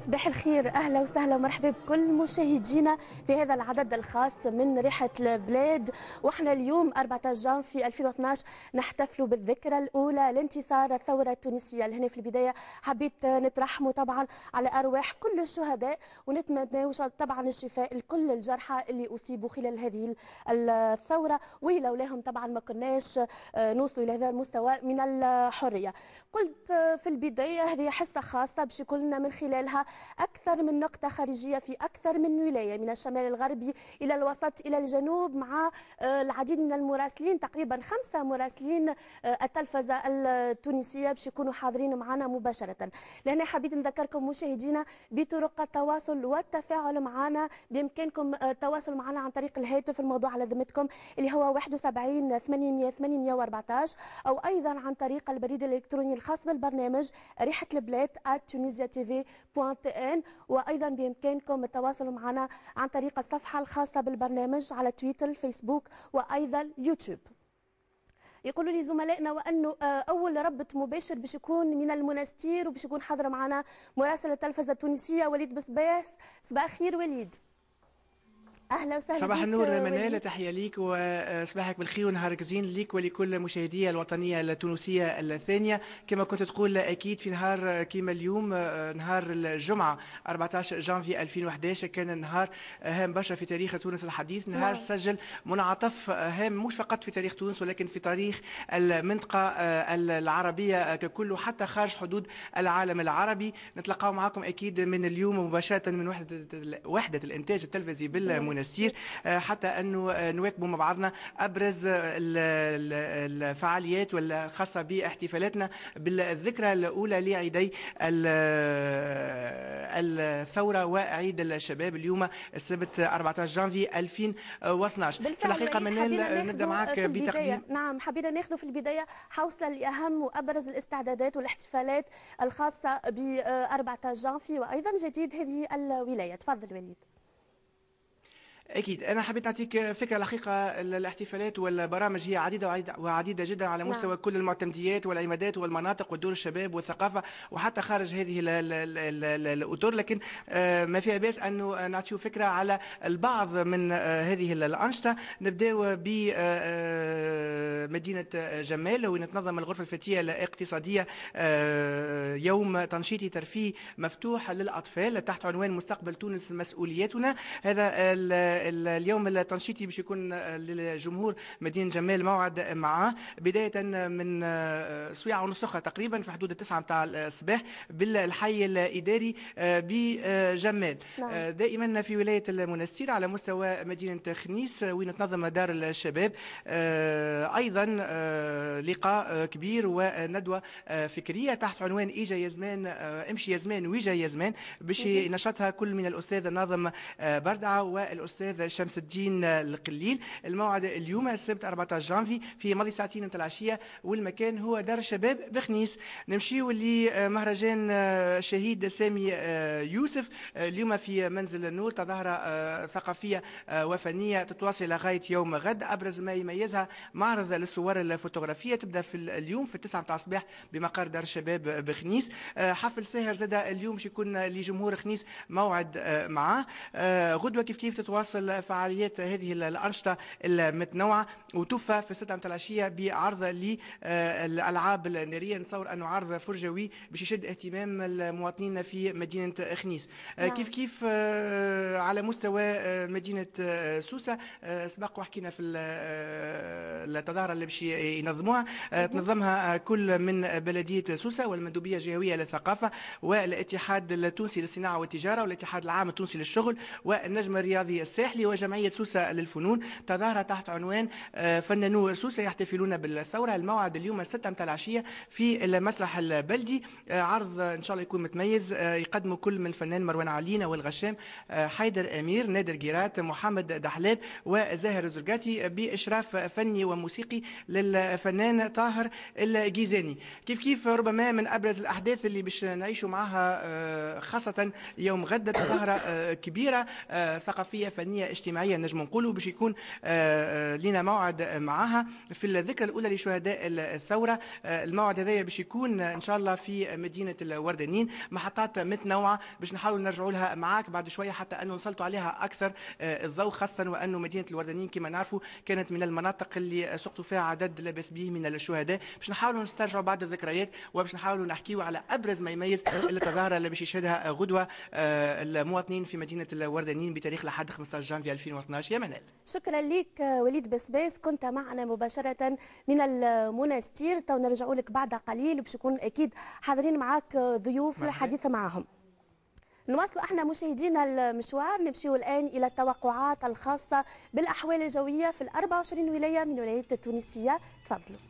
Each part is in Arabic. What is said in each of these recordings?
صباح الخير، اهلا وسهلا ومرحبا بكل مشاهدينا في هذا العدد الخاص من ريحه البلاد. واحنا اليوم 14 جانفي 2012 نحتفلوا بالذكرى الاولى لانتصار الثوره التونسيه. لهنا في البدايه حبيت نترحموا طبعا على ارواح كل الشهداء، ونتمنى طبعا الشفاء لكل الجرحى اللي اصيبوا خلال هذه الثوره، ولولاهم طبعا ما كناش نوصلوا الى هذا المستوى من الحريه. قلت في البدايه هذه حصه خاصه باش يكون من خلالها أكثر من نقطة خارجية في أكثر من ولاية، من الشمال الغربي إلى الوسط إلى الجنوب، مع العديد من المراسلين، تقريبا 5 مراسلين التلفزة التونسية باش يكونوا حاضرين معنا مباشرة. لهنا حبيت نذكركم مشاهدينا بطرق التواصل والتفاعل معنا. بإمكانكم التواصل معنا عن طريق الهاتف، الموضوع على ذمتكم اللي هو 71 800 814، أو أيضا عن طريق البريد الإلكتروني الخاص بالبرنامج ريحة البلاد @tunisiatv.tn. وايضا بامكانكم التواصل معنا عن طريق الصفحه الخاصه بالبرنامج على تويتر، فيسبوك، وايضا يوتيوب. يقولوا لي زملائنا وانه اول ربط مباشر باش يكون من المنستير، وباش يكون حاضر معنا مراسل التلفزه التونسيه وليد بسباس. صباح الخير وليد، اهلا وسهلا بك. صباح النور منال، تحية ليك وصباحك بالخير ونهارك زين ليك ولكل مشاهدي الوطنية التونسية الثانية. كما كنت تقول أكيد في نهار كما اليوم، نهار الجمعة 14 جانفي 2011، كان نهار هام برشا في تاريخ تونس الحديث. نهار سجل منعطف هام مش فقط في تاريخ تونس ولكن في تاريخ المنطقة العربية ككل، حتى خارج حدود العالم العربي. نتلقاو معكم أكيد من اليوم مباشرة من وحدة الإنتاج التلفزي بالمنستير، حتى أنه نواكبوا مع بعضنا أبرز الفعاليات الخاصة باحتفالاتنا بالذكرى الأولى لعيدي الثورة وعيد الشباب اليوم السبت 14 جانفي 2012. في الحقيقة منال نبدأ معك بتقديم. نعم، حبينا ناخذ في البداية حوصلة لأهم وأبرز الاستعدادات والاحتفالات الخاصة ب 14 جانفي وأيضا جديد هذه الولاية. تفضل وليد. أكيد أنا حبيت نعطيك فكرة. الحقيقة الاحتفالات والبرامج هي عديدة وعديدة جدا على مستوى كل المعتمديات والعمادات والمناطق ودور الشباب والثقافة وحتى خارج هذه الأطر، لكن ما فيها بأس أنه نعطيو فكرة على البعض من هذه الأنشطة. نبداو بمدينة جمال وين تنظم الغرفة الفتية الاقتصادية يوم تنشيطي ترفيهي مفتوح للأطفال تحت عنوان مستقبل تونس مسؤولياتنا. هذا اليوم التنشيطي باش يكون للجمهور مدينة جمال موعد معاه بداية من سويعة ونص أخرى تقريبا في حدود 9 متاع الصباح بالحي الإداري بجمال. دائما في ولاية المنستير على مستوى مدينة خنيس وين تنظم دار الشباب أيضا لقاء كبير وندوة فكرية تحت عنوان إيجا يزمان امشي يزمان ويجا يزمان باش ينشطها كل من الأستاذ ناظم بردعة والأستاذ شمس الدين القليل. الموعد اليوم السبت 14 جانفي في ماضي ساعتين متاع العشية، والمكان هو دار الشباب بخنيس. نمشيو لمهرجان شهيد سامي يوسف اليوم في منزل النور، تظاهرة ثقافية وفنية تتواصل لغاية يوم غد. أبرز ما يميزها معرض للصور الفوتوغرافية تبدأ في اليوم في 9 متاع الصباح بمقر دار الشباب بخنيس. حفل ساهر زاد اليوم باش يكون لجمهور خنيس موعد معاه. غدوة كيف تتواصل فعاليات هذه الأنشطة المتنوعة وتوفى في 6 متاع العشية بعرض للألعاب النارية. نتصور أنه عرض فرجوي باش يشد اهتمام المواطنين في مدينة خنيس. كيف على مستوى مدينة سوسة سبق وحكينا في التظاهرة اللي باش ينظموها. تنظمها كل من بلدية سوسة والمندوبية الجهوية للثقافة والاتحاد التونسي للصناعة والتجارة والاتحاد العام التونسي للشغل والنجم الرياضي الساحلي وجمعية سوسة للفنون. تظاهرة تحت عنوان فنانو سوسة يحتفلون بالثورة. الموعد اليوم 6 متاع العشية في المسرح البلدي. عرض إن شاء الله يكون متميز يقدموا كل من الفنان مروان علينا والغشام حيدر أمير نادر جيرات محمد دحلاب وزاهر الزرقاتي بإشراف فني وموسيقي للفنان طاهر الجيزاني. كيف ربما من أبرز الأحداث اللي باش نعيشوا معها خاصة يوم غد تظاهرة كبيرة ثقافية فنية وطنيه اجتماعيه نجم نقولوا، باش يكون لنا موعد معها في الذكرى الاولى لشهداء الثوره. الموعد هذا باش يكون ان شاء الله في مدينه الوردانيين، محطات متنوعه باش نحاول نرجعوا لها معاك بعد شويه حتى انه نسلطوا عليها اكثر الضوء، خاصه وانه مدينه الوردانيين كما نعرفوا كانت من المناطق اللي سقطوا فيها عدد لا باس به من الشهداء. باش نحاولوا نسترجعوا بعض الذكريات وباش نحاولوا نحكيوا على ابرز ما يميز التظاهره اللي باش يشهدها غدوه المواطنين في مدينه الوردانيين بتاريخ لحد 15 جانفي 2012. يا منال. شكرا لك وليد بسباس، كنت معنا مباشره من المنستير. تو نرجعوا لك بعد قليل باش يكون اكيد حاضرين معاك ضيوف للحديث معهم. نواصلوا احنا مشاهدينا المشوار، نمشيو الان الى التوقعات الخاصه بالاحوال الجويه في ال 24 ولايه من الولايات التونسيه. تفضلوا.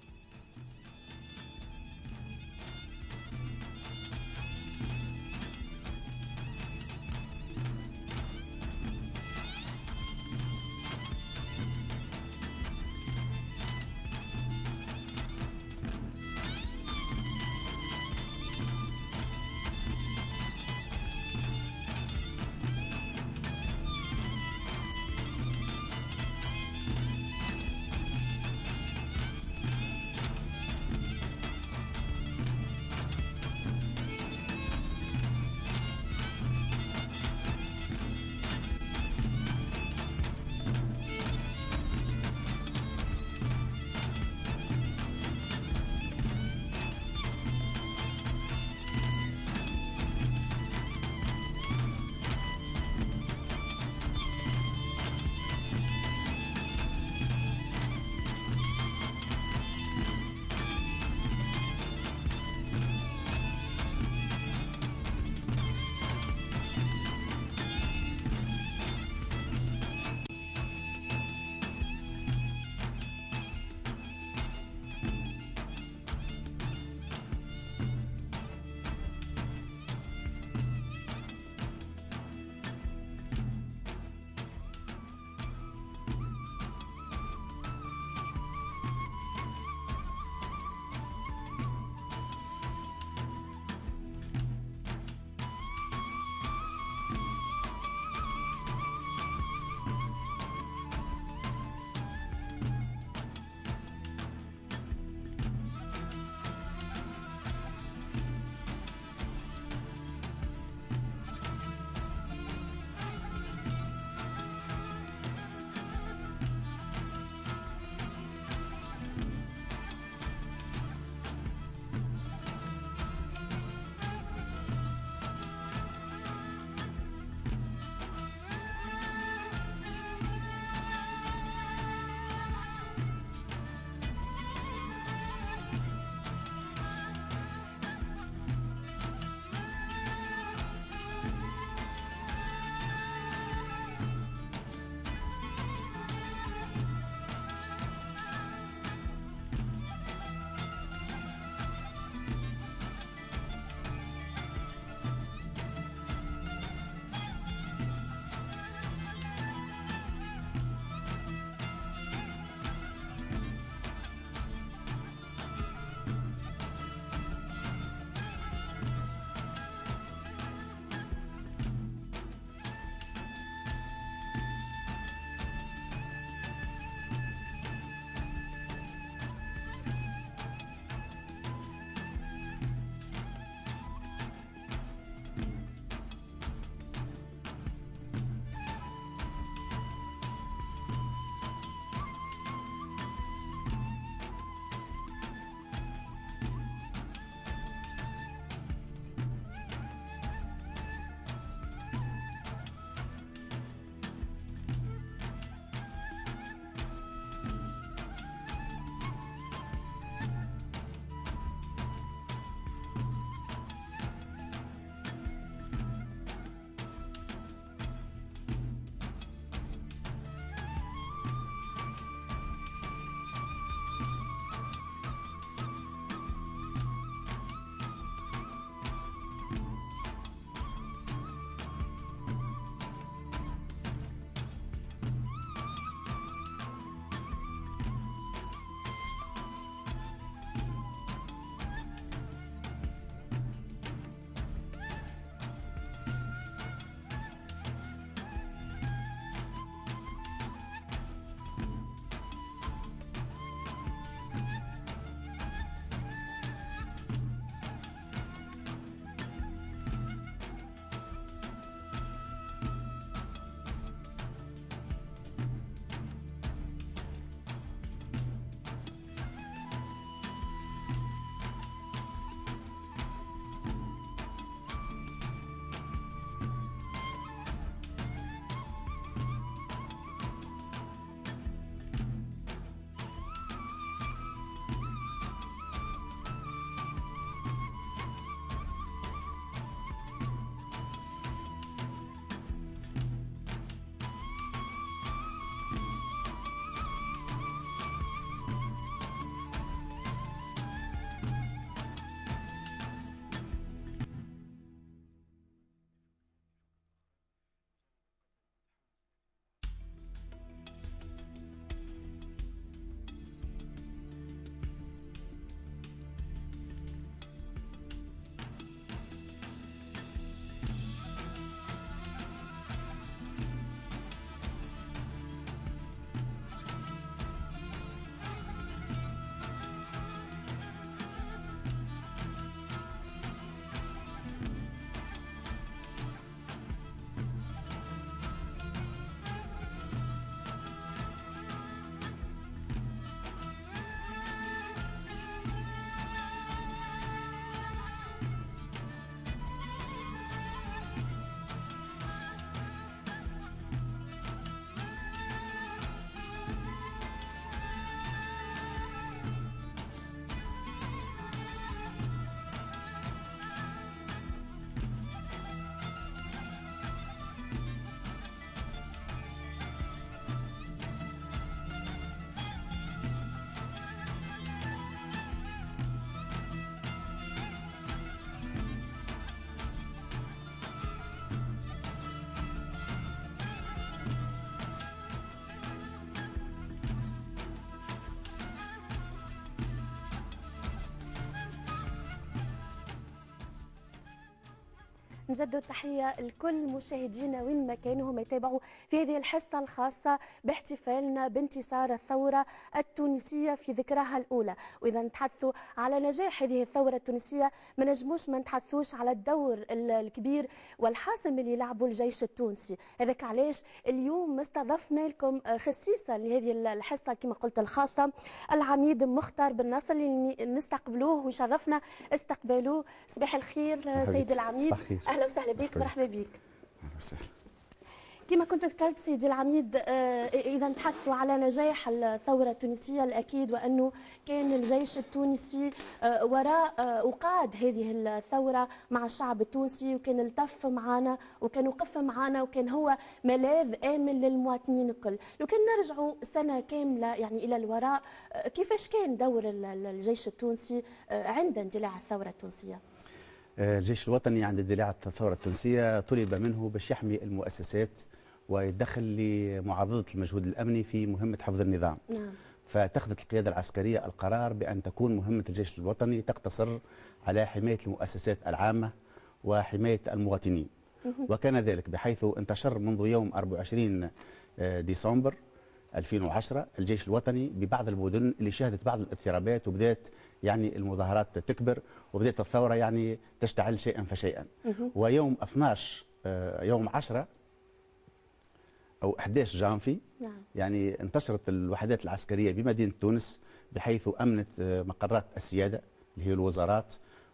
نجدد التحية لكل مشاهدينا وين ما كانوا هم يتابعوا في هذه الحصة الخاصة باحتفالنا بانتصار الثورة التونسية في ذكراها الأولى. وإذا نتحدثوا على نجاح هذه الثورة التونسية ما نجموش ما نتحدثوش على الدور الكبير والحاسم اللي لعبه الجيش التونسي. هذاك علاش اليوم استضفنا لكم خصيصا لهذه الحصة كما قلت الخاصة العميد مختار بن نصر اللي نستقبلوه ويشرفنا استقبالوه. صباح الخير سيدي العميد. اهلا وسهلا بك، مرحبا بك. اهلا وسهلا. كما كنت ذكرت سيدي العميد، اذا نتحدثوا على نجاح الثوره التونسيه الاكيد وانه كان الجيش التونسي وراء وقاد هذه الثوره مع الشعب التونسي، وكان التف معنا وكان وقف معنا وكان هو ملاذ امن للمواطنين الكل. لو كان نرجعوا سنه كامله يعني الى الوراء، كيفاش كان دور الجيش التونسي عند اندلاع الثوره التونسيه؟ الجيش الوطني عند اندلاع الثورة التونسية طلب منه باش يحمي المؤسسات ويدخل لمعارضة المجهود الأمني في مهمة حفظ النظام. نعم. فاتخذت القيادة العسكرية القرار بأن تكون مهمة الجيش الوطني تقتصر على حماية المؤسسات العامة وحماية المواطنين. وكان ذلك بحيث انتشر منذ يوم 24 ديسمبر 2010 الجيش الوطني ببعض المدن اللي شهدت بعض الاضطرابات وبدات يعني المظاهرات تكبر وبدات الثوره يعني تشتعل شيئا فشيئا. ويوم 12 يوم 10 او 11 جانفي يعني انتشرت الوحدات العسكريه بمدينه تونس بحيث امنت مقرات السياده اللي هي الوزارات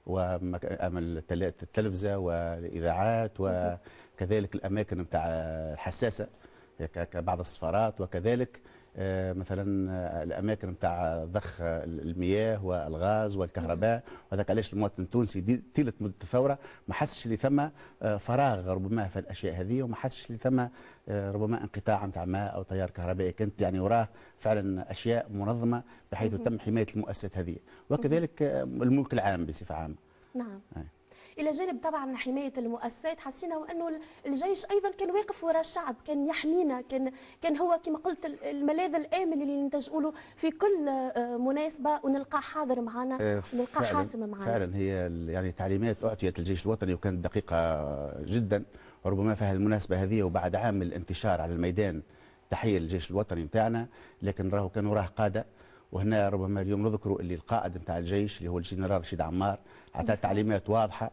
التلفزه والاذاعات وكذلك الاماكن نتاع الحساسه كبعض السفارات، وكذلك مثلا الاماكن نتاع ضخ المياه والغاز والكهرباء. وهذاك علاش المواطن التونسي طيله مده الثوره ما حسش اللي ثم فراغ ربما في الاشياء هذه، وما حسش اللي ثم ربما انقطاع نتاع ماء او تيار كهربائي. كانت يعني وراه فعلا اشياء منظمه بحيث تم حمايه المؤسسات هذه، وكذلك الملك العام بصفه عامه. نعم. إلى جانب طبعا حماية المؤسسات، حسينا وأنه الجيش أيضا كان واقف وراء الشعب، كان يحمينا، كان هو كما قلت الملاذ الآمن اللي نلتجئوا له في كل مناسبة ونلقاه حاضر معنا، ونلقاه حاسم معنا. فعلا هي يعني تعليمات أعطيت الجيش الوطني وكانت دقيقة جدا، وربما في هذه المناسبة هذه وبعد عام الانتشار على الميدان تحية للجيش الوطني نتاعنا، لكن راهو كان وراه قادة. وهنا ربما اليوم نذكروا اللي القائد نتاع الجيش اللي هو الجنرال رشيد عمار اعطى تعليمات واضحه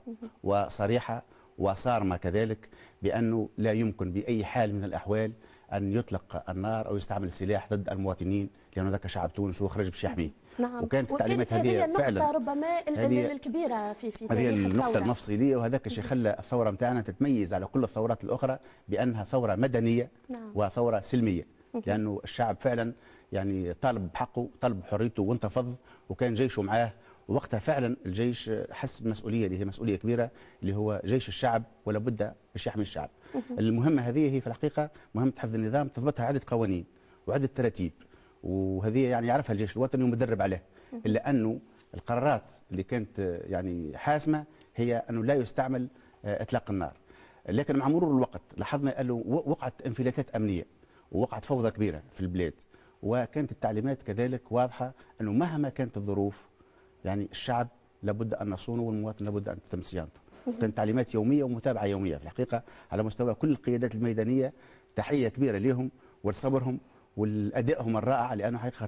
وصريحه وصارمه كذلك بانه لا يمكن باي حال من الاحوال ان يطلق النار او يستعمل السلاح ضد المواطنين، لانه ذاك شعب تونس وخرج باش يحميه. نعم. وكانت التعليمات هذه فعلا ربما الكبيره في تاريخ هذه الثوره، النقطه المفصليه، وهذاك الشيء خلى الثوره نتاعنا تتميز على كل الثورات الاخرى بانها ثوره مدنيه. نعم. وثوره سلميه، لانه الشعب فعلا يعني طالب بحقه، طالب بحريته وانتفض، وكان جيشه معاه. ووقتها فعلا الجيش حس بمسؤوليه اللي هي مسؤوليه كبيره، اللي هو جيش الشعب ولا بد باش يحمي الشعب. المهمه هذه هي في الحقيقه مهمه حفظ النظام، تضبطها عده قوانين وعده تراتيب، وهذه يعني يعرفها الجيش الوطني ومدرب عليه. الا انه القرارات اللي كانت يعني حاسمه هي انه لا يستعمل اطلاق النار. لكن مع مرور الوقت لاحظنا انه وقعت انفلاتات امنيه ووقعت فوضى كبيره في البلاد، وكانت التعليمات كذلك واضحه انه مهما كانت الظروف يعني الشعب لابد ان نصونه والمواطن لابد ان تتم صيانته. كانت تعليمات يوميه ومتابعه يوميه في الحقيقه على مستوى كل القيادات الميدانيه. تحيه كبيره لهم ولصبرهم والادائهم الرائع، لانه حقيقه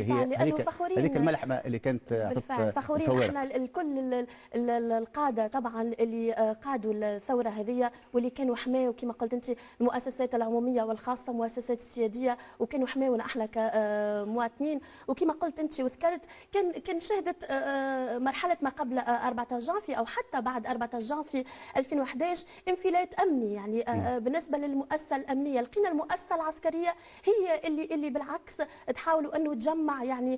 هذيك الملحمه اللي كانت بالفعل فخورين احنا الكل القاده طبعا اللي قادوا الثوره هذه واللي كانوا حماوا كما قلت انت المؤسسات العموميه والخاصه المؤسسات السياديه، وكانوا حماونا احنا كمواطنين. وكما قلت انت وذكرت كان شهدت مرحله ما قبل 14 جانفي او حتى بعد 14 جانفي 2011 انفلات امني يعني بالنسبه للمؤسسه الامنيه. لقينا المؤسسه العسكريه هي اللي بالعكس تحاولوا انه تجمع يعني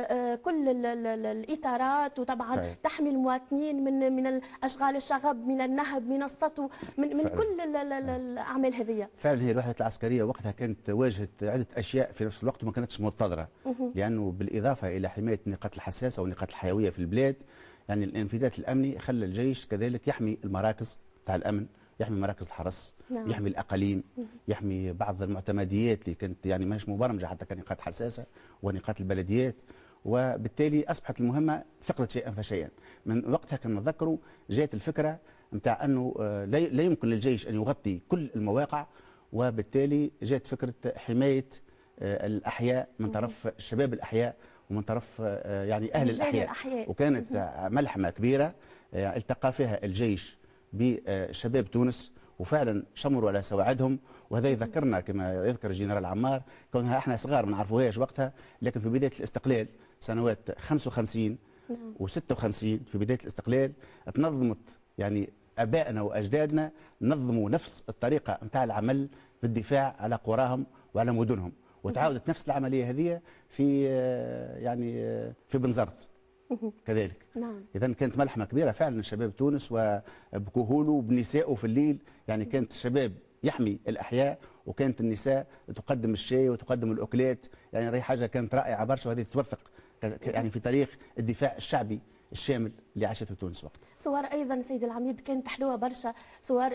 كل الاطارات، وطبعا تحمي المواطنين من اشغال الشغب، من النهب، من السطو، من كل الاعمال هذه. فعلا هي الوحدات العسكريه وقتها كانت واجهت عده اشياء في نفس الوقت وما كانتش منتظره، لانه بالاضافه الى حمايه النقاط الحساسه والنقاط الحيويه في البلاد، يعني الانفلات الامني خلى الجيش كذلك يحمي المراكز تاع الامن، يحمي مراكز الحرس، نعم. يحمي الاقاليم، يحمي بعض المعتمديات اللي كانت يعني ماهيش مبرمجه حتى كنقاط حساسه ونقاط البلديات. وبالتالي اصبحت المهمه ثقلت شيئا فشيئا. من وقتها كنا نتذكروا جاءت الفكره نتاع انه لا يمكن للجيش ان يغطي كل المواقع، وبالتالي جاءت فكره حمايه الاحياء من طرف الشباب الاحياء ومن طرف يعني اهل الاحياء. وكانت ملحمه كبيره التقى فيها الجيش بشباب تونس وفعلا شمروا على سواعدهم. وهذا يذكرنا كما يذكر الجنرال عمار كونها احنا صغار ما نعرفوهاش وقتها، لكن في بدايه الاستقلال سنوات 55 و56 في بدايه الاستقلال تنظمت يعني ابائنا واجدادنا نظموا نفس الطريقه نتاع العمل بالدفاع على قراهم وعلى مدنهم، وتعاودت نفس العمليه هذه في يعني في بنزرت كذلك. إذا كانت ملحمة كبيرة فعلا شباب تونس وبكهوله وبنسائه في الليل، يعني كانت الشباب يحمي الأحياء وكانت النساء تقدم الشاي وتقدم الأكلات، يعني راهي حاجة كانت رائعة برشا، وهذه تتوثق يعني في تاريخ الدفاع الشعبي الشامل اللي عاشته تونس وقت. صور ايضا سيدي العميد كانت حلوه برشا، صور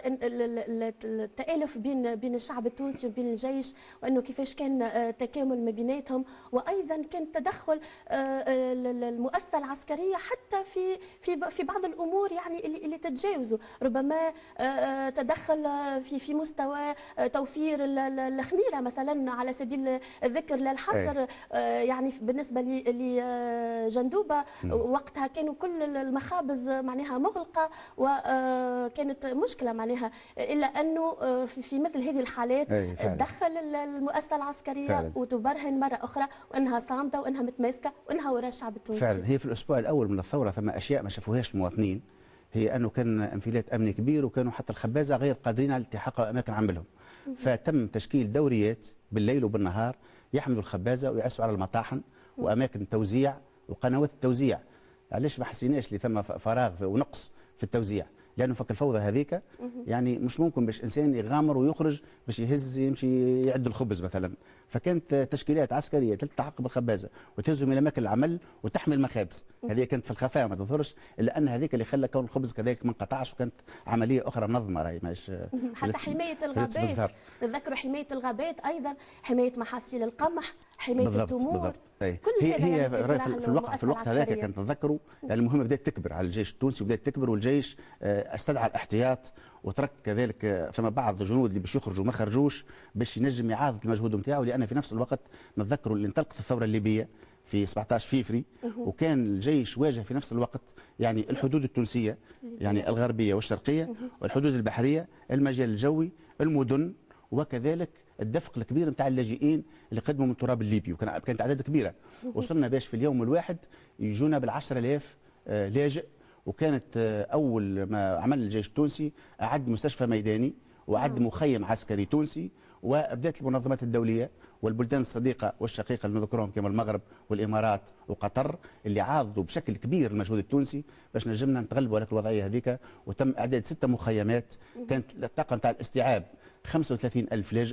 التآلف بين الشعب التونسي وبين الجيش، وانه كيفاش كان تكامل ما بيناتهم، وايضا كان تدخل المؤسسه العسكريه حتى في بعض الامور يعني اللي تتجاوزوا، ربما تدخل في مستوى توفير الخميره مثلا على سبيل الذكر للحصر، يعني بالنسبه لجندوبه وقتها كانوا كل المخابز معناها مغلقه وكانت مشكله معناها، الا انه في مثل هذه الحالات تدخل المؤسسه العسكريه فعلا. وتبرهن مره اخرى وانها صامده وانها متماسكه وانها وراء الشعب التونسي. فعلا هي في الاسبوع الاول من الثوره ثم اشياء ما شافوهاش المواطنين، هي انه كان انفلات امني كبير وكانوا حتى الخبازه غير قادرين على الالتحاق باماكن عملهم، فتم تشكيل دوريات بالليل وبالنهار يحملوا الخبازه ويعسوا على المطاحن واماكن توزيع وقنوات التوزيع. علاش ما حسيناش اللي ثم فراغ ونقص في التوزيع؟ لانه فك الفوضى هذيك يعني مش ممكن باش انسان يغامر ويخرج باش يهز يمشي يعد الخبز مثلا، فكانت تشكيلات عسكريه تلتحق بالخبازه وتهزهم الى اماكن العمل وتحمي المخابز. هذه كانت في الخفاء ما تظهرش، الا ان هذيك اللي خلى كون الخبز كذلك ما انقطعش، وكانت عمليه اخرى منظمه راهي ماهيش حتى حمايه الغابات. نتذكروا حمايه الغابات ايضا، حمايه محاصيل القمح، حمايه التمور. بالضبط. كل هي يعني في الوقت هذاك كانت نتذكروا يعني المهمه بدات تكبر على الجيش التونسي، وبدات تكبر، والجيش استدعى الاحتياط وترك كذلك ثم بعض الجنود اللي باش يخرجوا ما خرجوش باش ينجم يعاضد المجهود نتاعو، لان في نفس الوقت نتذكروا اللي انطلقت الثوره الليبيه في 17 فيفري، وكان الجيش واجه في نفس الوقت يعني الحدود التونسيه يعني الغربيه والشرقيه والحدود البحريه، المجال الجوي، المدن، وكذلك الدفق الكبير نتاع اللاجئين اللي قدموا من التراب الليبي، وكانت اعداد كبيره. وصلنا باش في اليوم الواحد يجونا بال10,000 لاجئ. وكانت اول ما عمل الجيش التونسي اعد مستشفى ميداني واعد مخيم عسكري تونسي، وابدات المنظمات الدوليه والبلدان الصديقه والشقيقه اللي نذكرهم كما المغرب والامارات وقطر اللي عاضدوا بشكل كبير المجهود التونسي باش نجمنا نتغلبوا على الوضعيه هذيك. وتم اعداد 6 مخيمات، كانت الطاقه نتاع الاستيعاب 35,000 لاجئ،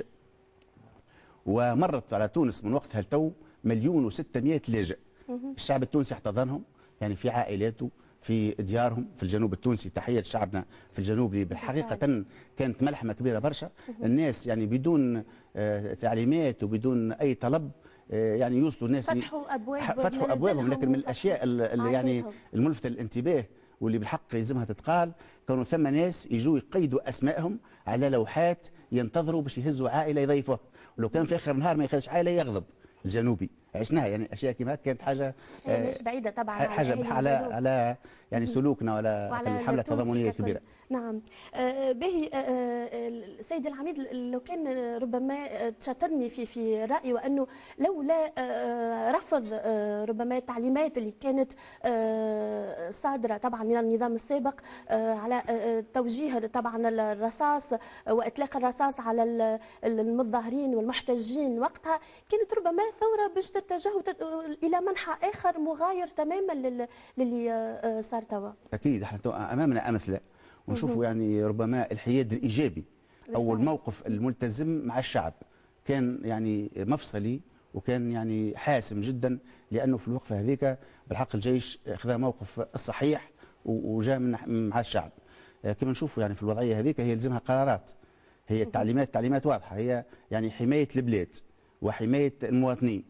ومرت على تونس من وقتها لتو 1,600,000 لاجئ. الشعب التونسي احتضنهم يعني في عائلاته في ديارهم في الجنوب التونسي. تحيه لشعبنا في الجنوب اللي بالحقيقه كانت ملحمه كبيره برشا. الناس يعني بدون تعليمات وبدون اي طلب يعني يوصلوا الناس فتحوا ابوابهم. لكن من الاشياء اللي يعني الملفته للانتباه واللي بالحق يلزمها تتقال، كانوا ثم ناس يجوا يقيدوا اسمائهم على لوحات ينتظروا باش يهزوا عائله يضيفوها، ولو كان في اخر النهار ما يخرجش عائله يغضب. الجنوبي عشناها يعني اشياء كيما كانت حاجه مش بعيده طبعا حاجه على يعني سلوكنا ولا الحمله التضامنيه الكبيره. نعم. باهي سيدي العميد، لو كان ربما تشاطرني في رايي، وانه لولا رفض ربما التعليمات اللي كانت صادره طبعا من النظام السابق على توجيه طبعا الرصاص واطلاق الرصاص على المتظاهرين والمحتجين وقتها، كانت ربما ثوره باش تتجه الى منحى اخر مغاير تماما للي صار توا. اكيد احنا امامنا امثله ونشوفوا يعني ربما الحياد الايجابي او الموقف الملتزم مع الشعب كان يعني مفصلي وكان يعني حاسم جدا، لانه في الوقفه هذيك بالحق الجيش اخذ موقف الصحيح وجاء مع الشعب. كما نشوفوا يعني في الوضعيه هذيك هي يلزمها قرارات، هي تعليمات واضحه، هي يعني حمايه البلاد وحمايه المواطنين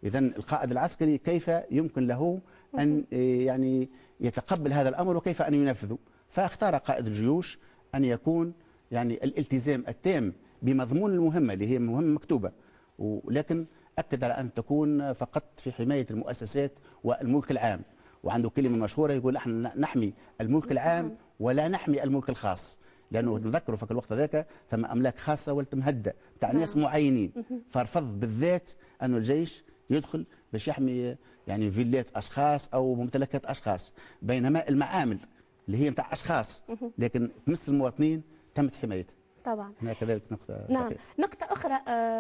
إذا القائد العسكري كيف يمكن له أن يعني يتقبل هذا الأمر وكيف أن ينفذه؟ فاختار قائد الجيوش أن يكون يعني الالتزام التام بمضمون المهمة اللي هي مهمة مكتوبة، ولكن أكد على أن تكون فقط في حماية المؤسسات والملك العام. وعنده كلمة مشهورة يقول نحن نحمي الملك العام ولا نحمي الملك الخاص، لأنه نذكروا في الوقت ذاك ثم أملاك خاصة والتمهدة بتاع ناس معينين، فرفض بالذات أن الجيش يدخل باش يحمي يعني فيلات أشخاص أو ممتلكات أشخاص، بينما المعامل اللي هي بتاع أشخاص لكن تمس المواطنين تمت حمايتها. طبعا هنا كذلك نقطة. نعم. نقطة أخرى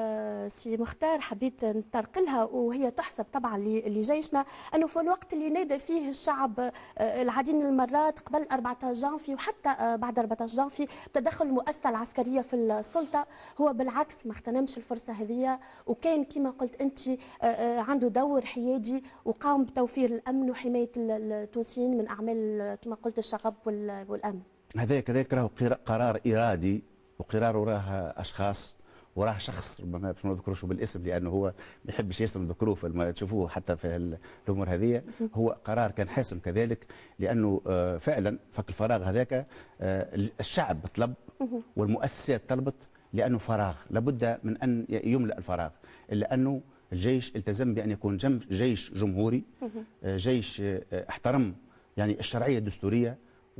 سي مختار حبيت نطرق لها وهي تحسب طبعا لجيشنا، أنه في الوقت اللي نادى فيه الشعب العديد من المرات قبل 14 جانفي وحتى بعد 14 جانفي بتدخل المؤسسة العسكرية في السلطة، هو بالعكس ما اغتنمش الفرصة هذه، وكان كما قلت أنت عنده دور حيادي وقام بتوفير الأمن وحماية التونسيين من أعمال كما قلت الشغب والأمن. هذا كذلك راهو قرار إرادي، وقرار وراه اشخاص، وراه شخص ربما باش ما نذكروش بالاسم لانه هو ما يحبش ياسر نذكروه فلما تشوفوه حتى في الامور هذه. هو قرار كان حاسم كذلك لانه فعلا فك الفراغ هذاك الشعب طلب والمؤسسات طلبت، لانه فراغ لابد من ان يملأ الفراغ، الا انه الجيش التزم بان يكون جيش جمهوري، جيش احترم يعني الشرعيه الدستوريه،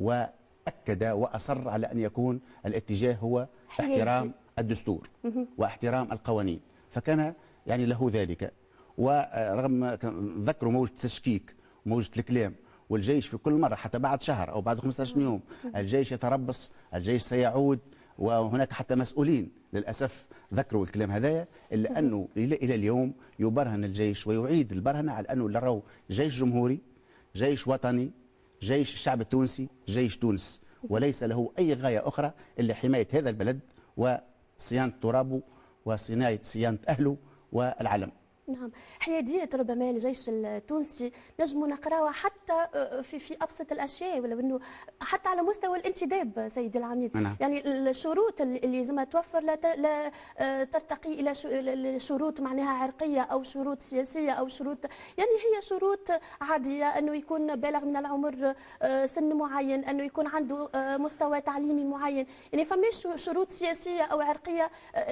وأكد وأصر على أن يكون الاتجاه هو احترام الدستور واحترام القوانين، فكان يعني له ذلك. ورغم ذكروا موجة تشكيك وموجة الكلام، والجيش في كل مرة حتى بعد شهر أو بعد 15 يوم الجيش يتربص، الجيش سيعود، وهناك حتى مسؤولين للأسف ذكروا الكلام هذايا، إلا أنه إلى اليوم يبرهن الجيش ويعيد البرهنة على أنه راهو جيش جمهوري، جيش وطني، جيش الشعب التونسي، جيش تونس، وليس له أي غاية أخرى إلا حماية هذا البلد وصيانة ترابه صيانة أهله والعلم. نعم، حيادية ربما الجيش التونسي نجم نقراها حتى في أبسط الأشياء، ولو أنه حتى على مستوى الانتداب سيدي العميد. نعم. يعني الشروط اللي لازم توفر لا ترتقي إلى شروط معناها عرقية أو شروط سياسية أو شروط، يعني هي شروط عادية، أنه يكون بالغ من العمر، سن معين، أنه يكون عنده مستوى تعليمي معين، يعني فماش شروط سياسية أو عرقية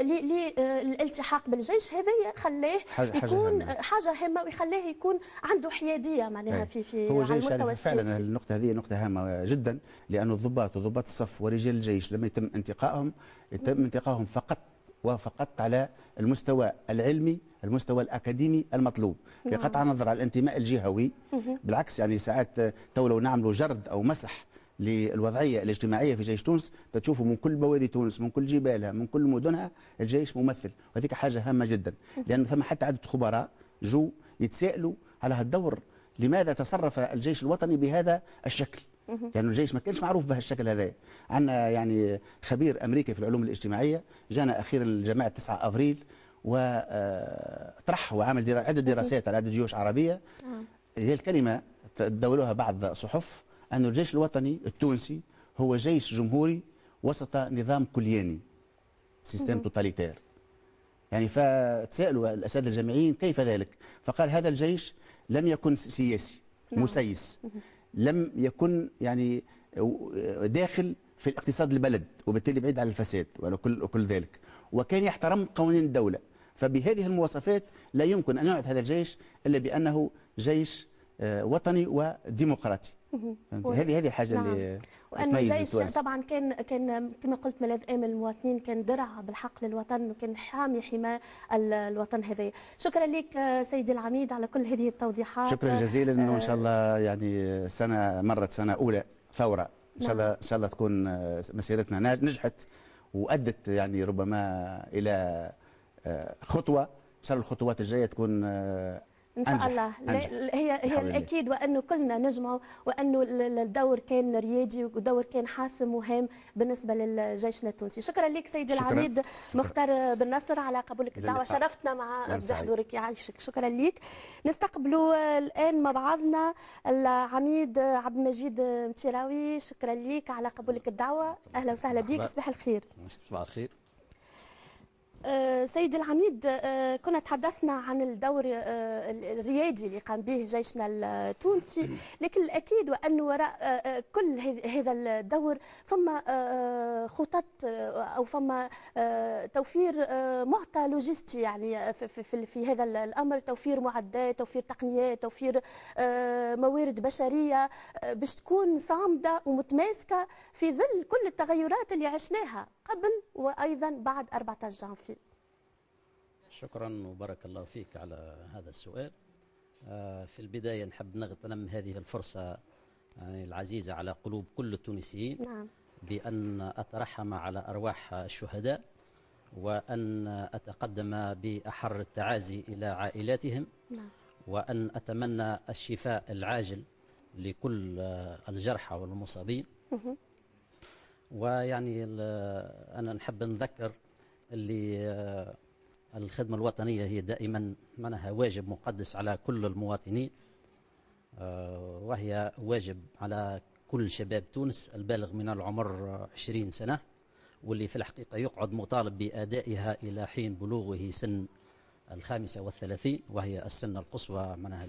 للالتحاق بالجيش. هذا خلاه يكون حاجه هامه ويخليه يكون عنده حياديه معناها في هو على المستوى السياسي. فعلا النقطه هذه نقطه هامه جدا، لأن الضباط وضباط الصف ورجال الجيش لما يتم انتقائهم فقط وفقط على المستوى العلمي، المستوى الأكاديمي المطلوب، بقطع النظر عن الانتماء الجهوي. بالعكس يعني ساعات لو نعملوا جرد أو مسح للوضعيه الاجتماعيه في جيش تونس تشوفوا من كل بوادي تونس، من كل جبالها، من كل مدنها الجيش ممثل، وهذيك حاجه هامه جدا، لان ثم حتى عده خبراء جو يتساءلوا على هالدور، لماذا تصرف الجيش الوطني بهذا الشكل؟ لأنه الجيش ما كانش معروف بهالشكل هذا. عندنا يعني خبير أمريكي في العلوم الاجتماعية جانا أخيرا لجماعة 9 أفريل وطرح وعمل عدة دراسات على عدة جيوش عربية. هي الكلمة تداولوها بعض صحف أن الجيش الوطني التونسي هو جيش جمهوري وسط نظام كلياني، سيستم توتاليتير. يعني فتسألوا الأساتذة الجامعيين كيف ذلك؟ فقال هذا الجيش لم يكن سياسي مسيس، لم يكن يعني داخل في الاقتصاد البلد وبالتالي بعيد عن الفساد وكل ذلك، وكان يحترم قوانين الدولة. فبهذه المواصفات لا يمكن أن يعد هذا الجيش إلا بأنه جيش وطني وديمقراطي. هذه الحاجه اللي وأن الجيش طبعا كان كما قلت ملاذ امن المواطنين، كان درع بالحق للوطن وكان حامي حماية الوطن هذا. شكرا لك سيدي العميد على كل هذه التوضيحات. شكرا جزيلا، وان شاء الله يعني مرت سنه اولى ثوره، ان شاء الله تكون مسيرتنا نجحت وادت يعني ربما الى خطوه، ان شاء الله الخطوات الجايه تكون إن شاء الله. هي الأكيد، وأنه كلنا نجمع، وأنه الدور كان ريادي ودور كان حاسم وهام بالنسبة للجيشنا التونسي. شكرا لك سيدي العميد مختار بن نصر على قبولك الدعوة، شرفتنا مع بحضورك، يعيشك. شكرا لك. نستقبلوا الآن مع بعضنا العميد عبد المجيد متيراوي. شكرا لك على قبولك الدعوة، أهلا وسهلا بك. صباح الخير. صباح الخير. سيدي العميد، كنا تحدثنا عن الدور الريادي اللي قام به جيشنا التونسي، لكن الأكيد وأن وراء كل هذا الدور فما خطط أو فما توفير معطى لوجستي، يعني في هذا الأمر، توفير معدات، توفير تقنيات، توفير موارد بشرية باش تكون صامدة ومتماسكة في ظل كل التغيرات اللي عشناها قبل وأيضا بعد 14 جانفي. شكرا وبارك الله فيك على هذا السؤال. في البداية نحب نغتنم هذه الفرصة يعني العزيزة على قلوب كل التونسيين، نعم. بأن أترحم على أرواح الشهداء، وأن أتقدم بأحر التعازي إلى عائلاتهم، نعم. وأن أتمنى الشفاء العاجل لكل الجرحى والمصابين. ويعني أنا نحب نذكر اللي الخدمة الوطنية هي دائما معناها واجب مقدس على كل المواطنين، وهي واجب على كل شباب تونس البالغ من العمر 20 سنة، واللي في الحقيقة يقعد مطالب بأدائها إلى حين بلوغه سن 35، وهي السن القصوى معناها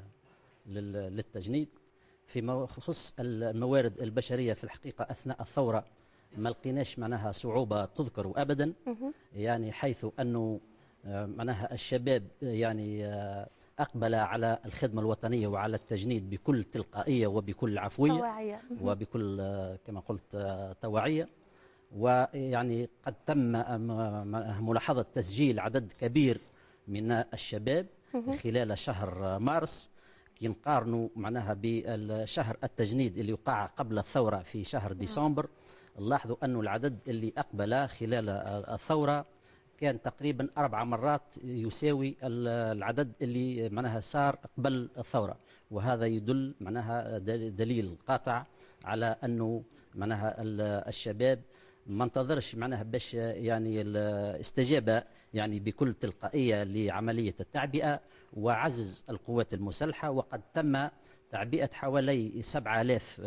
للتجنيد. فيما يخص الموارد البشرية في الحقيقة أثناء الثورة ما لقيناش معناها صعوبة تذكر أبدا، يعني حيث أنه معناها الشباب يعني أقبل على الخدمة الوطنية وعلى التجنيد بكل تلقائية وبكل عفوية وبكل كما قلت طواعية. ويعني قد تم ملاحظة تسجيل عدد كبير من الشباب خلال شهر مارس، كي نقارنوا معناها بالشهر التجنيد اللي وقع قبل الثورة في شهر ديسمبر، نلاحظوا أنه العدد اللي أقبل خلال الثورة كان تقريبا 4 مرات يساوي العدد اللي معناها صار قبل الثورة، وهذا يدل معناها دليل قاطع على أنه معناها الشباب ما انتظرش معناها باش يعني استجاب يعني بكل تلقائية لعملية التعبئة وعزز القوات المسلحة. وقد تم تعبئة حوالي 7000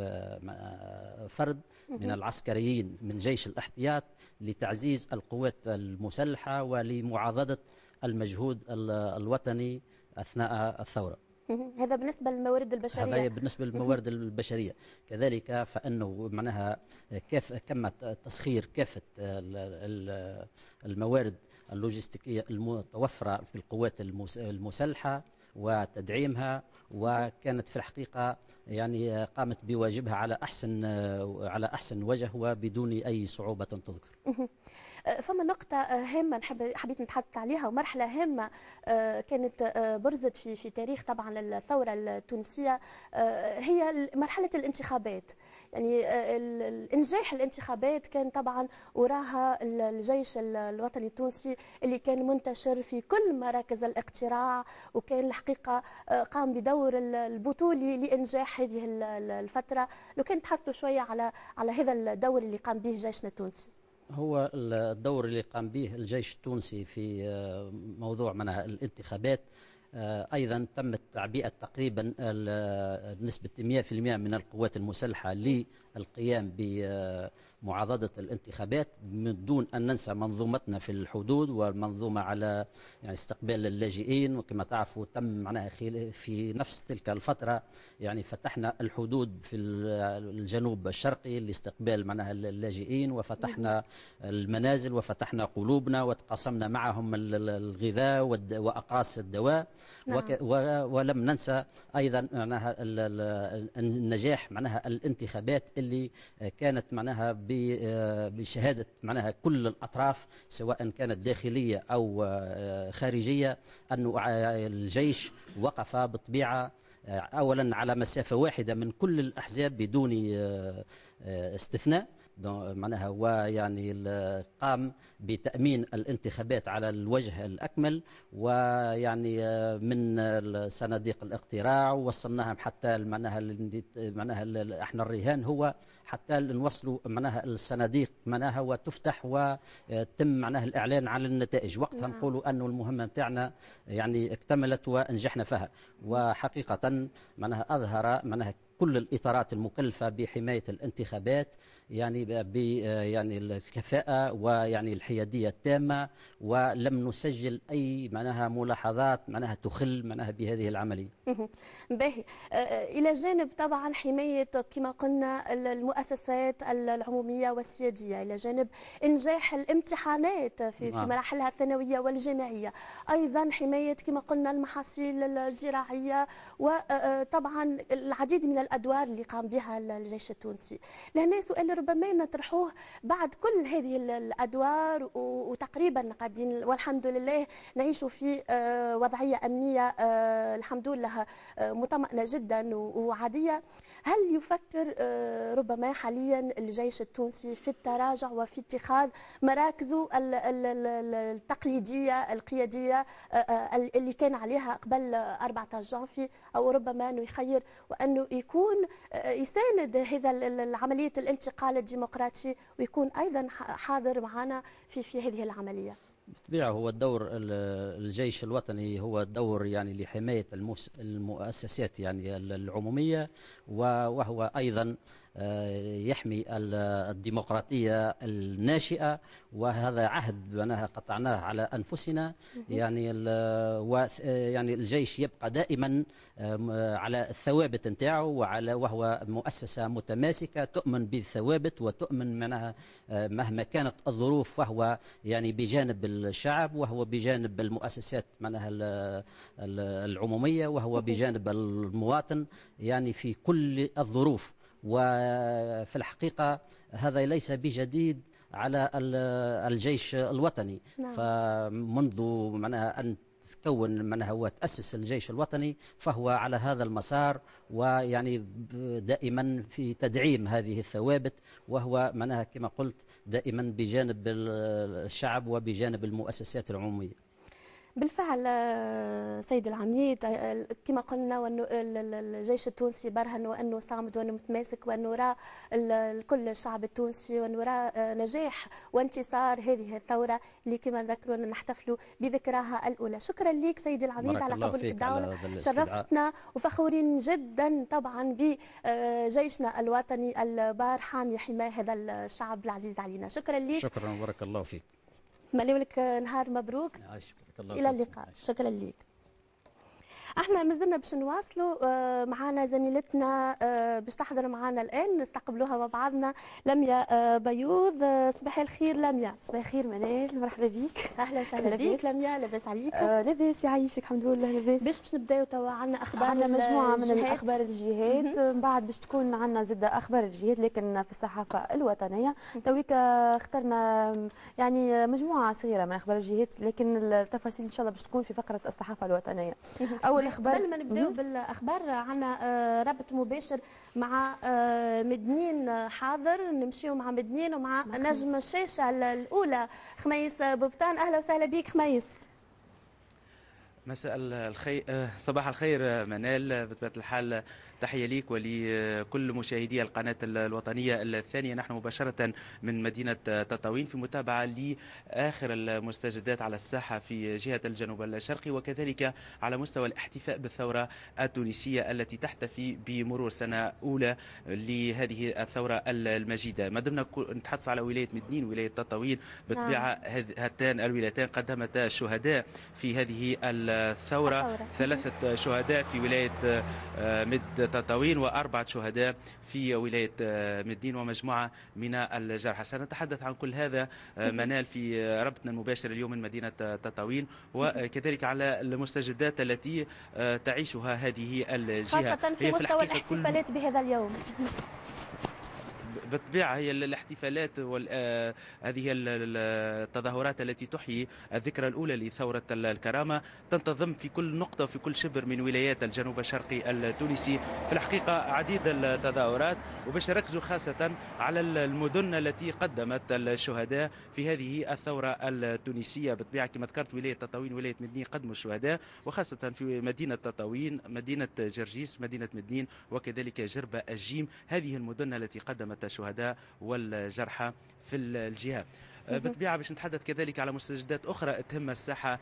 فرد من العسكريين من جيش الاحتياط لتعزيز القوات المسلحة ولمعاضدة المجهود الوطني أثناء الثورة. هذا بالنسبة للموارد البشرية. هذا بالنسبة للموارد البشرية. كذلك فإنه معناها كم تسخير كافة الموارد اللوجستيكية المتوفرة في القوات المسلحة وتدعيمها، وكانت في الحقيقة يعني قامت بواجبها على أحسن وجه وبدون أي صعوبة تذكر. فما نقطة هامة حبيت نتحدث عليها، ومرحلة هامة كانت برزت في تاريخ طبعا الثورة التونسية، هي مرحلة الانتخابات. يعني الانجاح الانتخابات كان طبعا وراها الجيش الوطني التونسي اللي كان منتشر في كل مراكز الاقتراع، وكان الحقيقة قام بدور البطولي لإنجاح هذه الفترة. لو كان تحدثوا شوية على هذا الدور اللي قام به جيشنا التونسي. هو الدور اللي قام به الجيش التونسي في موضوع منع الانتخابات، أيضا تم تعبئة تقريبا نسبة 100% من القوات المسلحة للقيام بمعاضدة الانتخابات، من دون أن ننسى منظومتنا في الحدود والمنظومة على يعني استقبال اللاجئين. وكما تعرفوا تم معناها في نفس تلك الفترة يعني فتحنا الحدود في الجنوب الشرقي لاستقبال معناها اللاجئين، وفتحنا المنازل وفتحنا قلوبنا وتقاسمنا معهم الغذاء وأقراص الدواء. ولم ننسى أيضا معناها النجاح معناها الانتخابات اللي كانت معناها بشهادة معناها كل الأطراف سواء كانت داخلية أو خارجية، أن الجيش وقف بطبيعة أولا على مسافة واحدة من كل الأحزاب بدون استثناء معناها، ويعني قام بتأمين الانتخابات على الوجه الأكمل، ويعني من صناديق الاقتراع وصلناها حتى معناها احنا الرهان هو حتى نوصلوا معناها الصناديق معناها وتفتح وتم معناها الإعلان على النتائج. وقتها نقولوا أنه المهمة نتاعنا يعني اكتملت ونجحنا فيها. وحقيقة معناها أظهر معناها كل الإطارات المكلفة بحماية الانتخابات، يعني يعني الكفاءة ويعني الحيادية التامة، ولم نسجل أي معناها ملاحظات معناها تخل معناها بهذه العملية. باهي. إلى جانب طبعا حماية كما قلنا المؤسسات العمومية والسيادية، إلى جانب إنجاح الامتحانات في مراحلها الثانوية والجامعية، أيضا حماية كما قلنا المحاصيل الزراعية، وطبعا العديد من الأدوار اللي قام بها الجيش التونسي. لهنا سؤال ربما نطرحوه بعد كل هذه الأدوار، وتقريبا قاعدين والحمد لله نعيش في وضعية أمنية الحمد لله مطمئنة جدا وعادية. هل يفكر ربما حاليا الجيش التونسي في التراجع وفي اتخاذ مراكزه التقليدية القيادية اللي كان عليها قبل 14 جانفي، أو ربما أنه يخير وأنه يكون يساند هذا عملية الانتقال الديمقراطي ويكون أيضا حاضر معنا في هذه العملية؟ بالطبيعة هو الدور الجيش الوطني هو دور يعني لحماية المؤسسات يعني العمومية، وهو أيضا يحمي الديمقراطية الناشئة، وهذا عهد معناها قطعناه على أنفسنا. يعني يعني الجيش يبقى دائما على الثوابت نتاعو، وهو مؤسسة متماسكة تؤمن بالثوابت وتؤمن معناها مهما كانت الظروف، وهو يعني بجانب الشعب، وهو بجانب المؤسسات معناها العمومية، وهو بجانب المواطن يعني في كل الظروف. وفي الحقيقة هذا ليس بجديد على الجيش الوطني. نعم. فمنذ معناها أن تكون معناها هو تأسس الجيش الوطني فهو على هذا المسار، ويعني دائما في تدعيم هذه الثوابت، وهو معناها كما قلت دائما بجانب الشعب وبجانب المؤسسات العمومية. بالفعل سيد العميد، كما قلنا وأنه الجيش التونسي برهن وأنه صامد وأنه متماسك، وأنه راى كل الشعب التونسي، وأنه راى نجاح وانتصار هذه الثورة اللي كما ذكروا نحتفلوا بذكراها الأولى. شكرا لك سيدي العميد على قبولك الدعوة، شرفتنا وفخورين جدا طبعا بجيشنا الوطني البار حامي حماية هذا الشعب العزيز علينا. شكرا لك. شكرا وبارك الله فيك. نتمنى لك نهار مبروك. إلى اللقاء. شكرا لك. احنا مازلنا باش نواصلوا معنا زميلتنا باش تحضر معنا الان، نستقبلوها مع بعضنا لميا بيوض. صباح الخير لميا. صباح الخير منال، مرحبا بك. اهلا وسهلا بك لميا، لاباس عليك؟ لاباس يعيشك الحمد لله لاباس. باش نبداو توا عندنا اخبار، عندنا مجموعه من الاخبار الجهات، من بعد باش تكون عندنا زاد اخبار الجهات لكن في الصحافه الوطنيه. تويك اخترنا يعني مجموعه صغيره من اخبار الجهات، لكن التفاصيل ان شاء الله باش تكون في فقره الصحافه الوطنيه. اول اخبار قبل ما نبداو بالاخبار عندنا رابط مباشر مع مدنين حاضر، نمشيو مع مدنين ومع نجم الشاشه الاولى خميس بوبطان. اهلا وسهلا بك خميس. مساء الخير، صباح الخير منال. بطبيعة الحال تحية ليك ولكل مشاهدي القناة الوطنية الثانية. نحن مباشرة من مدينة تطاوين في متابعة لآخر المستجدات على الساحة في جهة الجنوب الشرقي، وكذلك على مستوى الاحتفاء بالثورة التونسية التي تحتفي بمرور سنة أولى لهذه الثورة المجيدة. ما دمنا نتحدث على ولاية مدنين ولاية تطاوين، بالطبيعة هاتان الولايتين قدمتا شهداء في هذه الثورة. 3 شهداء في ولاية مد تطاوين و4 شهداء في ولاية مدين ومجموعة من الجرحى. سنتحدث عن كل هذا منال في ربطنا المباشر اليوم من مدينة تطاوين، وكذلك على المستجدات التي تعيشها هذه الجهة خاصة في مستوى الاحتفالات بهذا اليوم. بالطبيعة هي الاحتفالات هذه التظاهرات التي تحيي الذكرى الأولى لثورة الكرامة تنتظم في كل نقطة وفي كل شبر من ولايات الجنوب الشرقي التونسي. في الحقيقة عديد التظاهرات، وباش نركزوا خاصة على المدن التي قدمت الشهداء في هذه الثورة التونسية. بالطبيعة كما ذكرت ولاية تطاوين ولاية مدين قدموا الشهداء، وخاصة في مدينة تطاوين، مدينة جرجيس، مدينة مدين، وكذلك جربة الجيم. هذه المدن التي قدمت الشهداء والجرحى في الجهة. بالطبيعة باش نتحدث كذلك على مستجدات أخرى تهم الساحة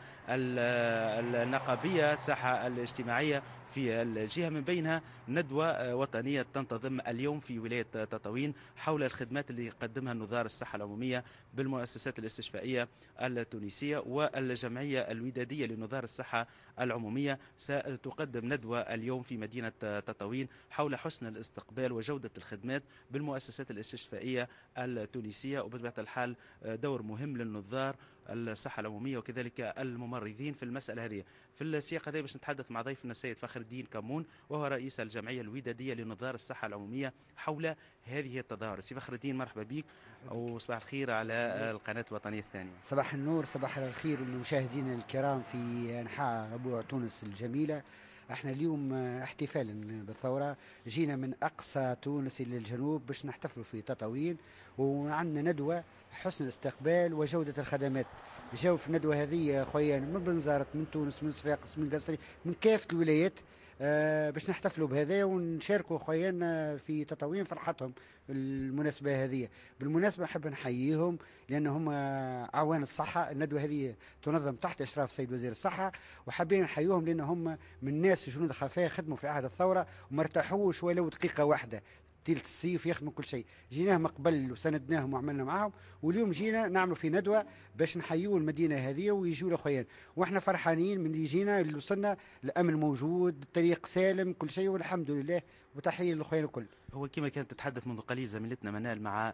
النقابية، الساحة الاجتماعية في الجهة، من بينها ندوة وطنية تنتظم اليوم في ولاية تطاوين حول الخدمات اللي يقدمها نظار الصحة العمومية بالمؤسسات الاستشفائية التونسية. والجمعية الودادية لنظار الصحة العمومية ستقدم ندوة اليوم في مدينة تطاوين حول حسن الاستقبال وجودة الخدمات بالمؤسسات الاستشفائية التونسية، وبطبيعة الحال دور مهم للنظار الصحة العمومية وكذلك الممرضين في المسألة هذه. في السياق هذا باش نتحدث مع ضيفنا السيد فخر الدين كمون، وهو رئيس الجمعية الودادية لنظار الصحة العمومية، حول هذه التظاهرة. سي فخر الدين مرحبا بك وصباح الخير على القناة الوطنية الثانية. صباح النور، صباح الخير لمشاهدينا الكرام في أنحاء ربوع تونس الجميلة. احنا اليوم احتفالا بالثورة جينا من أقصى تونس إلى الجنوب باش نحتفلوا في تطاوين، وعندنا ندوة حسن الاستقبال وجودة الخدمات. جاوا في الندوة هذه خويا من بنزرت، من تونس، من صفاقس، من قصري، من كافة الولايات، باش نحتفلوا بهذا ونشاركوا خويانا في تطاوين فرحتهم المناسبة هذه. بالمناسبة نحب نحييهم لأنهم أعوان الصحة. الندوة هذه تنظم تحت إشراف سيد وزير الصحة، وحابين نحييهم لأنهم من ناس جنود خفايا خدموا في عهد الثورة وما ارتاحوش ولو دقيقة واحدة. تيلت الصيف يخدموا كل شيء، جيناهم قبل وسندناهم وعملنا معاهم، واليوم جينا نعملوا في ندوه باش نحيوا المدينه هذه ويجوا الاخوان، واحنا فرحانين من اللي جينا اللي وصلنا. الامن موجود، الطريق سالم، كل شيء والحمد لله، وتحيه للاخوان الكل. هو كما كانت تتحدث منذ قليل زميلتنا منال مع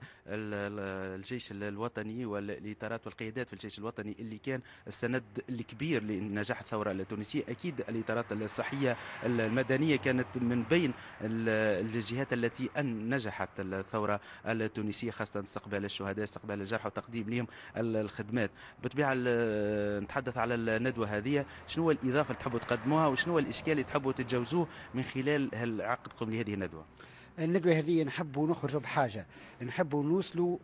الجيش الوطني والاطارات والقيادات في الجيش الوطني اللي كان السند الكبير لنجاح الثوره التونسيه. اكيد الاطارات الصحيه المدنيه كانت من بين الجهات التي نجحت الثوره التونسيه، خاصه استقبال الشهداء، استقبال الجرحى وتقديم لهم الخدمات. بالطبيعه نتحدث على الندوه هذه، شنو هو الاضافه اللي تحبوا تقدموها وشنو هو الاشكال اللي تحبوا تتجاوزوه من خلال عقدكم لهذه الندوه؟ الندوة هذه نحبوا نخرجوا بحاجة، نحبوا نوصلوا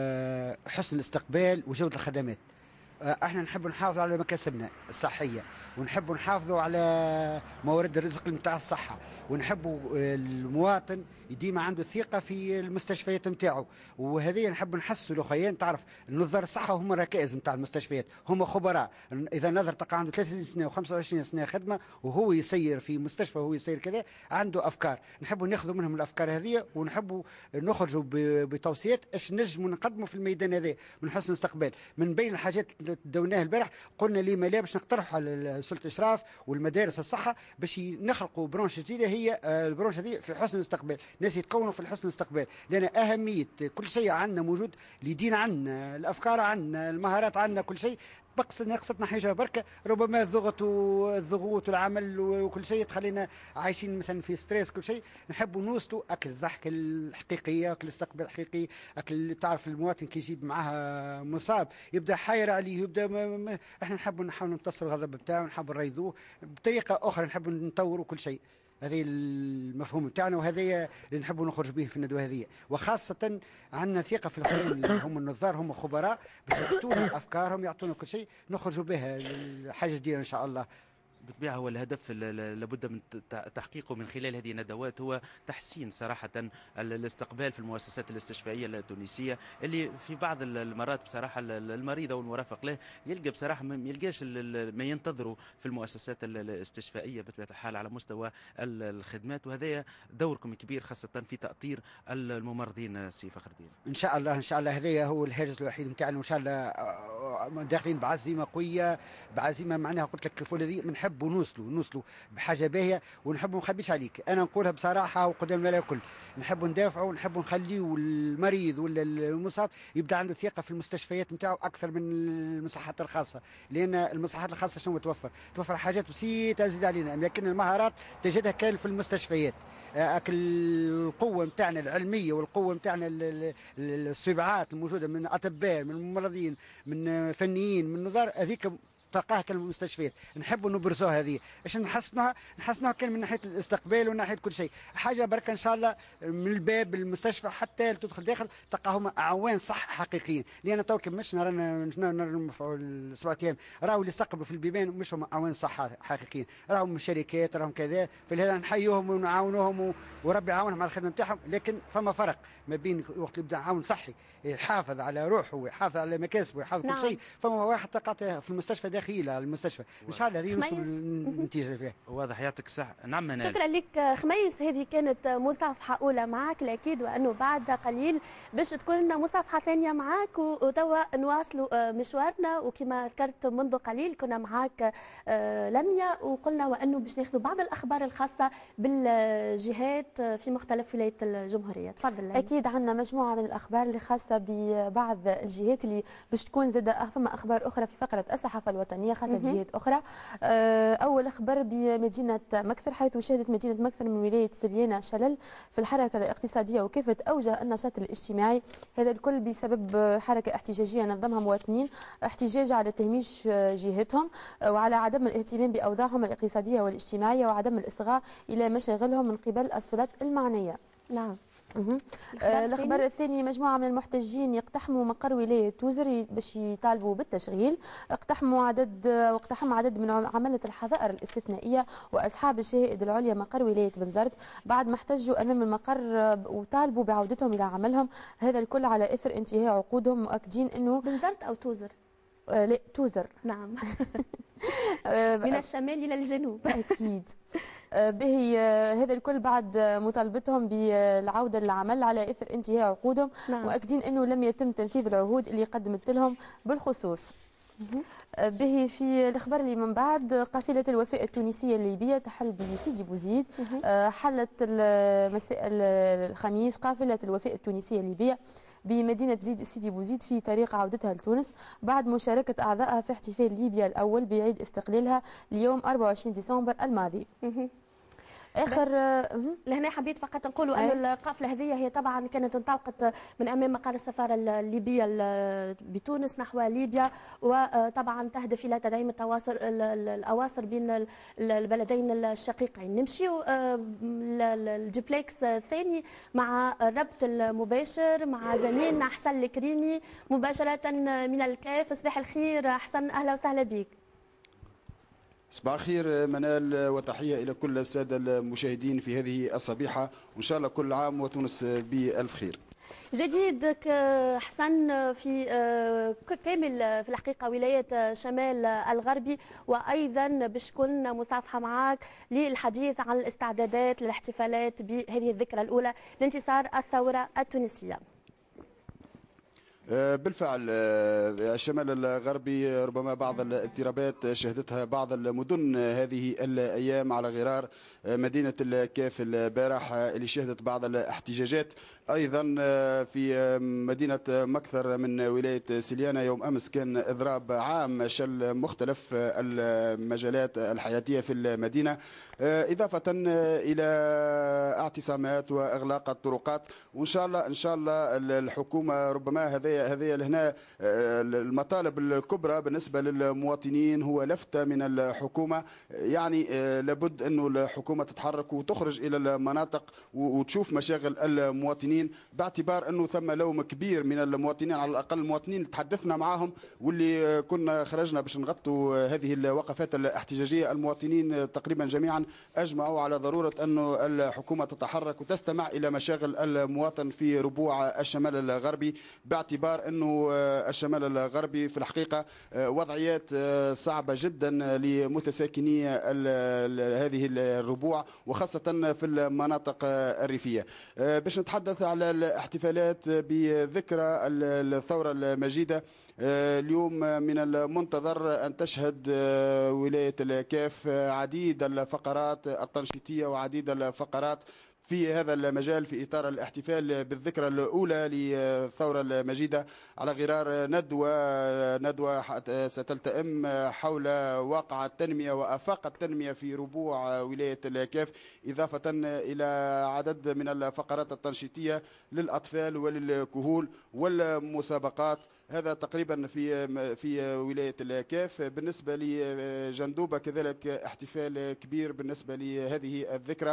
حسن الاستقبال وجودة الخدمات. احنا نحب نحافظوا على مكاسبنا الصحيه، ونحب نحافظوا على موارد الرزق نتاع الصحه، ونحبوا المواطن ديما عنده ثقه في المستشفيات نتاعو. وهذه نحب نحسوا الاخوان، تعرف نظار الصحه هم الركائز نتاع المستشفيات، هم خبراء. اذا نظر تلقى عنده 30 سنه و25 سنه خدمه وهو يسير في مستشفى وهو يسير كذا، عنده افكار. نحبوا ناخذوا منهم الافكار هذه، ونحبوا نخرجوا بتوصيات ايش نجموا نقدموا في الميدان هذا من حسن استقبال. من بين الحاجات دوناه البارح قلنا لي لا باش نقترحوا على سلطه الاشراف والمدارس الصحه باش نخلقوا برونش جديده، هي البرونش هذه في حسن الاستقبال، الناس يتكونوا في الحسن الاستقبال، لان اهميه كل شيء عندنا موجود، اليدين عندنا، الافكار عندنا، المهارات عندنا، كل شيء. بقص ناقصتنا حاجه بركه، ربما الضغوط والعمل وكل شيء تخلينا عايشين مثلا في ستريس كل شيء. نحبوا نوصلوا اكل الضحك الحقيقيه، اكل الاستقبال الحقيقي، اكل تعرف المواطن كي يجيب معاه مصاب يبدا حاير عليه، يبدا احنا نحبوا نحاولوا نمتصروا الغضب بتاعه، نحبوا نريضوه بطريقه اخرى، نحبوا نطوروا كل شيء. هذه المفهوم بتاعنا، وهذا اللي نحبوا نخرج به في الندوه هذه. وخاصه عندنا ثقه في الاخوان اللي هم النظار، هم خبراء باش يعطونا افكارهم، يعطونا كل شيء نخرجوا بها حاجه جديده ان شاء الله. بالطبيعة هو الهدف لابد من تحقيقه من خلال هذه الندوات هو تحسين صراحة الاستقبال في المؤسسات الاستشفائية التونسية، اللي في بعض المرات بصراحة المريض أو المرافق له يلقى بصراحة ما يلقاش ما ينتظره في المؤسسات الاستشفائية بطبيعة الحال على مستوى الخدمات. وهذا دوركم كبير خاصة في تأطير الممرضين. سي فخر الدين، ان شاء الله ان شاء الله هذا هو الهاجس الوحيد نتاعنا، وان شاء الله داخلين بعزيمه قويه، بعزيمه معناها قلت لك الفوله دي بنحبوا نوصلوا بحاجه باهيه، ونحب ما نخبيش عليك، انا نقولها بصراحه وقدام الملا الكل، نحبوا ندافعوا، ونحبوا نخليوا المريض ولا المصاب يبدا عنده ثقه في المستشفيات نتاعو اكثر من المصحات الخاصه، لان المصحات الخاصه شنو توفر حاجات بسيطه زيد علينا، لكن المهارات تجدها كان في المستشفيات. القوه نتاعنا العلميه والقوه نتاعنا الصباعات الموجوده من اطباء، من ممرضين، من فنيين، من نظار، هذيك تلقاها كالمستشفيات، نحبوا نبرزوها هذه باش نحسنوها كان من ناحيه الاستقبال وناحيه كل شيء. حاجه برك ان شاء الله من الباب المستشفى حتى تدخل داخل تلقاهم اعوان صح حقيقيين، لان تو كمش رانا الاسبوع ايام راهو اللي استقبلوا في البيبان مش هم اعوان صح حقيقيين، راهم شركات راهم كذا، فلهذا نحيوهم ونعاونوهم وربي يعاونهم على الخدمه نتاعهم. لكن فما فرق ما بين وقت يبدا عون صحي يحافظ على روحه ويحافظ على مكاسبه ويحافظ كل شيء، فما واحد تقاطع في المستشفى داخلي على المستشفى ان شاء الله هذه نوصل النتيجه فيها. واضح يعطيك الصحه. نعم منال. شكرا لك خميس. هذه كانت مصافحه اولى معك، الاكيد وانه بعد قليل باش تكون مصافحه ثانيه معك، وتوا نواصلوا مشوارنا. وكما ذكرت منذ قليل كنا معك لميا وقلنا وانه باش ناخذوا بعض الاخبار الخاصه بالجهات في مختلف ولايات الجمهوريه. تفضل لميا. اكيد عندنا مجموعه من الاخبار اللي خاصه ببعض الجهات اللي باش تكون زاد فما اخبار اخرى في فقره الصحافه الوطنيه خاصه بجهات اخرى. اول خبر بمدينه مكثر، حيث شهدت مدينه مكثر من ولايه سليانه شلل في الحركه الاقتصاديه وكافه اوجه النشاط الاجتماعي. هذا الكل بسبب حركه احتجاجيه نظمها مواطنين احتجاج على تهميش جهتهم وعلى عدم الاهتمام باوضاعهم الاقتصاديه والاجتماعيه وعدم الاصغاء الى مشاغلهم من قبل السلطات المعنيه. نعم. الخبر الثاني، مجموعة من المحتجين يقتحموا مقر ولاية توزر باش يطالبوا بالتشغيل. اقتحم عدد من عملة الحظائر الاستثنائية وأصحاب الشهائد العليا مقر ولاية بنزرت بعد ما احتجوا أمام المقر وطالبوا بعودتهم إلى عملهم. هذا الكل على إثر انتهاء عقودهم، مؤكدين أنه بنزرت أو توزر؟ لا توزر. نعم. من الشمال إلى الجنوب. أكيد. به هذا الكل بعد مطالبتهم بالعودة للعمل على إثر انتهاء عقودهم. نعم. مؤكدين أنه لم يتم تنفيذ العهود اللي قدمت لهم بالخصوص. به في الخبر اللي من بعد، قافلة الوفاء التونسية الليبية تحل بسيدي بوزيد. حلت مساء الخميس قافلة الوفاء التونسية الليبية بمدينة سيدي بوزيد في طريق عودتها لتونس بعد مشاركة أعضائها في احتفال ليبيا الأول بعيد استقلالها اليوم 24 ديسمبر الماضي. اخر لهنا حبيت فقط نقولوا انه القافله هذه هي طبعا كانت انطلقت من امام مقر السفاره الليبيه بتونس نحو ليبيا، وطبعا تهدف الى تدعيم الاواصر بين البلدين الشقيقين. نمشيو الدوبلكس الثاني مع الربط المباشر مع زميلنا حسن الكريمي مباشره من الكاف. صباح الخير حسن، اهلا وسهلا بك. صباح الخير منال، وتحية إلى كل السادة المشاهدين في هذه الصبيحة، وإن شاء الله كل عام وتونس بألف خير. جديدك حسن في كامل في الحقيقة ولاية شمال الغربي، وأيضا باش تكون مصافحة معك للحديث عن الاستعدادات للاحتفالات بهذه الذكرى الأولى لانتصار الثورة التونسية. بالفعل الشمال الغربي ربما بعض الاضطرابات شهدتها بعض المدن هذه الأيام، على غرار مدينة الكاف البارح اللي شهدت بعض الاحتجاجات. أيضا في مدينة مكثر من ولاية سليانة يوم أمس كان إضراب عام شل مختلف المجالات الحياتية في المدينة، إضافة إلى اعتصامات وإغلاق الطرقات. وإن شاء الله الحكومة ربما هذه لهنا المطالب الكبرى بالنسبة للمواطنين هو لفتة من الحكومة، يعني لابد أنه الحكومة تتحرك وتخرج إلى المناطق وتشوف مشاغل المواطنين، باعتبار أنه ثم لوم كبير من المواطنين، على الأقل المواطنين اللي تحدثنا معهم واللي كنا خرجنا باش نغطوا هذه الوقفات الاحتجاجية. المواطنين تقريبا جميعا أجمعوا على ضرورة أنه الحكومة تتحرك وتستمع إلى مشاغل المواطن في ربوع الشمال الغربي، باعتبار أنه الشمال الغربي في الحقيقة وضعيات صعبة جدا لمتساكني هذه الربوع وخاصة في المناطق الريفية. باش نتحدث على الاحتفالات بذكرى الثورة المجيدة، اليوم من المنتظر أن تشهد ولاية الكاف عديد الفقرات التنشيطية وعديد الفقرات في هذا المجال في إطار الاحتفال بالذكرى الأولى للثورة المجيدة، على غرار ندوة ستلتئم حول واقع التنمية وآفاق التنمية في ربوع ولاية الكاف، إضافة إلى عدد من الفقرات التنشيطية للأطفال وللكهول والمسابقات. هذا تقريبا في ولاية الكاف. بالنسبة لجندوبة كذلك احتفال كبير بالنسبة لهذه الذكرى.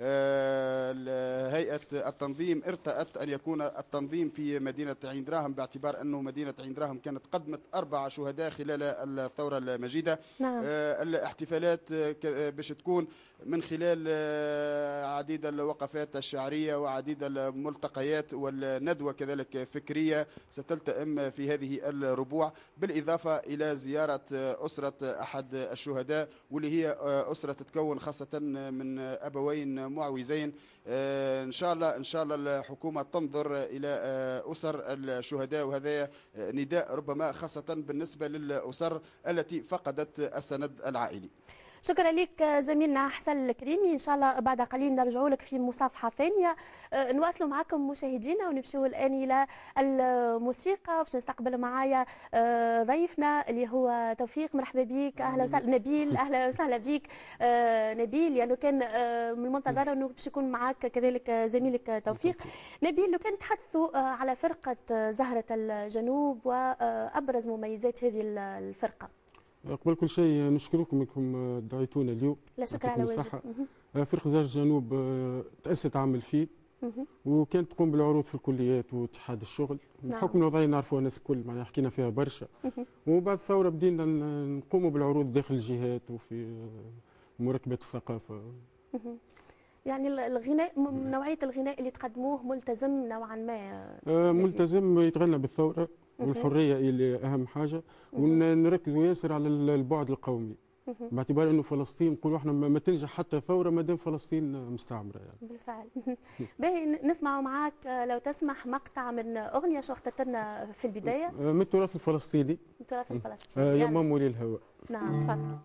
هيئة التنظيم ارتأت أن يكون التنظيم في مدينة عين دراهم، باعتبار أنه مدينة عين دراهم كانت قدمت 4 شهداء خلال الثورة المجيدة. نعم. الاحتفالات باش تكون من خلال عديد الوقفات الشعرية وعديد الملتقيات والندوة كذلك فكرية ستلتئم في هذه الربوع، بالإضافة إلى زيارة أسرة أحد الشهداء، واللي هي أسرة تتكون خاصة من أبوين معوزين. إن شاء الله الحكومة تنظر إلى أسر الشهداء، وهذا نداء ربما خاصة بالنسبة للأسر التي فقدت السند العائلي. شكرا لك زميلنا حسن الكريمي. ان شاء الله بعد قليل نرجعوا لك في مصافحه ثانيه. نواصلوا معكم مشاهدينا ونمشيو الان الى الموسيقى باش نستقبل معايا ضيفنا اللي هو توفيق. مرحبا بك. اهلا وسهلا. نبيل اهلا وسهلا بك. نبيل يعني كان من المنتظر انه باش يكون معك كذلك زميلك توفيق. نبيل لو كان تحدثوا على فرقه زهره الجنوب وابرز مميزات هذه الفرقه. قبل كل شيء نشكركم انكم دعيتونا اليوم. لا شكر على واجب. فرقة زهرة الجنوب تأسست عام 2000 وكانت تقوم بالعروض في الكليات واتحاد الشغل. بحكم الوضعيه نعرفوها الناس الكل، معناها حكينا فيها برشا. وبعد الثوره بدينا نقوموا بالعروض داخل الجهات وفي مركبات الثقافه. يعني الغناء، نوعيه الغناء اللي تقدموه ملتزم نوعا ما؟ ملتزم يتغنى بالثوره والحريه اللي اهم حاجه، ونركزوا ياسر على البعد القومي، باعتبار انه فلسطين نقولوا احنا ما تنجح حتى ثوره ما دام فلسطين مستعمره يعني. بالفعل. باهي نسمعوا معاك لو تسمح مقطع من اغنيه شو اخترت لنا في البدايه من التراث الفلسطيني. من التراث الفلسطيني. يا مام ولي الهوى. نعم تفضل.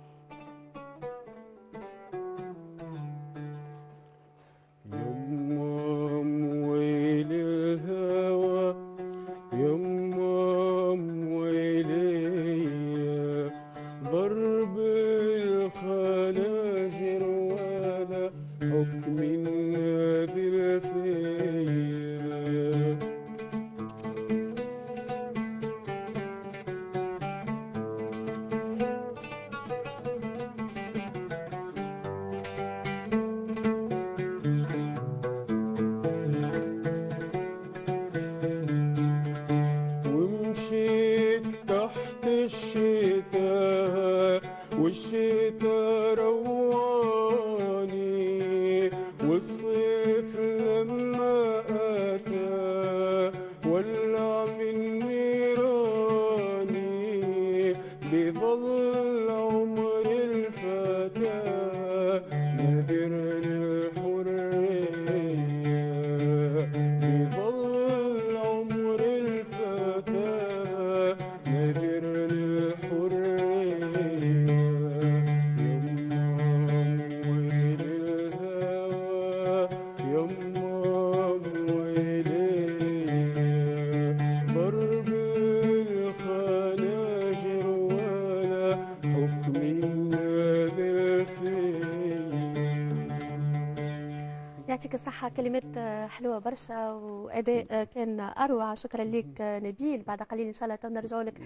يعطيك الصحة. كلمات حلوة برشا وأداء كان أروع. شكرا لك نبيل. بعد قليل إن شاء الله نرجعوا لك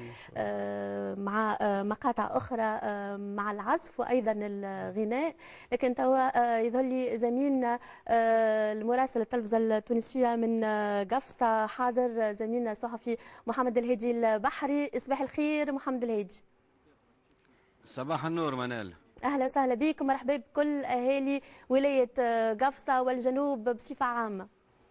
مع مقاطع أخرى مع العزف وأيضا الغناء. لكن توا يظهر لي زميلنا المراسل التلفزة التونسية من قفصة حاضر، زميلنا الصحفي محمد الهادي البحري. صباح الخير محمد الهادي. صباح النور منال. اهلا وسهلا بك ومرحبا بكل اهالي ولايه قفصه والجنوب بصفه عامه.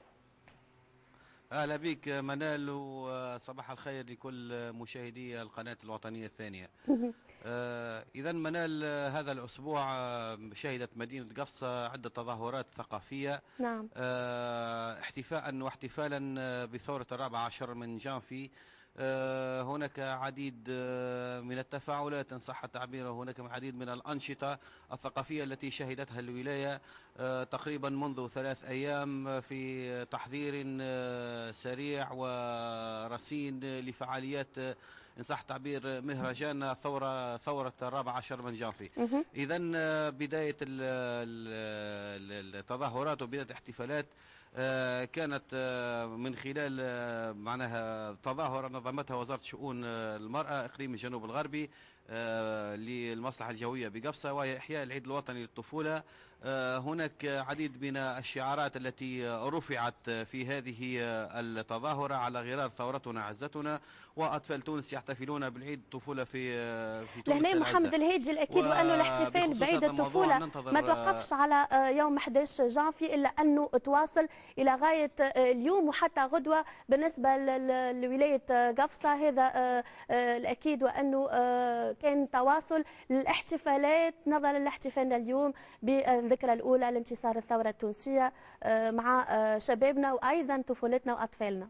اهلا بك منال وصباح الخير لكل مشاهدي القناه الوطنيه الثانيه. اذا منال، هذا الاسبوع شهدت مدينه قفصه عده تظاهرات ثقافيه. نعم. احتفاء واحتفالا بثوره 14 من جانفي. هناك عديد من التفاعلات إن صح التعبير، وهناك العديد من الأنشطة الثقافية التي شهدتها الولاية تقريبا منذ 3 أيام في تحضير سريع ورصين لفعاليات إن صح التعبير مهرجان ثورة 14 من جانفي. إذا بداية التظاهرات وبداية احتفالات كانت من خلال معناها تظاهرة نظمتها وزارة شؤون المرأة إقليم الجنوب الغربي للمصلحة الجوية بقفصة، وهي إحياء العيد الوطني للطفولة. هناك عديد من الشعارات التي رفعت في هذه التظاهرة على غرار ثورتنا عزتنا، وأطفال تونس يحتفلون بالعيد الطفولة في تونس لهنا العزة. محمد الهيجي الأكيد وأنه الاحتفال بعيد الطفولة ما توقفش على يوم 11 جانفي، إلا أنه تواصل إلى غاية اليوم وحتى غدوة بالنسبة لولاية قفصة. هذا الأكيد، وأنه كان تواصل للاحتفالات نظرا لاحتفالنا اليوم بالذكرى الأولى لانتصار الثورة التونسية مع شبابنا وأيضا طفولتنا وأطفالنا.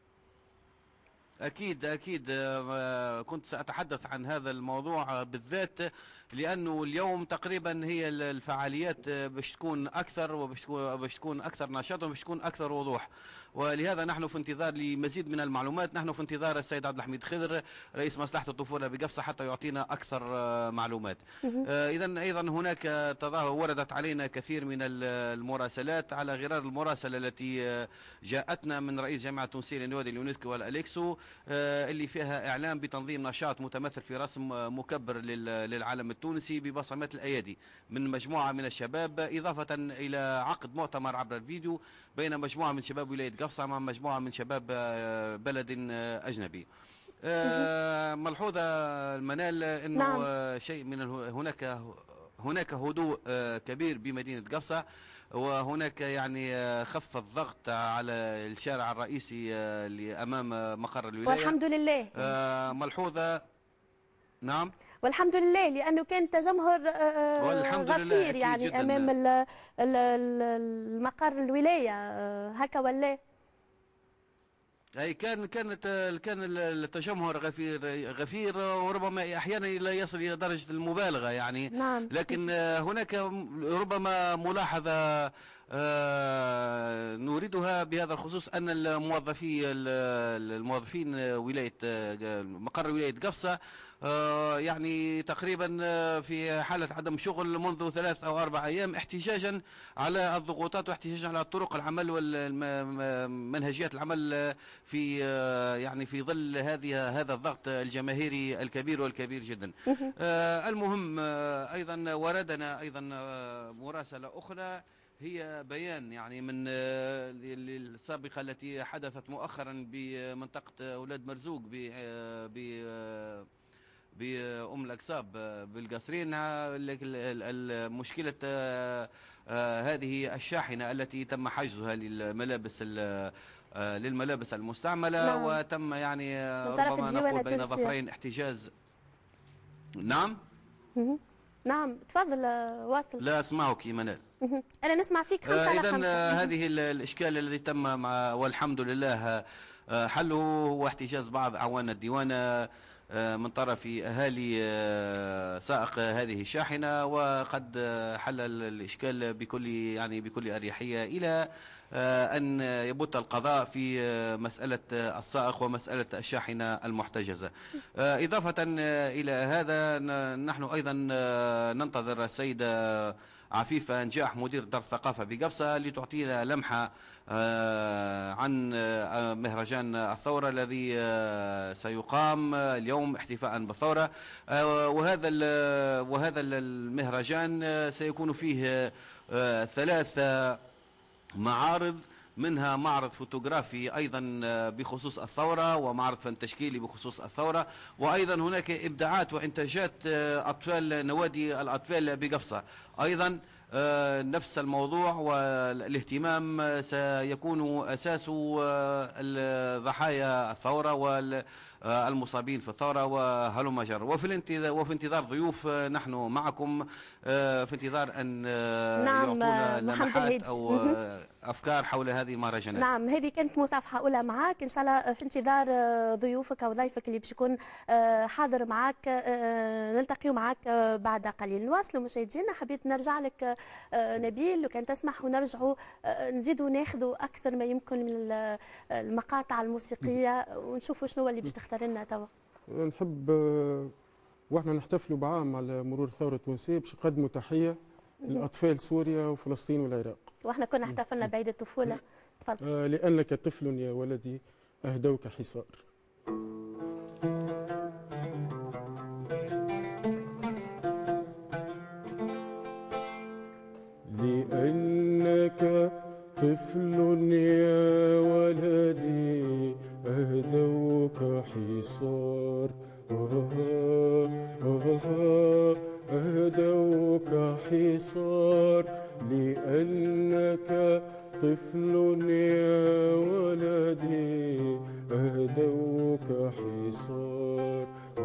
أكيد كنت سأتحدث عن هذا الموضوع بالذات، لأنه اليوم تقريبا هي الفعاليات باش تكون أكثر وباش تكون أكثر نشاطا وباش تكون أكثر وضوح، ولهذا نحن في انتظار لمزيد من المعلومات. نحن في انتظار السيد عبد الحميد خضر رئيس مصلحة الطفولة بقفصة حتى يعطينا أكثر معلومات. إذا أيضا هناك تظاهر وردت علينا كثير من المراسلات على غرار المراسلة التي جاءتنا من رئيس جامعة تونسية للنوادي اليونسكو والأليكسو، اللي فيها إعلام بتنظيم نشاط متمثل في رسم مكبر للعالم التونسي ببصمات الأيادي من مجموعة من الشباب، إضافة إلى عقد مؤتمر عبر الفيديو بين مجموعة من شباب ولاية قفصة مع مجموعة من شباب بلد أجنبي. ملحوظة المنال أنه نعم. شيء من هناك هدوء كبير بمدينة قفصة، وهناك يعني خف الضغط على الشارع الرئيسي أمام مقر الولاية والحمد لله. ملحوظة نعم والحمد لله، لأنه كان تجمهر غفير يعني جداً أمام المقر الولاية هكا ولا؟ أي كان التجمهر غفير وربما أحيانا لا يصل إلى درجة المبالغة يعني. نعم. لكن هناك ربما ملاحظة نريدها بهذا الخصوص، أن الموظفين ولاية مقر ولاية قفصة يعني تقريبا في حالة عدم شغل منذ 3 أو 4 أيام، احتجاجا على الضغوطات واحتجاجا على طرق العمل ومنهجيات العمل في يعني في ظل هذا الضغط الجماهيري الكبير والكبير جدا. المهم أيضا وردنا أيضا مراسلة أخرى، هي بيان يعني من السابقة التي حدثت مؤخرا بمنطقة أولاد مرزوق بأم الأقصاب بالقصرين. مشكلة هذه الشاحنة التي تم حجزها للملابس المستعملة. نعم. وتم يعني ربما نقول بين ظفرين احتجاز. نعم نعم تفضل واصل. لا أسمعك منال. أنا نسمع فيك 5 على 5. إذن هذه الإشكال الذي تم والحمد لله حله هو احتجاز بعض أعوان الديوان من طرف أهالي سائق هذه الشاحنة، وقد حل الإشكال بكل أريحية إلى أن يبت القضاء في مسألة السائق ومسألة الشاحنة المحتجزة. إضافة إلى هذا نحن أيضا ننتظر السيدة عفيفة نجاح مدير دار الثقافة بقفصة لتعطينا لمحة عن مهرجان الثورة الذي سيقام اليوم احتفاء بالثورة. وهذا المهرجان سيكون فيه 3 معارض، منها معرض فوتوغرافي أيضا بخصوص الثورة، ومعرض فن تشكيلي بخصوص الثورة، وأيضا هناك إبداعات وإنتاجات أطفال نوادي الأطفال بقفصة أيضا نفس الموضوع، والاهتمام سيكون أساس ضحايا الثورة والمصابين في الثورة وهلم جر. وفي انتظار ضيوف نحن معكم في انتظار أن يعطونا لمحات أو أفكار حول هذه المهرجانات. نعم هذه كانت مصافحة أولى معك، إن شاء الله في انتظار ضيوفك أو ضيفك اللي باش يكون حاضر معك نلتقيو معك بعد قليل. نواصلوا مشاهدينا، حبيت نرجع لك نبيل لو كان تسمح، ونرجعوا نزيدوا ناخذوا أكثر ما يمكن من المقاطع الموسيقية ونشوفوا شنو اللي باش تختار لنا توا. نحب واحنا نحتفلوا بعام على مرور الثورة التونسية باش نقدموا تحية الأطفال سوريا وفلسطين والعراق. واحنا كنا احتفلنا بعيد الطفولة. تفضل. لأنك طفل يا ولدي أهدوك حصار. لأنك طفل يا ولدي أهدوك حصار، أهدوك حصار. لأنك طفل يا ولدي أهدوك حصار،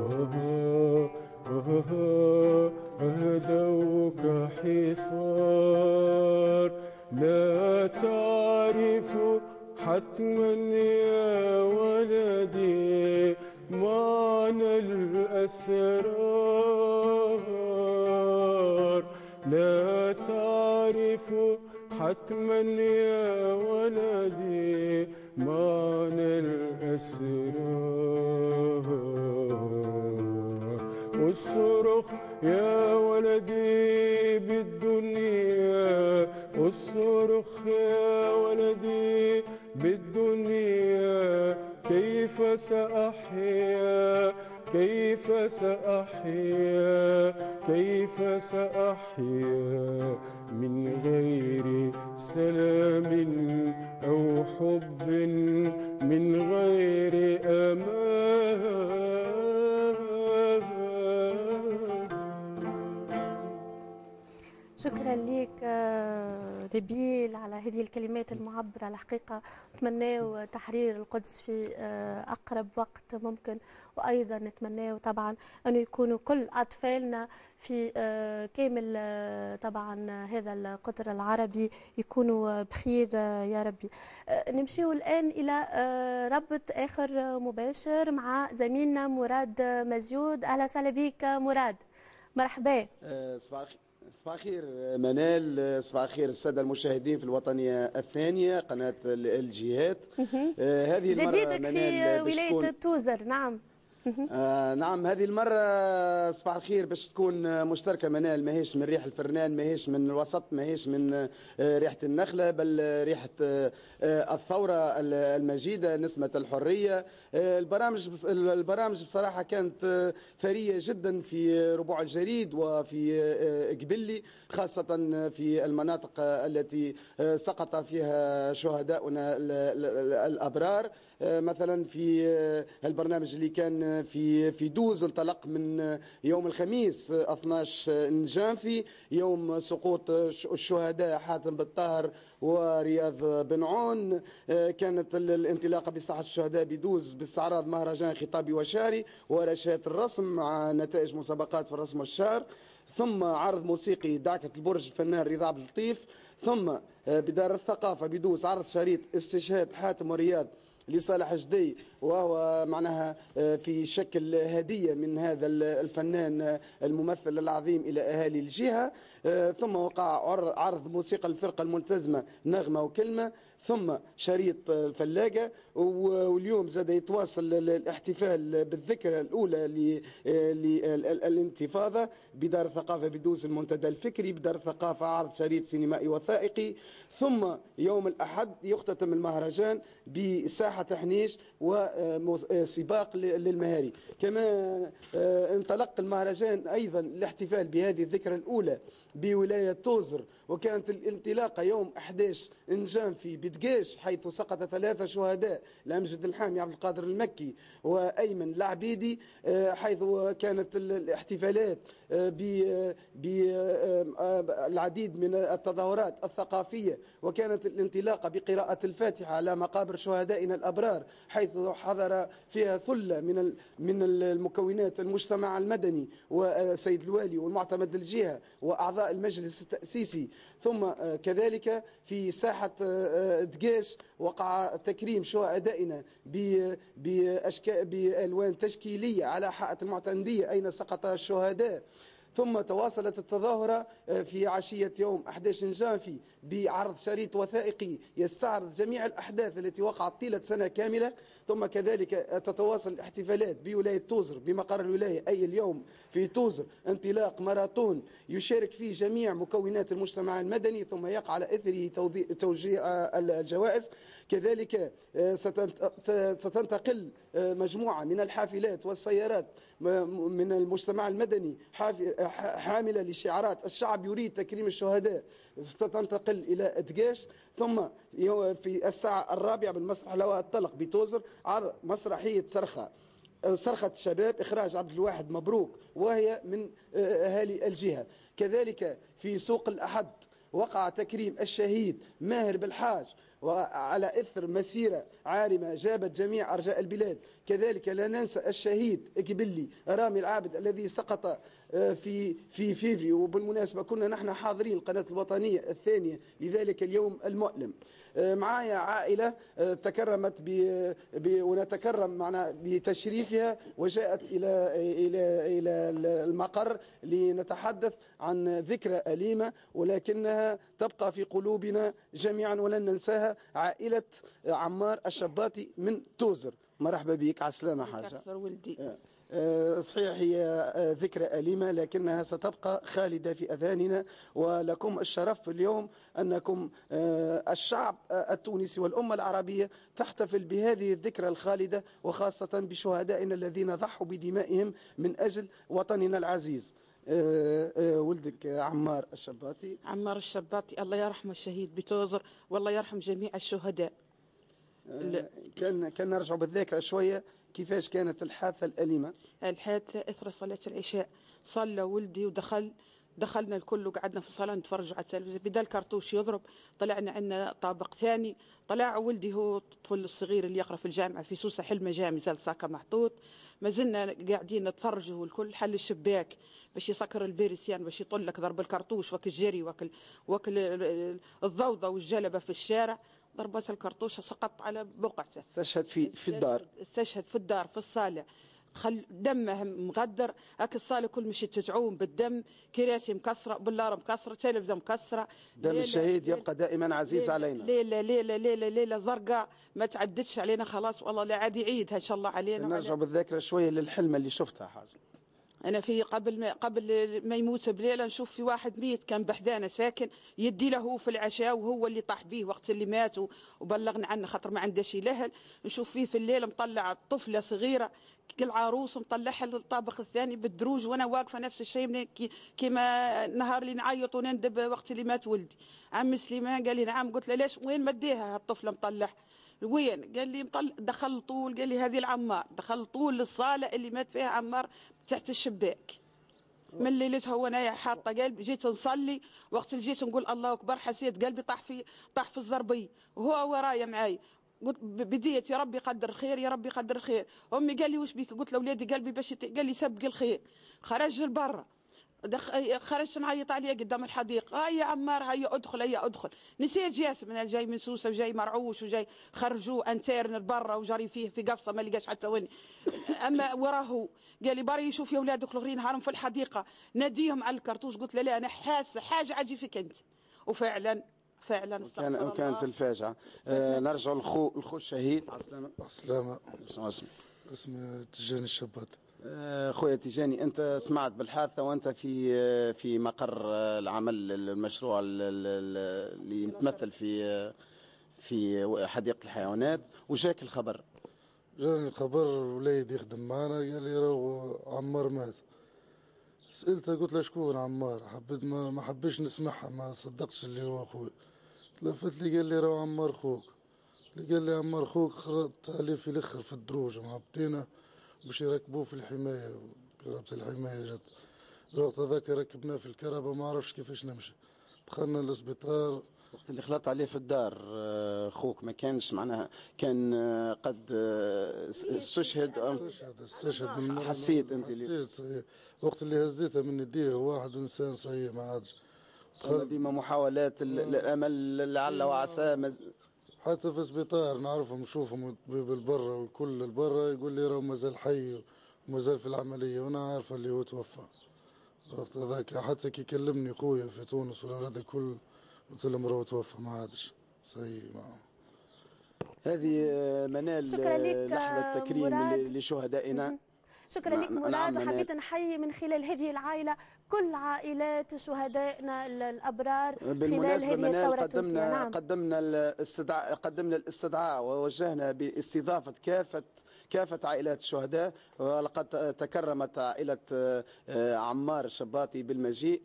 أهدوك حصار. لا تعرف حتما يا ولدي معنى الأسرار، لا تعرف حتما يا ولدي معنى الأسرار. اصرخ يا ولدي بالدنيا، اصرخ يا ولدي بالدنيا. كيف سأحيا، كيف سأحيا، كيف سأحيا من غير سلام أو حب، من غير أمان. شكرا لك نبيل على هذه الكلمات المعبرة. الحقيقة نتمنى تحرير القدس في أقرب وقت ممكن، وأيضا نتمنى طبعا أن يكونوا كل أطفالنا في كامل طبعا هذا القطر العربي يكونوا بخير يا ربي. نمشي الآن إلى ربط آخر مباشر مع زميلنا مراد مزيود. أهلا وسهلا بك مراد، مرحبا. صباح الخير منال، صباح الخير الساده المشاهدين في الوطنيه الثانيه قناه الجهات. هذه جديدك في ولايه توزر. نعم. نعم، هذه المرة صباح الخير باش تكون مشتركة منال، ماهيش من ريح الفرنان، ماهيش من الوسط، ماهيش من ريحة النخلة، بل ريحة الثورة المجيدة، نسمة الحرية. البرامج بصراحة كانت ثرية جدا في ربوع الجريد وفي قبلي، خاصة في المناطق التي سقط فيها شهداؤنا الأبرار. مثلا في البرنامج اللي كان في دوز انطلق من يوم الخميس 12 نجانفي، يوم سقوط الشهداء حاتم بالطاهر ورياض بن عون. كانت الانطلاقه بساحه الشهداء بدوز باستعراض مهرجان خطابي وشعري ورشات الرسم مع نتائج مسابقات في الرسم والشعر، ثم عرض موسيقي دعكة البرج الفنان رضا عبد اللطيف، ثم بدار الثقافة بدوز عرض شريط استشهاد حاتم ورياض لصالح جدي، وهو معناها في شكل هدية من هذا الفنان الممثل العظيم إلى أهالي الجهة. ثم وقع عرض موسيقى الفرقة الملتزمة نغمة وكلمة، ثم شريط الفلاقة. واليوم زاد يتواصل الاحتفال بالذكرى الأولى للانتفاضة بدار الثقافة بدوز المنتدى الفكري، بدار الثقافة عرض شريط سينمائي وثائقي، ثم يوم الأحد يختتم المهرجان بساحة حنيش وسباق للمهاري. كما انطلق المهرجان أيضا الاحتفال بهذه الذكرى الأولى بولاية توزر، وكانت الانطلاقة يوم 11 نجانفي بدقاش، حيث سقط 3 شهداء، الأمجد الحامي عبد القادر المكي وأيمن العبيدي، حيث كانت الاحتفالات بالعديد من التظاهرات الثقافية، وكانت الانطلاقة بقراءة الفاتحة على مقابر شهدائنا الأبرار، حيث حضر فيها ثلة من المكونات المجتمع المدني وسيد الوالي والمعتمد الجهة وأعضاء المجلس التأسيسي. ثم كذلك في ساحة دقاش وقع تكريم شهدائنا بألوان تشكيلية على حائط المعتمدية أين سقط الشهداء. ثم تواصلت التظاهرة في عشية يوم 11 جانفي بعرض شريط وثائقي يستعرض جميع الأحداث التي وقعت طيلة سنة كاملة. ثم كذلك تتواصل الاحتفالات بولاية توزر بمقر الولاية أي اليوم في توزر انطلاق ماراثون يشارك فيه جميع مكونات المجتمع المدني، ثم يقع على إثره توزيع الجوائز. كذلك ستنتقل مجموعة من الحافلات والسيارات من المجتمع المدني حاملة لشعارات الشعب يريد تكريم الشهداء، ستنتقل إلى أدقاش. ثم في الساعة 4 بالمسرح الهواء الطلق بتوزر عرض مسرحية صرخة الشباب إخراج عبد الواحد مبروك وهي من أهالي الجهة. كذلك في سوق الأحد وقع تكريم الشهيد ماهر بالحاج وعلى إثر مسيرة عارمة جابت جميع أرجاء البلاد. كذلك لا ننسى الشهيد إقبلي رامي العابد الذي سقط في فيفري، وبالمناسبة كنا نحن حاضرين القناة الوطنية الثانية لذلك اليوم المؤلم. معايا عائلة تكرمت ونتكرم معنا بتشريفها وجاءت إلى المقر لنتحدث عن ذكرى أليمة ولكنها تبقى في قلوبنا جميعا ولن ننساها. عائلة عمار الشباطي من توزر، مرحبا بك. على السلامة حاجة. صحيح هي ذكرى أليمة لكنها ستبقى خالدة في أذهاننا، ولكم الشرف اليوم أنكم الشعب التونسي والأمة العربية تحتفل بهذه الذكرى الخالدة، وخاصة بشهدائنا الذين ضحوا بدمائهم من أجل وطننا العزيز. ولدك عمار الشباطي. عمار الشباطي الله يرحمه الشهيد بتوزر والله يرحم جميع الشهداء. كان نرجع بالذاكرة شوية، كيفاش كانت الحادثة الأليمة؟ الحادثة إثر صلاة العشاء، صلى ولدي دخلنا الكل وقعدنا في الصالة نتفرجوا على التلفزيون، بدا الكرتوش يضرب، طلعنا عندنا طابق ثاني، طلع ولدي هو الطفل الصغير اللي يقرأ في الجامعة في سوسة حلمة جامي زال ساكا محطوط، ما زلنا قاعدين نتفرجوا والكل حل الشباك باش يسكر البيرسيان باش يطل لك ضرب الكرتوش وكل الجري وكل الضوضة والجلبة في الشارع، ضربت الكرتوشة سقط على بقعته. استشهد في الدار. استشهد في الدار في الصالة، دمه مغدر، هاك الصالة كل مشيت تعوم بالدم، كراسي مكسرة، بلارة مكسرة، تلفزة مكسرة. دم الشهيد يبقى دائما عزيز علينا. ليلة زرقاء ما تعدتش علينا خلاص والله لا عاد يعيدها ان شاء الله علينا. نرجع بالذاكرة شوية للحلمة اللي شفتها حاجة. أنا في قبل ما يموت بليلة نشوف في واحد ميت كان بحدانا ساكن يدي له في العشاء وهو اللي طاح بيه وقت اللي مات وبلغنا عنه خاطر ما عندهش الأهل، نشوف فيه في الليل مطلع طفلة صغيرة كالعروس مطلعها للطابق الثاني بالدروج وأنا واقفة نفس الشيء كيما نهار اللي نعيط ونندب وقت اللي مات ولدي. عم سليمان قال لي نعم، قلت له ليش وين مديها هالطفلة مطلع وين؟ قال لي دخل طول، قال لي هذه العمار، دخل طول للصالة اللي مات فيها عمار تحت الشباك. من ليلتها وانا حاطه قلب، جيت نصلي وقت اللي جيت نقول الله اكبر حسيت قلبي طاح في الزربي وهو ورايا معاي، قلت بديت يا ربي قدر الخير يا ربي قدر الخير. امي قال لي وش بيك؟ قلت له ولادي قلبي باش قال لي سبق الخير. خرج لبرا خرجت نعيط عليه قدام الحديقه، هيا عمار هيا ادخل هيا ادخل. نسيت جاسم انا جاي من سوسه وجاي مرعوش وجاي خرجوه انترن لبرا وجري فيه في قفصه ما لقاش حتى وين. اما وراه قال لي بري شوف يا اولادك الاخرين هارم في الحديقه ناديهم على الكرتوش. قلت له لا انا حاسه حاجه عجي فيك انت، وفعلا وكانت الفاجعه. نرجع الخو الشهيد. عسلامة. شنو اسمك؟ اسمي تجاني الشباطي. خويا تيجاني، انت سمعت بالحادثه وانت في مقر العمل المشروع اللي يتمثل في حديقه الحيوانات، وجاك الخبر؟ جاني الخبر، وليد يخدم معنا قال لي راهو عمار مات. سالته قلت له شكون عمار؟ حبيت ما حبيش نسمعها، ما صدقش اللي هو اخوي. تلفت لي قال لي راهو عمار خوك. قال لي عمار خوك خرجت عليه في الاخر في الدروج مع بدينا باش يركبوه في الحمايه، كرهبة الحمايه جات الوقت هذاك ركبناه في الكرهبه ما عرفش كيفاش نمشي، دخلنا للسبيطار. وقت اللي خلطت عليه في الدار خوك ما كانش معناها كان قد استشهد حسيت انت حسيت صحيح. وقت اللي هزيتها من يديه واحد انسان صحيح ما عادش. ديما محاولات الامل لعل وعسى حتى في السبيطار نعرفهم نشوفهم بالبرة والكل البرة يقول لي راهو مازال حي ومازال في العملية، وانا عارفة اللي هو توفى وقت هذاك حتى كي كلمني خويا في تونس ولا هذا كل قلت له مرة توفى ما عادش صحيح. هذه منال شكرا لك لحظة تكريم مراد. لشهدائنا. شكرا لك مراد. وحبيت نحيي من خلال هذه العائلة كل عائلات شهدائنا الأبرار خلال هذه الثورة التونسية. نعم. قدمنا الاستدعاء ووجهنا باستضافة كافة عائلات الشهداء، ولقد تكرمت عائلة عمار الشباطي بالمجيء،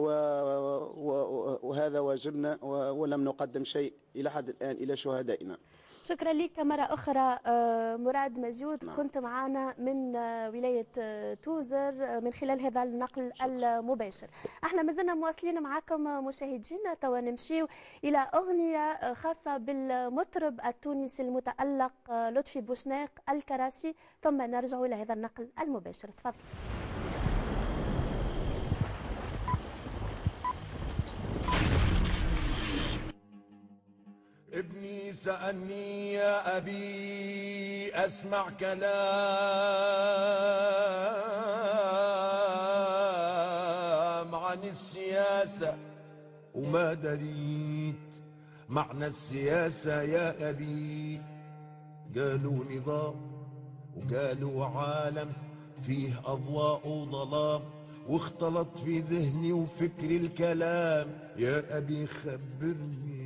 وهذا واجبنا، ولم نقدم شيء إلى حد الآن إلى شهدائنا. شكرا لك مرة أخرى مراد مزيود. كنت معنا من ولاية توزر من خلال هذا النقل المباشر. احنا مازلنا مواصلين معكم مشاهدينا. توا نمشيو إلى أغنية خاصة بالمطرب التونسي المتألق لطفي بوشناق الكراسي، ثم نرجع إلى هذا النقل المباشر. تفضل. ابني سألني يا أبي أسمع كلام عن السياسة وما دريت معنى السياسة يا أبي. قالوا نظام وقالوا عالم فيه أضواء وظلام، واختلط في ذهني وفكري الكلام. يا أبي خبرني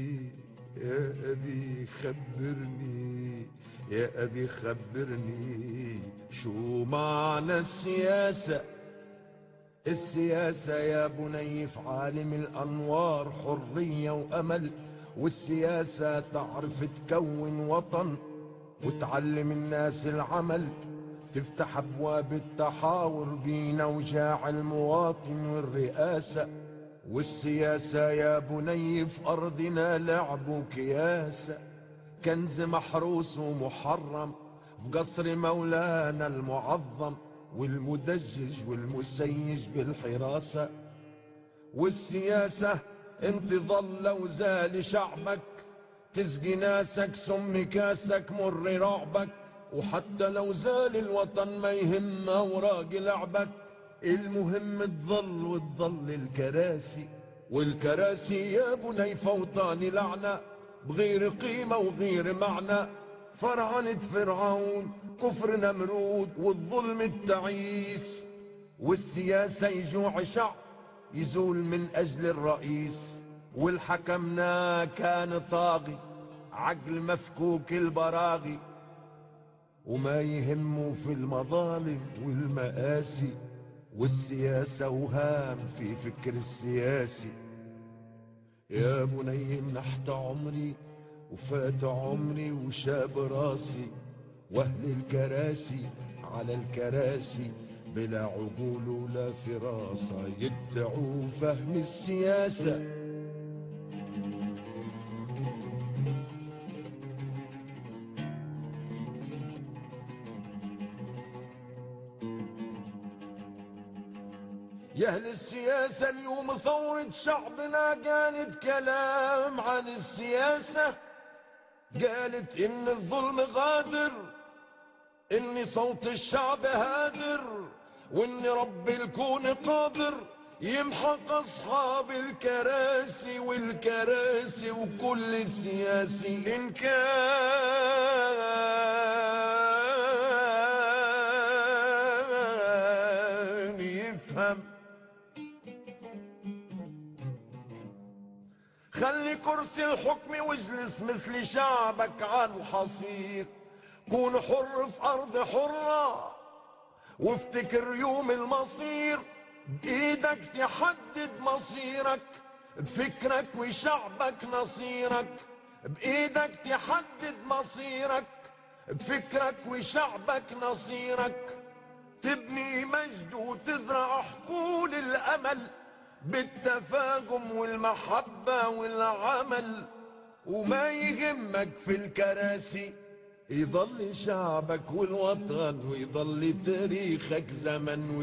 يا أبي خبرني يا أبي خبرني شو معنى السياسة. السياسة يا بني في عالم الأنوار حرية وأمل، والسياسة تعرف تكون وطن وتعلم الناس العمل، تفتح أبواب التحاور بين وجاع المواطن والرئاسة. والسياسة يا بني في أرضنا لعب وكياسة، كنز محروس ومحرم في قصر مولانا المعظم، والمدجج والمسيج بالحراسة. والسياسة انت ظل وزال شعبك، تسقي ناسك سم كاسك مر رعبك، وحتى لو زال الوطن ما يهم أوراق لعبك، المهم تظل وتظل الكراسي. والكراسي يا بني فوطان لعنة بغير قيمة وغير معنى، فرعنة فرعون كفر نمرود والظلم التعيس. والسياسة يجوع شعب يزول من أجل الرئيس، والحكمنا كان طاغي عقل مفكوك البراغي، وما يهمه في المظالم والمآسي. والسياسة وهام في فكر السياسي. يا بني نحت عمري وفات عمري وشاب راسي، واهل الكراسي على الكراسي بلا عقول ولا فراسة، يدعوا فهم السياسة. يا أهل السياسة اليوم ثورة شعبنا قالت كلام عن السياسة، قالت إن الظلم غادر، إن صوت الشعب هادر، وإن رب الكون قادر يمحق أصحاب الكراسي والكراسي. وكل سياسي إن كان يفهم خلي كرسي الحكم واجلس مثل شعبك على الحصير، كون حر في أرض حرة وافتكر يوم المصير، بإيدك تحدد مصيرك بفكرك وشعبك نصيرك، بإيدك تحدد مصيرك بفكرك وشعبك نصيرك، تبني مجد وتزرع حقول الأمل بالتفاهم والمحبة والعمل، وما يهمك في الكراسي يضل شعبك والوطن، ويضل تاريخك زمن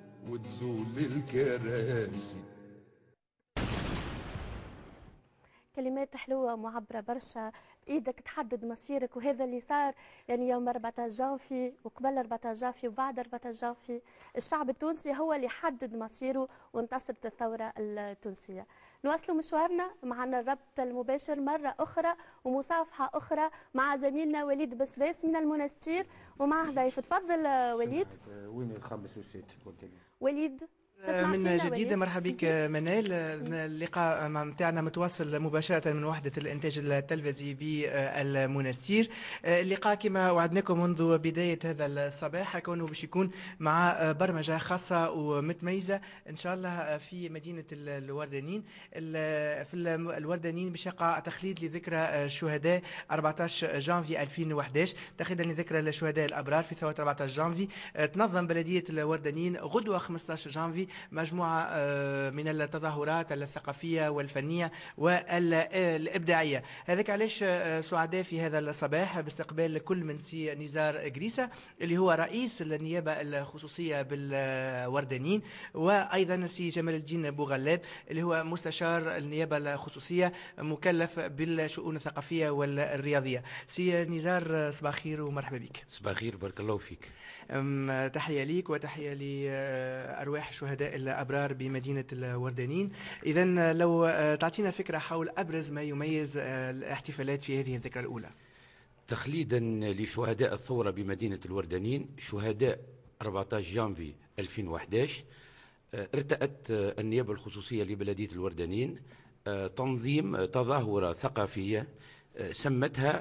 وتزول الكراسي. كلمات حلوة معبرة برشا، بإيدك تحدد مصيرك، وهذا اللي صار يعني يوم 14 جانفي وقبل 14 جانفي وبعد 14 جانفي. الشعب التونسي هو اللي حدد مصيره وانتصرت الثورة التونسية. نواصلوا مشوارنا معنا الربط المباشر مرة أخرى ومصافحة أخرى مع زميلنا وليد بسباس من المنستير ومعه ضيف. تفضل وليد. وين الخامس والسادس قلت لي؟ وليد من جديد مرحبا بك منال. اللقاء متاعنا متواصل مباشرة من وحدة الإنتاج التلفزي بالمنستير. اللقاء كما وعدناكم منذ بداية هذا الصباح كونه باش يكون مع برمجة خاصة ومتميزة إن شاء الله في مدينة الوردانين. في الوردانين باش يقع تخليد لذكرى شهداء 14 جانفي 2011، تخليدا لذكرى الشهداء الأبرار في ثورة 14 جانفي. تنظم بلدية الوردانين غدوة 15 جانفي مجموعة من التظاهرات الثقافية والفنية والإبداعية. هذاك علاش سعداء في هذا الصباح باستقبال كل من سي نزار قريسة اللي هو رئيس النيابة الخصوصية بالوردانين، وأيضا سي جمال الدين بوغلاب اللي هو مستشار النيابة الخصوصية مكلف بالشؤون الثقافية والرياضية. سي نزار صباح الخير ومرحبا بك. صباح الخير بارك الله فيك. تحية ليك وتحية لأرواح الشهداء الأبرار بمدينة الوردانين. إذا لو تعطينا فكرة حول أبرز ما يميز الاحتفالات في هذه الذكرى الأولى. تخليدا لشهداء الثورة بمدينة الوردانين، شهداء 14 جانفي 2011، ارتأت النيابة الخصوصية لبلدية الوردانين تنظيم تظاهرة ثقافية سمتها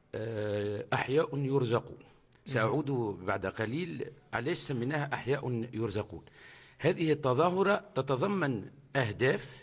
أحياء يرزقون. سأعود بعد قليل علاش سميناها أحياء يرزقون. هذه التظاهرة تتضمن أهداف.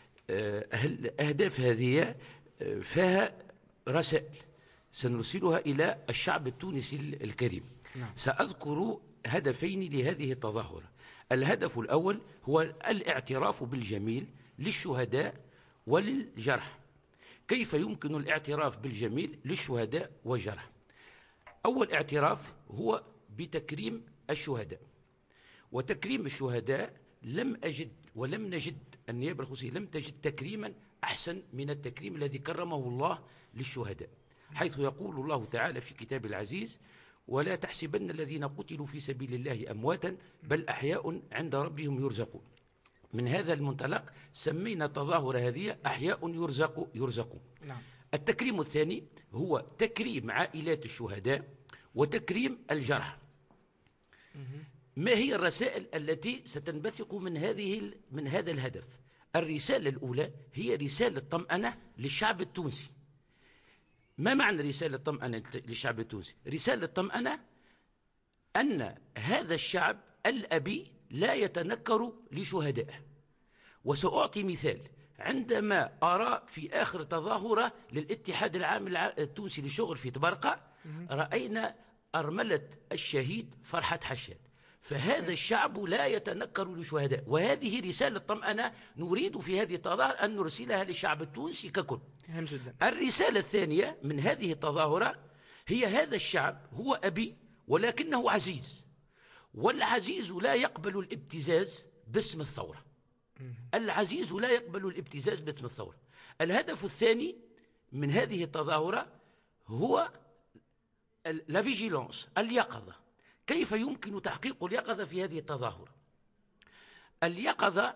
الأهداف هذه فيها رسائل سنرسلها إلى الشعب التونسي الكريم. سأذكر هدفين لهذه التظاهرة. الهدف الأول هو الاعتراف بالجميل للشهداء وللجرح. كيف يمكن الاعتراف بالجميل للشهداء والجرح؟ أول اعتراف هو بتكريم الشهداء، وتكريم الشهداء ولم نجد النيابة الخصوصية لم تجد تكريما أحسن من التكريم الذي كرمه الله للشهداء، حيث يقول الله تعالى في كتاب العزيز: ولا تحسبن الذين قتلوا في سبيل الله أمواتا بل أحياء عند ربهم يرزقون. من هذا المنطلق سمينا التظاهرة هذه أحياء يرزقون. نعم. التكريم الثاني هو تكريم عائلات الشهداء وتكريم الجرحى. ما هي الرسائل التي ستنبثق من هذا الهدف؟ الرسالة الأولى هي رسالة طمأنة للشعب التونسي. ما معنى رسالة طمأنة للشعب التونسي؟ رسالة طمأنة أن هذا الشعب الأبي لا يتنكر لشهدائه. وسأعطي مثال. عندما أرى في آخر تظاهرة للاتحاد العام التونسي للشغل في تبرقة، رأينا أرملة الشهيد فرحة حشاد. فهذا الشعب لا يتنكر لشهداء، وهذه رسالة طمأنة نريد في هذه التظاهرة أن نرسلها للشعب التونسي ككل. مهم جدا. الرسالة الثانية من هذه التظاهرة هي هذا الشعب هو أبي ولكنه عزيز، والعزيز لا يقبل الابتزاز باسم الثورة. العزيز لا يقبل الابتزاز باسم الثورة. الهدف الثاني من هذه التظاهرة هو لا فيجيلانس، اليقظة. كيف يمكن تحقيق اليقظة في هذه التظاهرة؟ اليقظة،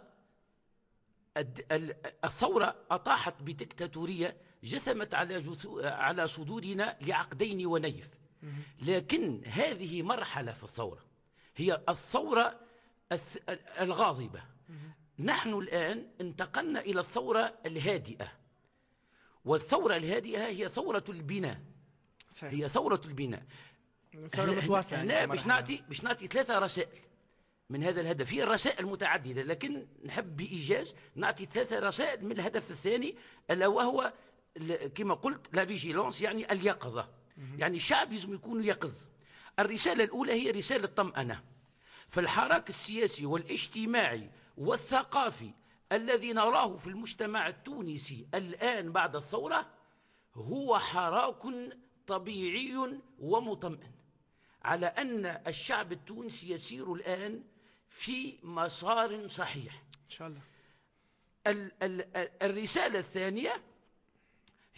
الثورة أطاحت بديكتاتورية جثمت على صدورنا لعقدين ونيف، لكن هذه مرحلة في الثورة، هي الثورة الغاضبة. نحن الآن انتقلنا إلى الثورة الهادئة، والثورة الهادئة هي ثورة البناء. صحيح. هي ثورة البناء. ثورة متواصلة. هنا باش نعطي 3 رسائل من هذا الهدف. هي الرسائل متعددة، لكن نحب بإيجاز نعطي 3 رسائل من الهدف الثاني، ألا وهو كما قلت لا فيجيلانس، يعني اليقظة. يعني الشعب لازم يكون يقظ. الرسالة الأولى هي رسالة طمأنة. فالحراك السياسي والاجتماعي والثقافي الذي نراه في المجتمع التونسي الآن بعد الثورة هو حراك طبيعي ومطمئن على أن الشعب التونسي يسير الآن في مسار صحيح إن شاء الله. الرسالة الثانية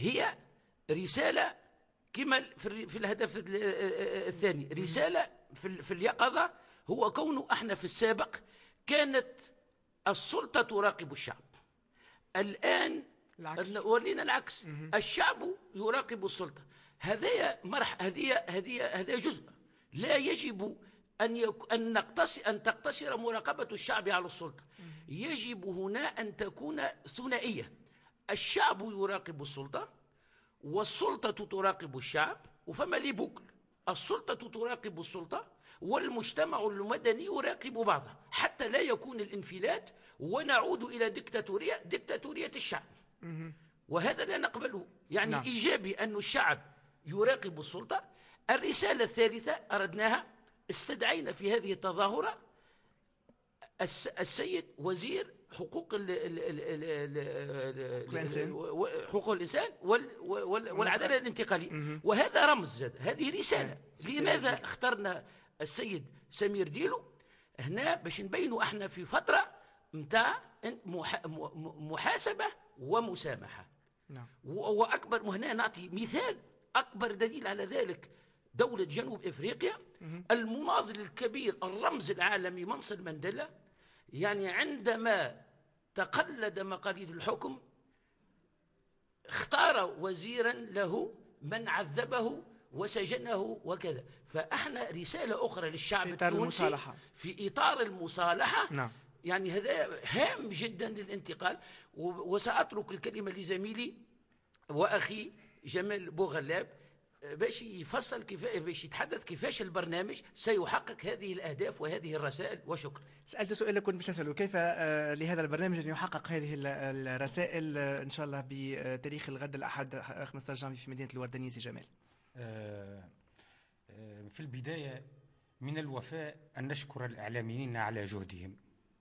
هي رسالة كما في الهدف الثاني، رسالة في اليقظة، هو كونه احنا في السابق كانت السلطة تراقب الشعب، الآن ولينا العكس، الشعب يراقب السلطة. هذا جزء لا يجب أن تقتصر مراقبة الشعب على السلطة، يجب هنا أن تكون ثنائية، الشعب يراقب السلطة والسلطة تراقب الشعب، وفما لي بوكل، السلطة تراقب السلطة والمجتمع المدني يراقب بعضه، حتى لا يكون الانفلات ونعود إلى ديكتاتورية الشعب، وهذا لا نقبله. يعني نعم. إيجابي أن الشعب يراقب السلطة. الرسالة الثالثة أردناها، استدعينا في هذه التظاهرة السيد وزير حقوق الإنسان والعدالة الانتقالية، وهذا رمز، هذه رسالة. لماذا اخترنا السيد سمير ديلو هنا؟ باش نبينوا احنا في فترة متاع محاسبة ومسامحة. نعم. وأكبر هنا نعطي مثال، أكبر دليل على ذلك دولة جنوب إفريقيا، المناضل الكبير الرمز العالمي منصل مانديلا، يعني عندما تقلد مقاليد الحكم اختار وزيرا له من عذبه وسجنه وكذا. فاحنا رسالة أخرى للشعب التونسي في إطار المصالحة. نعم. يعني هذا هام جدا للانتقال. وسأترك الكلمة لزميلي وأخي جمال بوغلاب باش يفصل باش يتحدث كيفاش البرنامج سيحقق هذه الأهداف وهذه الرسائل. وشكرا. سألت سؤال كنت باش نسأله، كيف لهذا البرنامج أن يحقق هذه الرسائل إن شاء الله بتاريخ الغد الأحد 15 جانفي في مدينة الوردانية؟ سي جمال. في البداية من الوفاء أن نشكر الإعلاميين على جهدهم.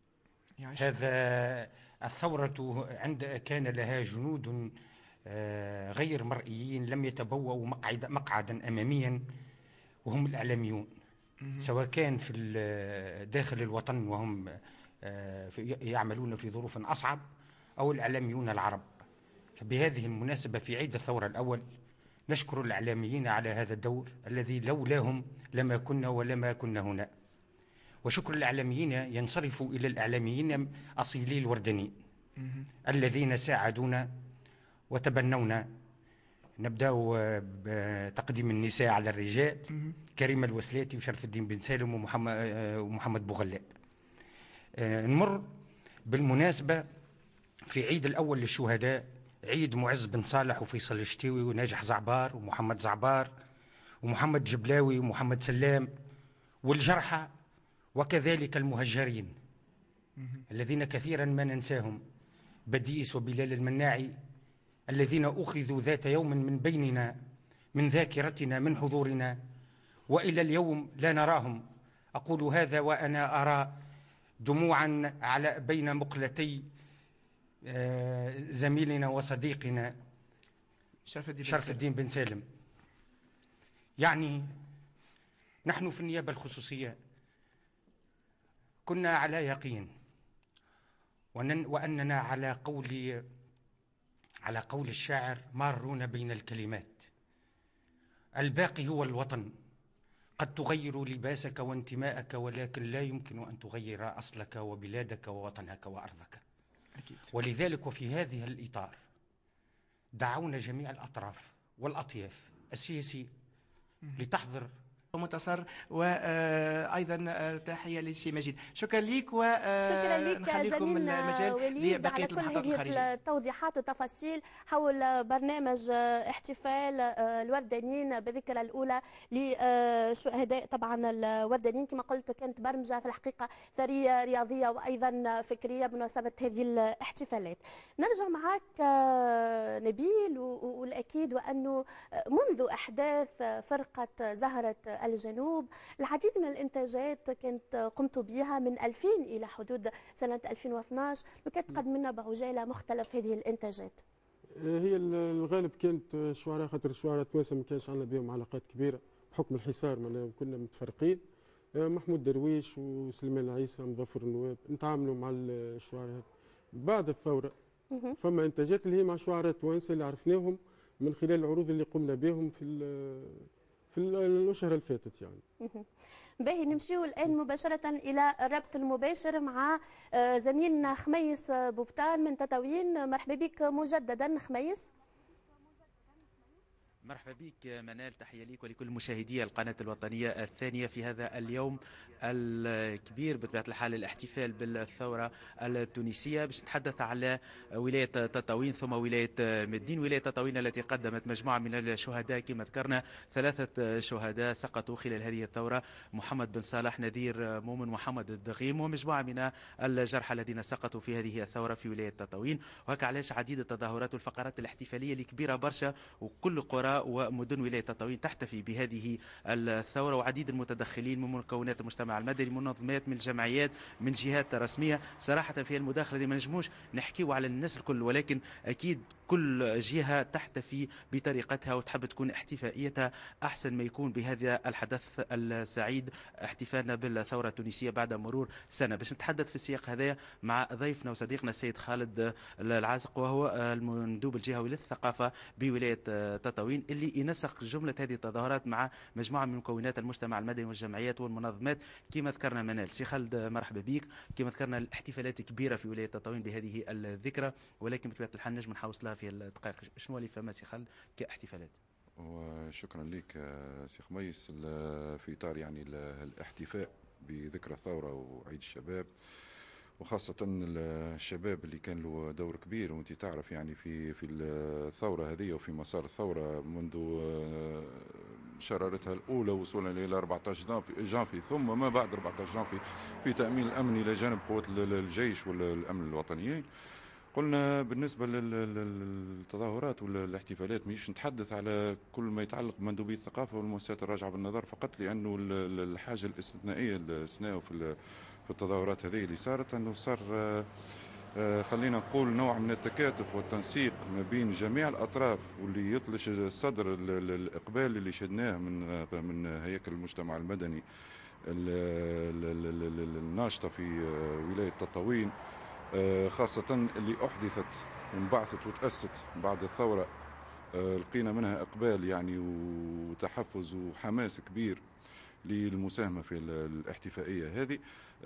هذا الثورة كان لها جنود غير مرئيين لم يتبوأوا مقعدا أماميا، وهم الإعلاميون، سواء كان في داخل الوطن وهم يعملون في ظروف أصعب، أو الإعلاميون العرب. فبهذه المناسبة في عيد الثورة الأول نشكر الإعلاميين على هذا الدور الذي لولاهم لما كنا هنا. وشكر الإعلاميين ينصرف إلى الإعلاميين أصيلي الورداني الذين ساعدونا وتبنونا. نبدأ بتقديم النساء على الرجال، كريمة الوسلاتي وشرف الدين بن سالم ومحمد بوغلاب. نمر بالمناسبة في عيد الأول للشهداء، عيد معز بن صالح وفيصل الشتيوي وناجح زعبار ومحمد زعبار ومحمد جبلاوي ومحمد سلام، والجرحى وكذلك المهجرين الذين كثيرا ما ننساهم، بديس وبلال المناعي، الذين أخذوا ذات يوم من بيننا، من ذاكرتنا، من حضورنا، وإلى اليوم لا نراهم. أقول هذا وأنا أرى دموعا بين مقلتي زميلنا وصديقنا شرف الدين بن سالم. يعني نحن في النيابة الخصوصية كنا على يقين وأننا على قول الشاعر مارون بين الكلمات. الباقي هو الوطن. قد تغير لباسك وانتماءك، ولكن لا يمكن أن تغير أصلك وبلادك ووطنك وأرضك. أكيد. ولذلك وفي هذه الإطار دعونا جميع الأطراف والأطياف السياسية لتحضر ومنتصر، وايضا تحيه لسي مجيد. شكرا لك شكرا لك زميلنا وليد على كل هذه التوضيحات والتفاصيل حول برنامج احتفال الوردانيين بالذكرى الاولى لشهداء طبعا الوردانيين. كما قلت كانت برمجه في الحقيقه ثريه رياضيه وايضا فكريه بمناسبه هذه الاحتفالات. نرجع معك نبيل، والاكيد وانه منذ احداث فرقه زهره الجنوب العديد من الانتاجات كانت قمت بها من 2000 الى حدود سنه 2012. لو كانت تقدم لنا بعجاله مختلف هذه الانتاجات. هي الغالب كانت شعراء، خاطر الشعراء التوانسه ما كانش عندنا بهم علاقات كبيره بحكم الحصار، كنا متفرقين. محمود درويش وسليمان العيسى مظفر النواب نتعاملوا مع الشعراء. بعد الثوره فما انتاجات اللي هي مع شعراء توانسه اللي عرفناهم من خلال العروض اللي قمنا بهم في الاشهر اللي فاتت يعني. باهي نمشيو الان مباشره الى الربط المباشر مع زميلنا خميس بوفتان من تطاوين. مرحبا بك مجددا خميس. مرحبا بك منال، تحية ليك ولكل مشاهدي القناة الوطنية الثانية في هذا اليوم الكبير بطبيعة الحال، الاحتفال بالثورة التونسية. باش نتحدث على ولاية تطاوين ثم ولاية مدين. ولاية تطاوين التي قدمت مجموعة من الشهداء كما ذكرنا، 3 شهداء سقطوا خلال هذه الثورة: محمد بن صالح، نذير مومن، محمد الدغيم، ومجموعة من الجرحى الذين سقطوا في هذه الثورة في ولاية تطاوين. وهكا علاش عديد التظاهرات والفقرات الاحتفالية اللي كبيرة برشا، وكل قرى ومدن ولاية تطاوين تحتفي بهذه الثورة، وعديد المتدخلين من مكونات المجتمع المدني، منظمات، من الجمعيات، من جهات رسمية. صراحة في المداخلة دي ما نجموش نحكيو على الناس الكل، ولكن أكيد كل جهة تحتفي بطريقتها وتحب تكون احتفائيتها أحسن ما يكون بهذا الحدث السعيد، احتفالنا بالثورة التونسية بعد مرور سنة. باش نتحدث في السياق هذا مع ضيفنا وصديقنا السيد خالد العازق، وهو المندوب الجهوي للثقافة بولاية تطاوين، اللي ينسق جملة هذه التظاهرات مع مجموعة من مكونات المجتمع المدني والجمعيات والمنظمات كما ذكرنا منال. سي خالد مرحبا بك. كما ذكرنا الاحتفالات كبيرة في ولاية تطاوين بهذه الذكرى، ولكن بطبيعة الحال نجم نحوصلها في الدقائق. شنو اللي فما سي خالد كاحتفالات؟ وشكرا لك سي خميس. في اطار يعني الاحتفاء بذكرى الثورة وعيد الشباب، وخاصة الشباب اللي كان له دور كبير، وانت تعرف يعني في الثورة هذه وفي مسار الثورة منذ شرارتها الأولى وصولا إلى 14 جانفي ثم ما بعد 14 جانفي في تأمين الأمن إلى جانب قوات الجيش والأمن الوطنيين. قلنا بالنسبة للتظاهرات والاحتفالات مش نتحدث على كل ما يتعلق بمندوبية الثقافة والمؤسسات الراجعة بالنظر فقط، لأنه الحاجة الاستثنائية السنة في التظاهرات هذه اللي صارت أنه صار خلينا نقول نوع من التكاتف والتنسيق ما بين جميع الأطراف، واللي يطلش صدر الإقبال اللي شدناه من هيكل المجتمع المدني الناشطة في ولاية تطاوين، خاصة اللي أحدثت وانبعثت وتأسست بعد الثورة. لقينا منها إقبال يعني وتحفز وحماس كبير للمساهمة في الاحتفائية هذه.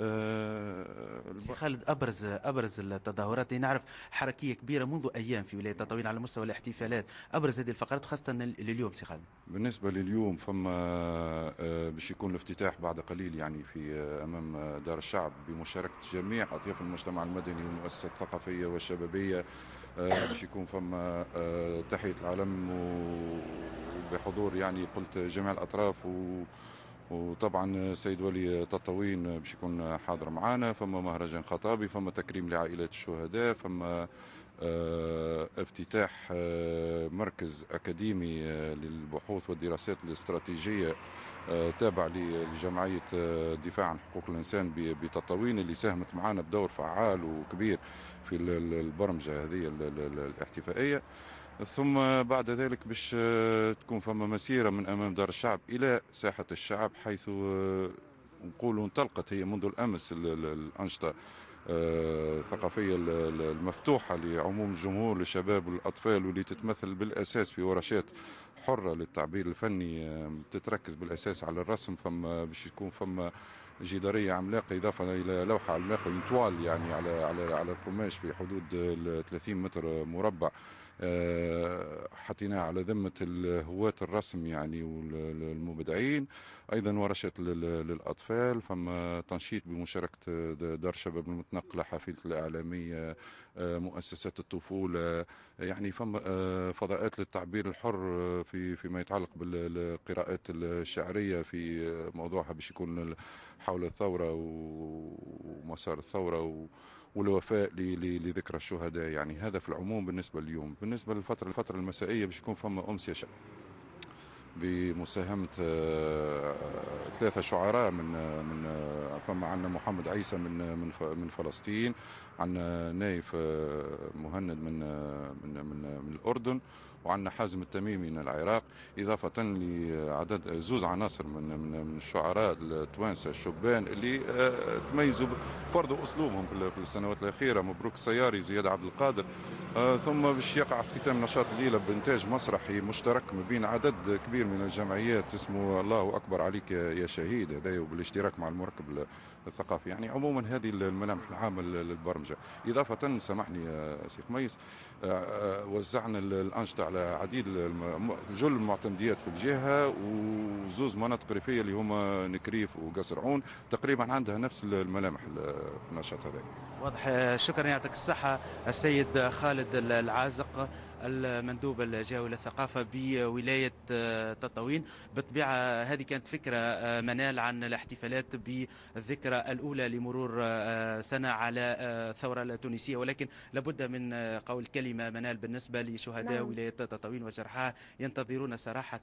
سي خالد، أبرز التظاهرات اللي نعرف حركية كبيرة منذ أيام في ولاية تطاوين على مستوى الاحتفالات، أبرز هذه الفقرات خاصة لليوم سي خالد. بالنسبة لليوم فما باش يكون الافتتاح بعد قليل يعني في أمام دار الشعب بمشاركة جميع أطياف المجتمع المدني والمؤسسات الثقافية والشبابية. باش يكون فما تحية العلم وبحضور يعني قلت جميع الأطراف، وطبعا سيد ولي تطاوين باش يكون حاضر معنا. فما مهرجان خطابي، فما تكريم لعائلات الشهداء، فما افتتاح مركز أكاديمي للبحوث والدراسات الاستراتيجية تابع لجمعية دفاع عن حقوق الإنسان بتطاوين، اللي ساهمت معنا بدور فعال وكبير في البرمجة هذه الاحتفائية. ثم بعد ذلك باش تكون فما مسيرة من أمام دار الشعب إلى ساحة الشعب، حيث نقولوا انطلقت هي منذ الأمس الأنشطة الثقافية المفتوحة لعموم الجمهور، للشباب والأطفال، واللي تتمثل بالأساس في ورشات حرة للتعبير الفني تتركز بالأساس على الرسم. فما باش يكون فما جدارية عملاقة إضافة إلى لوحة عملاقة ينطوال يعني على القماش في حدود 30 متر مربع، حطيناها على ذمة هواة الرسم يعني والمبدعين. أيضا ورشات للأطفال، فما تنشيط بمشاركة دار شباب المتنقلة، حافلة الإعلامية، مؤسسات الطفولة، يعني فما فضاءات للتعبير الحر فيما يتعلق بالقراءات الشعرية في موضوعها باش يكون حول الثورة ومسار الثورة والوفاء لذكرى الشهداء. يعني هذا في العموم بالنسبة لليوم. بالنسبة للفترة المسائية باش يكون فما أمسية بمساهمة 3 شعراء من فما عندنا محمد عيسى من فلسطين، عندنا نايف مهند من الأردن، وعندنا حازم التميمي من العراق، إضافة لعدد زوز عناصر من الشعراء التوانسة الشبان اللي تميزوا فرضوا أسلوبهم في السنوات الأخيرة. مبروك السياري، زياد عبد القادر. ثم باش يقع في ختام نشاط الليلة بإنتاج مسرحي مشترك ما بين عدد كبير من الجمعيات اسمه الله أكبر عليك يا شهيد، هذا وبالاشتراك مع المركب الثقافي. يعني عموما هذه الملامح العامة للبرمجة. إضافة سامحني يا سي خميس، وزعنا الأنشطة على عديد جل المعتمديات في الجهة، وزوز مناطق ريفية اللي هما نكريف وقصرعون تقريبا عندها نفس الملامح النشاط هذا. واضح. شكرا، يعطيك الصحة السيد خالد العازق المندوب الجهوي للثقافة بولاية تطاوين. بالطبيعة هذه كانت فكرة منال عن الاحتفالات بالذكرى الأولى لمرور سنة على الثورة التونسية، ولكن لابد من قول كلمة منال بالنسبة لشهداء ولاية تطاوين وجرحاها. ينتظرون صراحة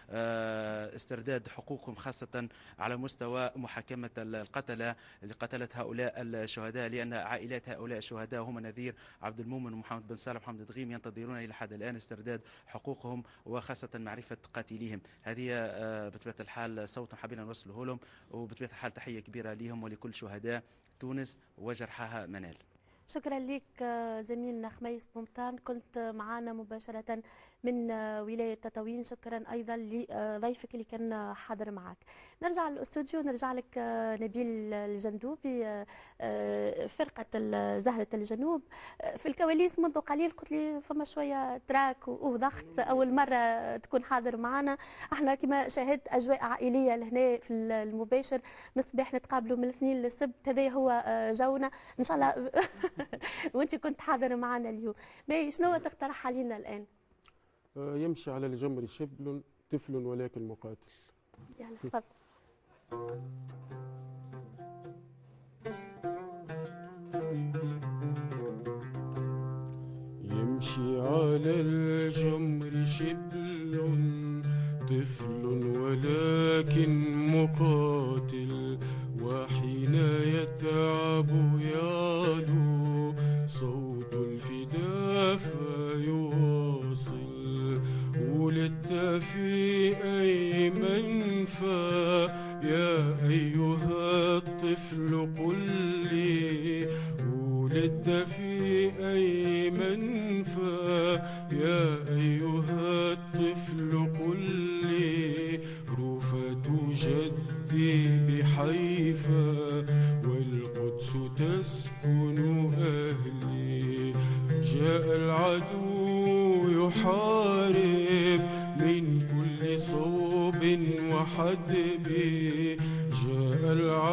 استرداد حقوقهم، خاصة على مستوى محاكمة القتلة اللي قتلت هؤلاء الشهداء، لأن عائلات هؤلاء الشهداء هم نذير عبد المؤمن ومحمد بن صالح ومحمد دغيم ينتظرون إلى حد الآن استرداد حقوقهم وخاصة معرفة قاتليهم. هذه بطبيعة الحال صوت حبينا نوصله لهم، وبطبيعة الحال تحية كبيرة لهم ولكل شهداء تونس وجرحاها. منال، شكرا لك زميلنا خميس بومطان، كنت معنا مباشرة من ولاية تطاوين. شكرا أيضا لضيفك اللي كان حاضر معك. نرجع للاستوديو، نرجع لك نبيل الجندوبي، فرقة زهرة الجنوب. في الكواليس منذ قليل قلت لي فما شوية تراك وضغط، أول مرة تكون حاضر معنا. احنا كما شاهدت أجواء عائلية لهنا في المباشر، من الصباح نتقابلوا من الاثنين للسبت، هذا هو جونا إن شاء الله. وانت كنت حاضر معنا اليوم. شنو تقترح علينا الآن؟ يمشي على الجمر شبل طفل ولكن مقاتل. يلا تفضل. يمشي على الجمر شبل طفل ولكن مقاتل، وحين يتعب يعلو صوت الفداء فيواصل. ولدت في أي منفى يا أيها الطفل قل لي، ولدت في أي منفى يا أيها الطفل قل لي. رفة جدي بحيفا والقدس تسكن أهلي. جاء العدو يحارب من كل صوب وحدب، جاء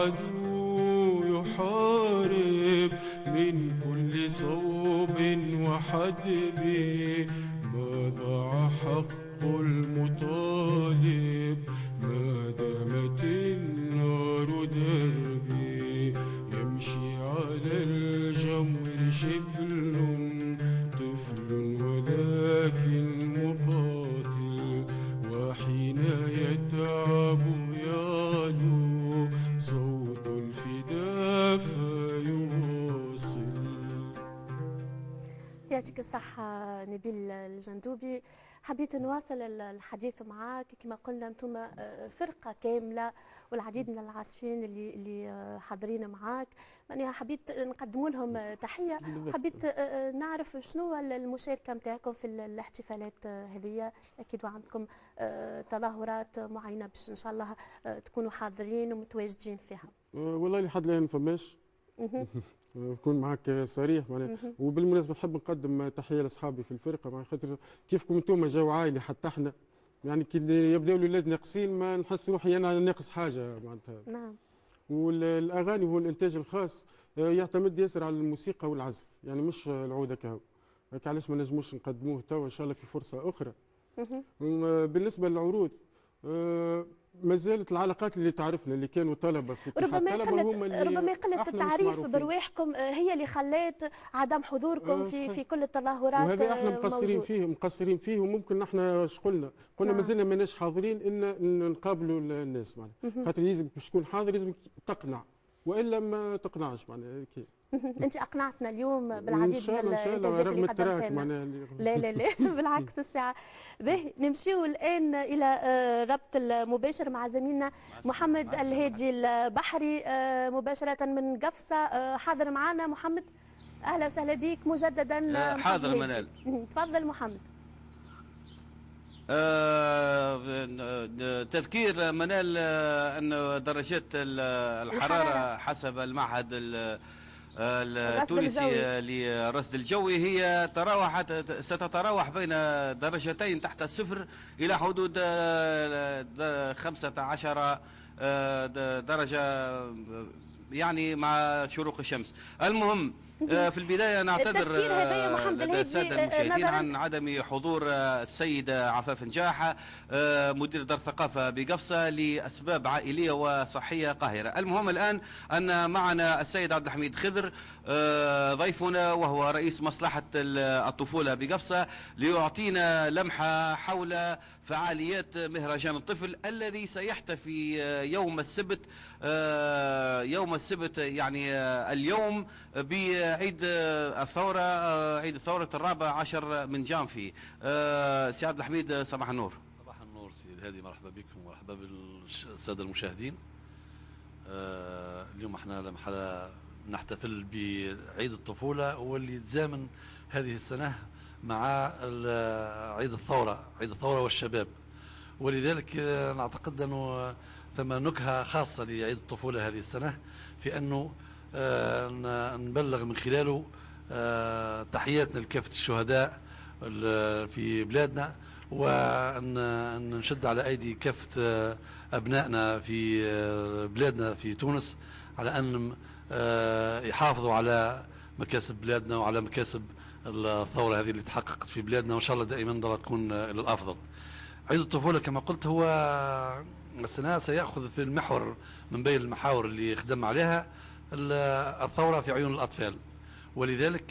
العدو يحارب من كل صوب وحدب. ما ضاع حق المطالب ما دامت النار دربي. يمشي على الجمر شبل طفل ولكن مقاتل، وحين يتعب يعلو صوت الفداء فيواصل. يعطيك الصحة نبيل الجندوبي. حبيت نواصل الحديث معك. كما قلنا انتم فرقة كاملة والعديد من العازفين اللي حاضرين معك، يعني حبيت نقدموا لهم تحية. حبيت نعرف شنو المشاركة نتاعكم في الاحتفالات هذه. أكيد وعندكم تظاهرات معينة باش إن شاء الله تكونوا حاضرين ومتواجدين فيها. والله لحد الآن فماش. نكون معك صريح معناها. وبالمناسبه نحب نقدم تحيه لاصحابي في الفرقه، مع خاطر كيفكم انتم جو عائلي حتى احنا، يعني كي يبداو الاولاد ناقصين ما نحس روحي انا ناقص حاجه معناتها. نعم. والاغاني هو الانتاج الخاص يعتمد ياسر على الموسيقى والعزف، يعني مش العوده كهو. هيك علاش ما نجموش نقدموه توا، ان شاء الله في فرصه اخرى. بالنسبه للعروض ما زالت العلاقات اللي تعرفنا اللي كانوا طلبه في ربما قلة التعريف برواحكم هي اللي خلات عدم حضوركم في كل التظاهرات. وهذا احنا مقصرين فيه وممكن احنا قلنا ما زلنا ماناش حاضرين ان نقابلوا الناس معناها. خاطر لازم باش تكون حاضر لازم تقنع، والا ما تقنعش معناها. انت اقنعتنا اليوم بالعديد من الانتاجات اللي قدمتها. لا لا لا بالعكس الساعه. باهي نمشيو الان الى ربط المباشر مع زميلنا محمد الهادي البحري مباشره من قفصه. حاضر معنا محمد؟ اهلا وسهلا بك مجددا. حاضر منال. تفضل محمد. تذكير منال أن درجات الحرارة حسب المعهد التونسي للرصد الجوي هي ستتراوح بين درجتين تحت الصفر إلى حدود 15 درجة يعني مع شروق الشمس. المهم في البداية نعتذر لدى السادة المشاهدين عن عدم حضور السيدة عفاف نجاح مدير دار الثقافة بقفصة لأسباب عائلية وصحية قاهرة. المهم الآن أن معنا السيد عبد الحميد خضر ضيفنا وهو رئيس مصلحة الطفولة بقفصة ليعطينا لمحة حول فعاليات مهرجان الطفل الذي سيحتفي يوم السبت يعني اليوم بعيد الثورة، عيد الثورة 14 من جانفي. سي عبد الحميد صباح النور. صباح النور سي الهادي، مرحبا بكم ومرحبا بالسادة المشاهدين. اليوم احنا نحتفل بعيد الطفولة واللي يتزامن هذه السنة مع عيد الثورة والشباب، ولذلك نعتقد أنه ثم نكهة خاصة لعيد الطفولة هذه السنة في أنه نبلغ من خلاله تحياتنا لكافة الشهداء في بلادنا، وأن نشد على أيدي كافة أبنائنا في بلادنا في تونس على أن يحافظوا على مكاسب بلادنا وعلى مكاسب الثورة هذه اللي تحققت في بلادنا، وإن شاء الله دائما تكون إلى الأفضل. عيد الطفولة كما قلت هو السنة سيأخذ في المحور من بين المحاور اللي خدم عليها الثورة في عيون الأطفال، ولذلك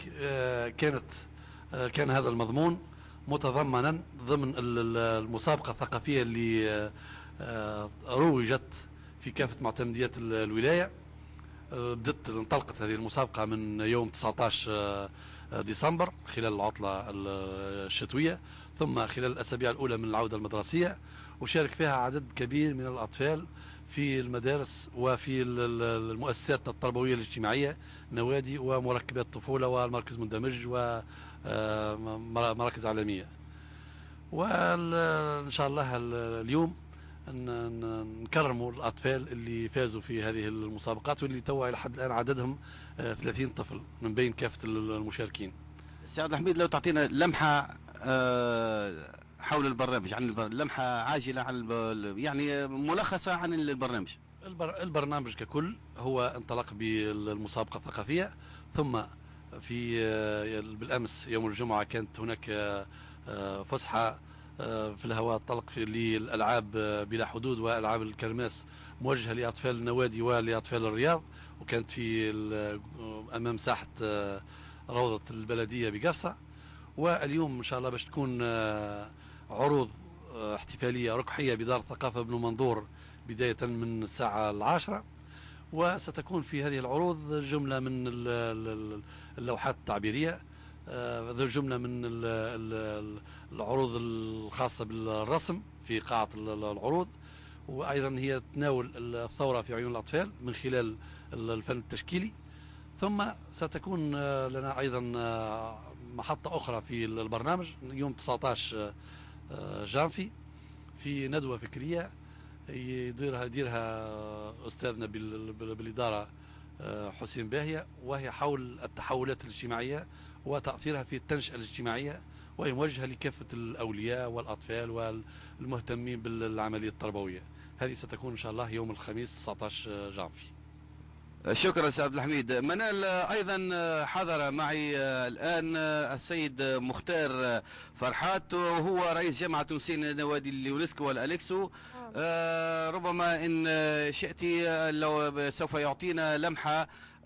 كان هذا المضمون متضمنا ضمن المسابقة الثقافية اللي روجت في كافة معتمديات الولاية. انطلقت هذه المسابقة من يوم 19 ديسمبر خلال العطلة الشتوية، ثم خلال الأسابيع الأولى من العودة المدرسية، وشارك فيها عدد كبير من الأطفال في المدارس وفي المؤسسات التربوية الاجتماعية، نوادي ومركبات طفولة والمركز مندمج ومراكز عالمية. وإن شاء الله اليوم نكرموا الأطفال اللي فازوا في هذه المسابقات واللي توا إلى حد الآن عددهم 30 طفل من بين كافة المشاركين. سي عبد الحميد لو تعطينا لمحة حول البرنامج، عن لمحة عاجلة عن يعني ملخصة عن البرنامج. البرنامج ككل هو انطلق بالمسابقة الثقافية، ثم بالأمس يوم الجمعة كانت هناك فسحة في الهواء، طلق للألعاب بلا حدود وألعاب الكرماس موجهة لأطفال النوادي ولأطفال الرياض، وكانت في أمام ساحة روضة البلدية بقفصة. واليوم إن شاء الله باش تكون عروض احتفالية ركحية بدار الثقافة بن منظور بداية من الساعة 10، وستكون في هذه العروض جملة من اللوحات التعبيرية، جملة من العروض الخاصة بالرسم في قاعة العروض، وأيضا هي تناول الثورة في عيون الأطفال من خلال الفن التشكيلي. ثم ستكون لنا أيضا محطة أخرى في البرنامج يوم 19 جانفي في ندوة فكرية يديرها أستاذنا بالإدارة حسين باهية، وهي حول التحولات الاجتماعية وتأثيرها في التنشئة الاجتماعية، وهي موجهة لكافة الأولياء والأطفال والمهتمين بالعملية التربوية. هذه ستكون إن شاء الله يوم الخميس 19 جانفي. شكرا سي عبد الحميد. منال أيضا حضر معي الآن السيد مختار فرحات، وهو رئيس جامعة تونسية نوادي اليونسكو والأليكسو. ربما إن شئت لو سوف يعطينا لمحة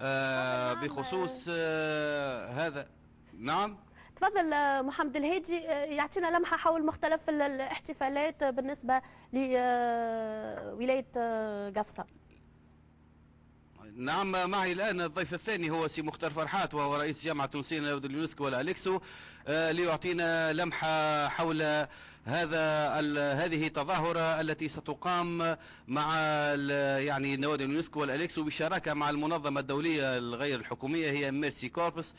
بخصوص هذا. نعم تفضل محمد الهادي، يعطينا لمحة حول مختلف الاحتفالات بالنسبة لولاية قفصة. نعم، معي الآن الضيف الثاني هو سي مختار فرحات، وهو رئيس جامعة تونسية للنوادي اليونسكو والأليكسو، ليعطينا لمحة حول هذه التظاهرة التي ستقام مع يعني نوادي اليونسكو والأليكسو بالشراكة مع المنظمة الدولية الغير الحكومية هي ميرسي كوربس.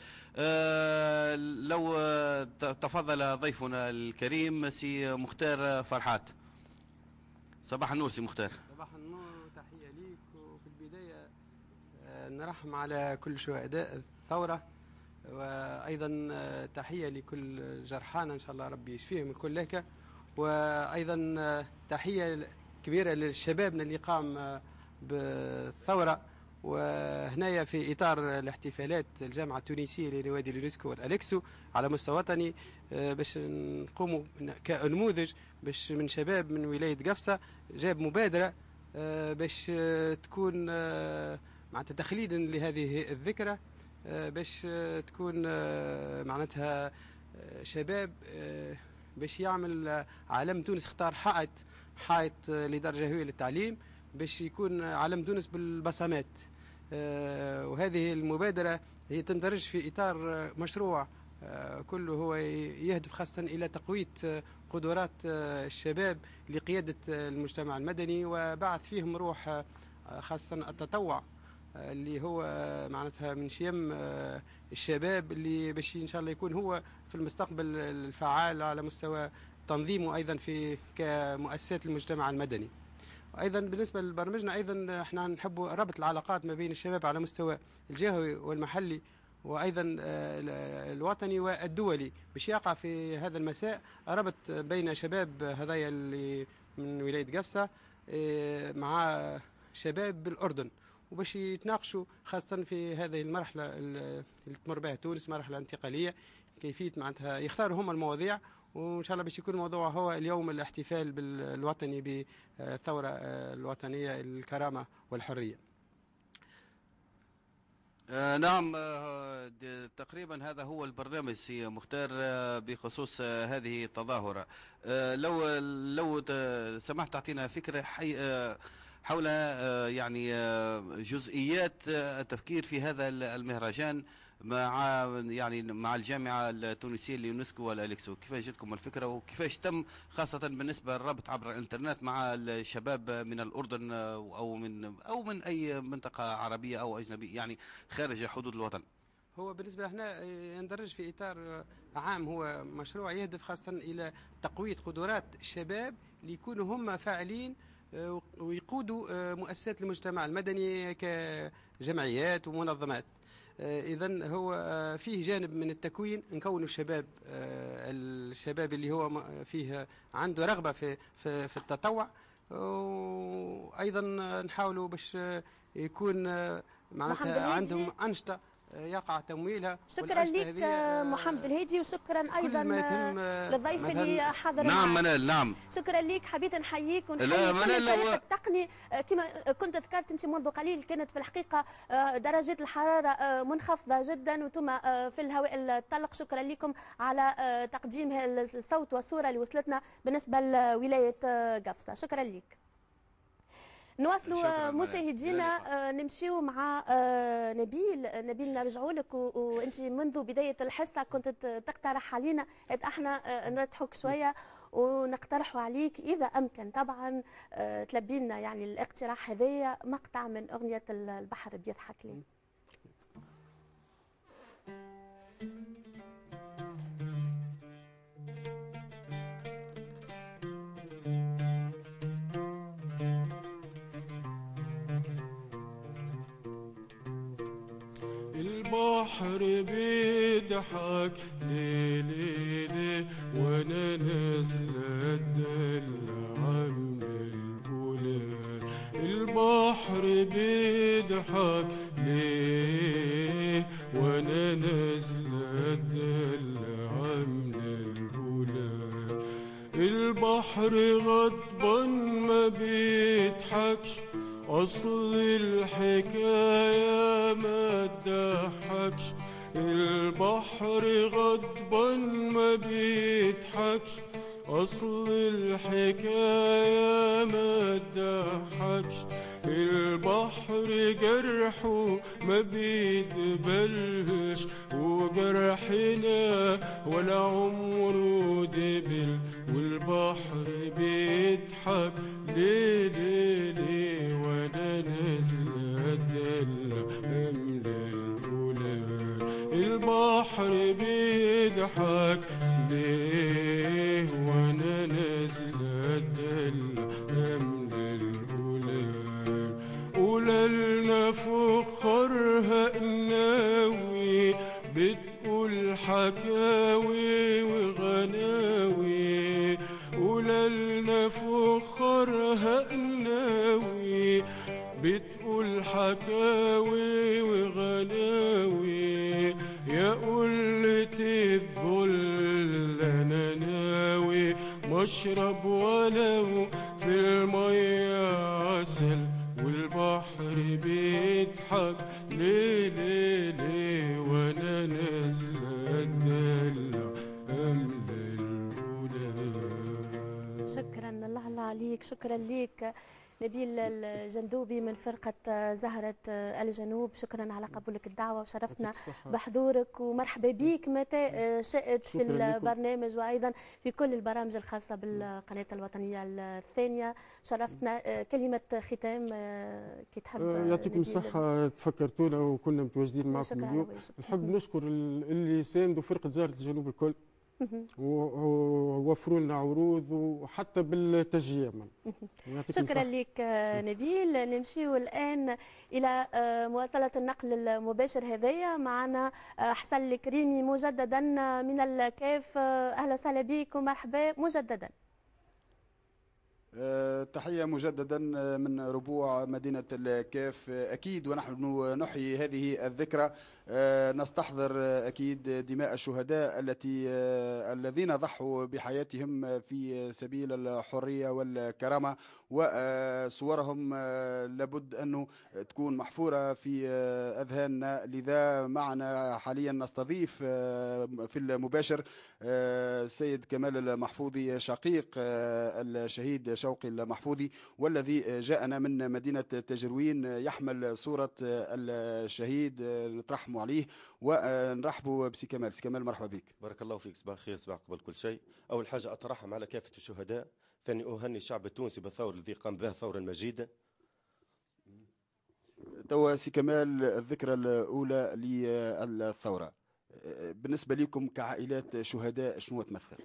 لو تفضل ضيفنا الكريم سي مختار فرحات. صباح النور سي مختار. صباح النور، تحية ليك. وفي البداية نرحم على كل شهداء الثورة، وأيضا تحية لكل جرحانا إن شاء الله ربي يشفيهم الكل هيك. وأيضا تحية كبيرة للشبابنا اللي قام بالثورة، وهنايا في إطار الاحتفالات الجامعة التونسية لنوادي اليونسكو والأليكسو على مستوى وطني، باش نقوموا كنموذج باش من شباب من ولاية قفصة جاب مبادرة باش تكون معناتها تخليدا لهذه الذكرى، باش تكون معناتها شباب باش يعمل علم تونس اختار حائط لدرجة هوية للتعليم باش يكون علم تونس بالبصمات. وهذه المبادرة هي تندرج في إطار مشروع كله هو يهدف خاصة إلى تقوية قدرات الشباب لقيادة المجتمع المدني، وبعث فيهم روح خاصة التطوع اللي هو معناتها من شيم الشباب اللي باش إن شاء الله يكون هو في المستقبل الفعال على مستوى تنظيمه أيضا في كمؤسسات المجتمع المدني. ايضا بالنسبه لبرنامجنا ايضا احنا نحب ربط العلاقات ما بين الشباب على مستوى الجهوي والمحلي وايضا الوطني والدولي، باش يقع في هذا المساء ربط بين شباب هذايا اللي من ولايه قفصه مع شباب بالاردن، وباش يتناقشوا خاصه في هذه المرحله اللي تمر بها تونس، مرحله انتقاليه، كيفيه معناتها يختاروا هم المواضيع. وان شاء الله باش يكون الموضوع هو اليوم الاحتفال بالوطني بالثوره الوطنيه الكرامه والحريه. نعم، تقريبا هذا هو البرنامج سي مختار بخصوص هذه التظاهره. لو سمحت تعطينا فكره حول يعني جزئيات التفكير في هذا المهرجان مع الجامعة التونسية لليونسكو والأليكسو. كيفاش جاتكم الفكرة وكيفاش تم خاصة بالنسبة للربط عبر الإنترنت مع الشباب من الأردن أو من أي منطقة عربية أو أجنبية يعني خارج حدود الوطن؟ هو بالنسبة هنا يندرج في إطار عام، هو مشروع يهدف خاصة إلى تقوية قدرات الشباب ليكونوا هم فاعلين ويقودوا مؤسسات المجتمع المدني كجمعيات ومنظمات. إذن هو فيه جانب من التكوين، نكون الشباب اللي هو فيه عنده رغبة في التطوع، وأيضا نحاولوا باش يكون معناتها عندهم أنشطة يقع تمويلها. شكرا لك محمد الهيدي، وشكرا ايضا للضيف اللي حضر نعم منال. نعم شكرا لك، حبيت نحييك ونحيي كل الفريق التقني. كما كنت ذكرت انت منذ قليل، كانت في الحقيقه درجات الحراره منخفضه جدا وانتم في الهواء الطلق. شكرا لكم على تقديم الصوت والصوره اللي وصلتنا بالنسبه لولايه قفصه. شكرا لك. نواصلوا مشاهدينا، نمشيو مع نبيل نرجعوا لك. وانت منذ بدايه الحصه كنت تقترح علينا احنا نرتحوك شويه ونقترحوا عليك اذا امكن طبعا تلبي لنا يعني الاقتراح هذايا مقطع من اغنيه البحر بيضحك لي. البحر بيضحك ليه ليه ليه وانا نازله ادلع من البلاد. البحر بيضحك ليه وانا نازله ادلع من البلاد. البحر غضبان ما بيضحكش، أصل الحكاية ما تضحكش. البحر غضبان ما بيضحكش، أصل الحكاية ما تضحكش، البحر جرحه ما بيدبلش، وجرحنا ولا عمره دبل، والبحر بيضحك ليه ليه ليه، وانا نازل اتدلع املى القلال. البحر بيضحك ليه وانا نازل اتدلع املى القلال. قلالنا فخرها قناوي بتقول حكاوي وغناوي، قلالنا فخرها قناوي بتقول حكاوي وغناوي. يا قلة الذل انا ناوي مشرب ولو في المية عسل، والبحر بيضحك ليه ليه ليه، وانا نازل اتدلع املى القلال. شكرا الله عليك، شكرا ليك نبيل الجندوبي من فرقة زهرة الجنوب. شكرا على قبولك الدعوة وشرفتنا بحضورك، ومرحبا بك متى شئت في البرنامج وأيضا في كل البرامج الخاصة بالقناة الوطنية الثانية. شرفتنا. كلمة ختام كي تحب. يعطيكم الصحة، تفكرتونا وكنا متواجدين معكم اليوم. نحب نشكر اللي ساندوا فرقة زهرة الجنوب الكل ووفروا لنا عروض وحتى بالتشجيع. شكرا لك نبيل. نمشيو الآن إلى مواصلة النقل المباشر هذايا. معنا حسن الكريمي مجددا من الكاف. أهلا وسهلا بك ومرحبا مجددا. تحية مجددا من ربوع مدينة الكاف. أكيد ونحن نحيي هذه الذكرى، نستحضر أكيد دماء الشهداء الذين ضحوا بحياتهم في سبيل الحرية والكرامة، وصورهم لابد أنه تكون محفورة في أذهاننا. لذا معنا حاليا نستضيف في المباشر السيد كمال المحفوظي شقيق الشهيد شوقي المحفوظي، والذي جاءنا من مدينة تجروين يحمل صورة الشهيد. نترحم عليه ونرحبوا بسي كمال. سي كمال مرحبا بك. بارك الله فيك. صباح الخير. صباح قبل كل شيء، أول حاجة أترحم على كافة الشهداء، ثاني أهني الشعب التونسي بالثورة الذي قام بها ثورة مجيدة. توا سي كمال، الذكرى الأولى للثورة بالنسبة لكم كعائلات شهداء شنو تمثل؟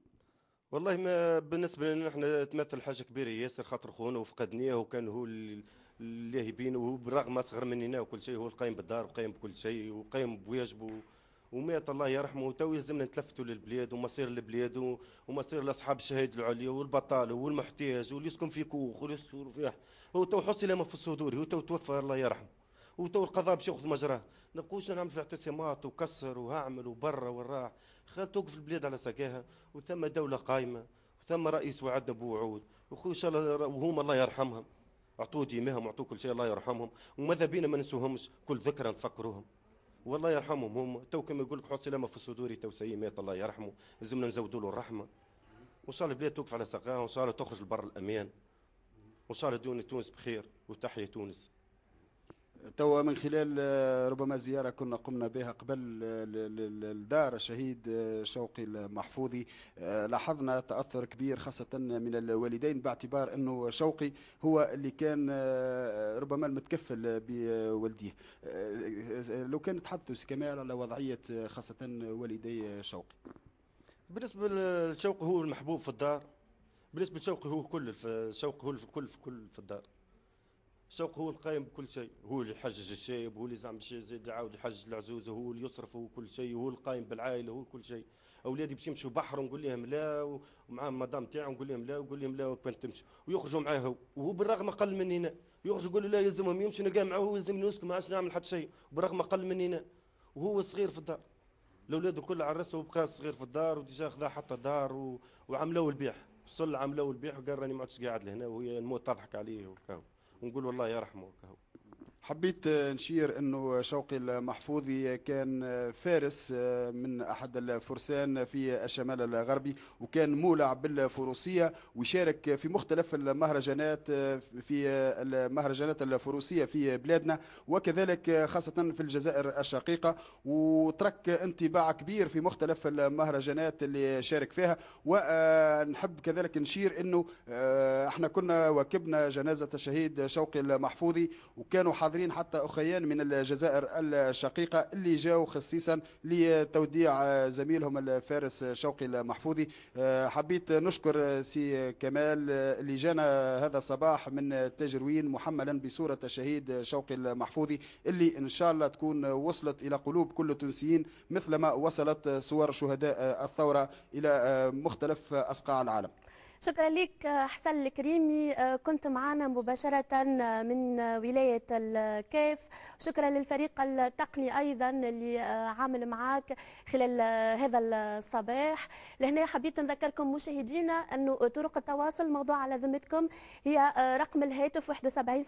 والله ما بالنسبة لنا نحن تمثل حاجة كبيرة ياسر، خاطر خونا وفقدناه وكان هو اللي يبين، وهو بالرغم أصغر مننا وكل شيء، هو القايم بالدار وقايم بكل شيء وقايم بواجبه ومات الله يرحمه. تو يلزمنا نتلفتوا للبلاد ومصير البلاد ومصير لاصحاب الشهاده العليا والبطاله والمحتاج واللي يسكن في كوخ واللي يسكن في. هو تو حط لما في الصدور، هو تو توفى الله يرحمه، وتو القضاء باش ياخذ مجراه. نبقوش نعمل في اعتصامات وكسر وهعمل وبرا وراح، خل توقف البلاد على ساقاها، وثم دوله قايمه وثم رئيس وعدنا بوعود، وخو ان شاء الله وهم الله يرحمهم، اعطوه ديماهم واعطوه كل شيء الله يرحمهم، وماذا بينا ما ننسوهمش، كل ذكرى نفكروهم والله يرحمهم. هم تو كما يقول لك حط سلامه في الصدور، تو سي مات الله يرحمه، لازمنا نزودوا له الرحمه، وان شاء الله البلاد توقف على ساقاها، وان شاء الله تخرج لبر الامان، وان شاء الله تونس بخير. وتحيا تونس. توا من خلال ربما زيارة كنا قمنا بها قبل الدار الشهيد شوقي المحفوظي، لاحظنا تأثر كبير خاصة من الوالدين، باعتبار أنه شوقي هو اللي كان ربما المتكفل بولديه. لو كان نتحدثوا سي كمال على وضعية خاصة والدي شوقي. بالنسبة لشوقي هو المحبوب في الدار، بالنسبة لشوقي هو كل شوقي هو الكل في الدار. شوقي هو القايم بكل شيء، هو اللي يحجج الشايب، هو اللي زعم يزيد يعاود يحجج العزوزه، هو اللي يصرف، هو كل شيء، هو القايم بالعائله، هو كل شيء. اولادي باش يمشوا بحر ونقول لهم لا، ومعاهم مدام تاعهم نقول لهم لا، ونقول لهم لا كنت تمشي، ويخرجوا معاه وهو بالرغم اقل مننا، يخرج يقول له لا يلزمهم يمشي، نلقاه معاه هو يلزمني نسكت ما عادش نعمل حتى شيء، وبالرغم اقل مننا وهو صغير في الدار. الاولاد الكل عرسوا وبقى صغير في الدار، وديجا خذا حتى دار وعملوا البيع، وصل عملوا البيع وقال راني ما عدتش قاعد لهنا، وهي الموت تضحك عليه وكاو، ونقول والله يرحمه وكاو. حبيت نشير انه شوقي المحفوظي كان فارس من احد الفرسان في الشمال الغربي، وكان مولع بالفروسيه ويشارك في مختلف المهرجانات في المهرجانات الفروسيه في بلادنا وكذلك خاصه في الجزائر الشقيقه، وترك انطباع كبير في مختلف المهرجانات اللي شارك فيها. ونحب كذلك نشير انه احنا كنا واكبنا جنازه الشهيد شوقي المحفوظي، وكانوا حاضرين حتى اخيان من الجزائر الشقيقه اللي جاوا خصيصا لتوديع زميلهم الفارس شوقي المحفوظي. حبيت نشكر سي كمال اللي جانا هذا الصباح من تاجروين محملا بصوره الشهيد شوقي المحفوظي اللي ان شاء الله تكون وصلت الى قلوب كل التونسيين مثلما وصلت صور شهداء الثوره الى مختلف اصقاع العالم. شكرا لك حسن الكريمي، كنت معنا مباشرة من ولاية الكاف. شكرا للفريق التقني أيضا اللي عامل معاك خلال هذا الصباح. لهنا حبيت نذكركم مشاهدينا أنه طرق التواصل موضوع على ذمتكم هي رقم الهاتف 71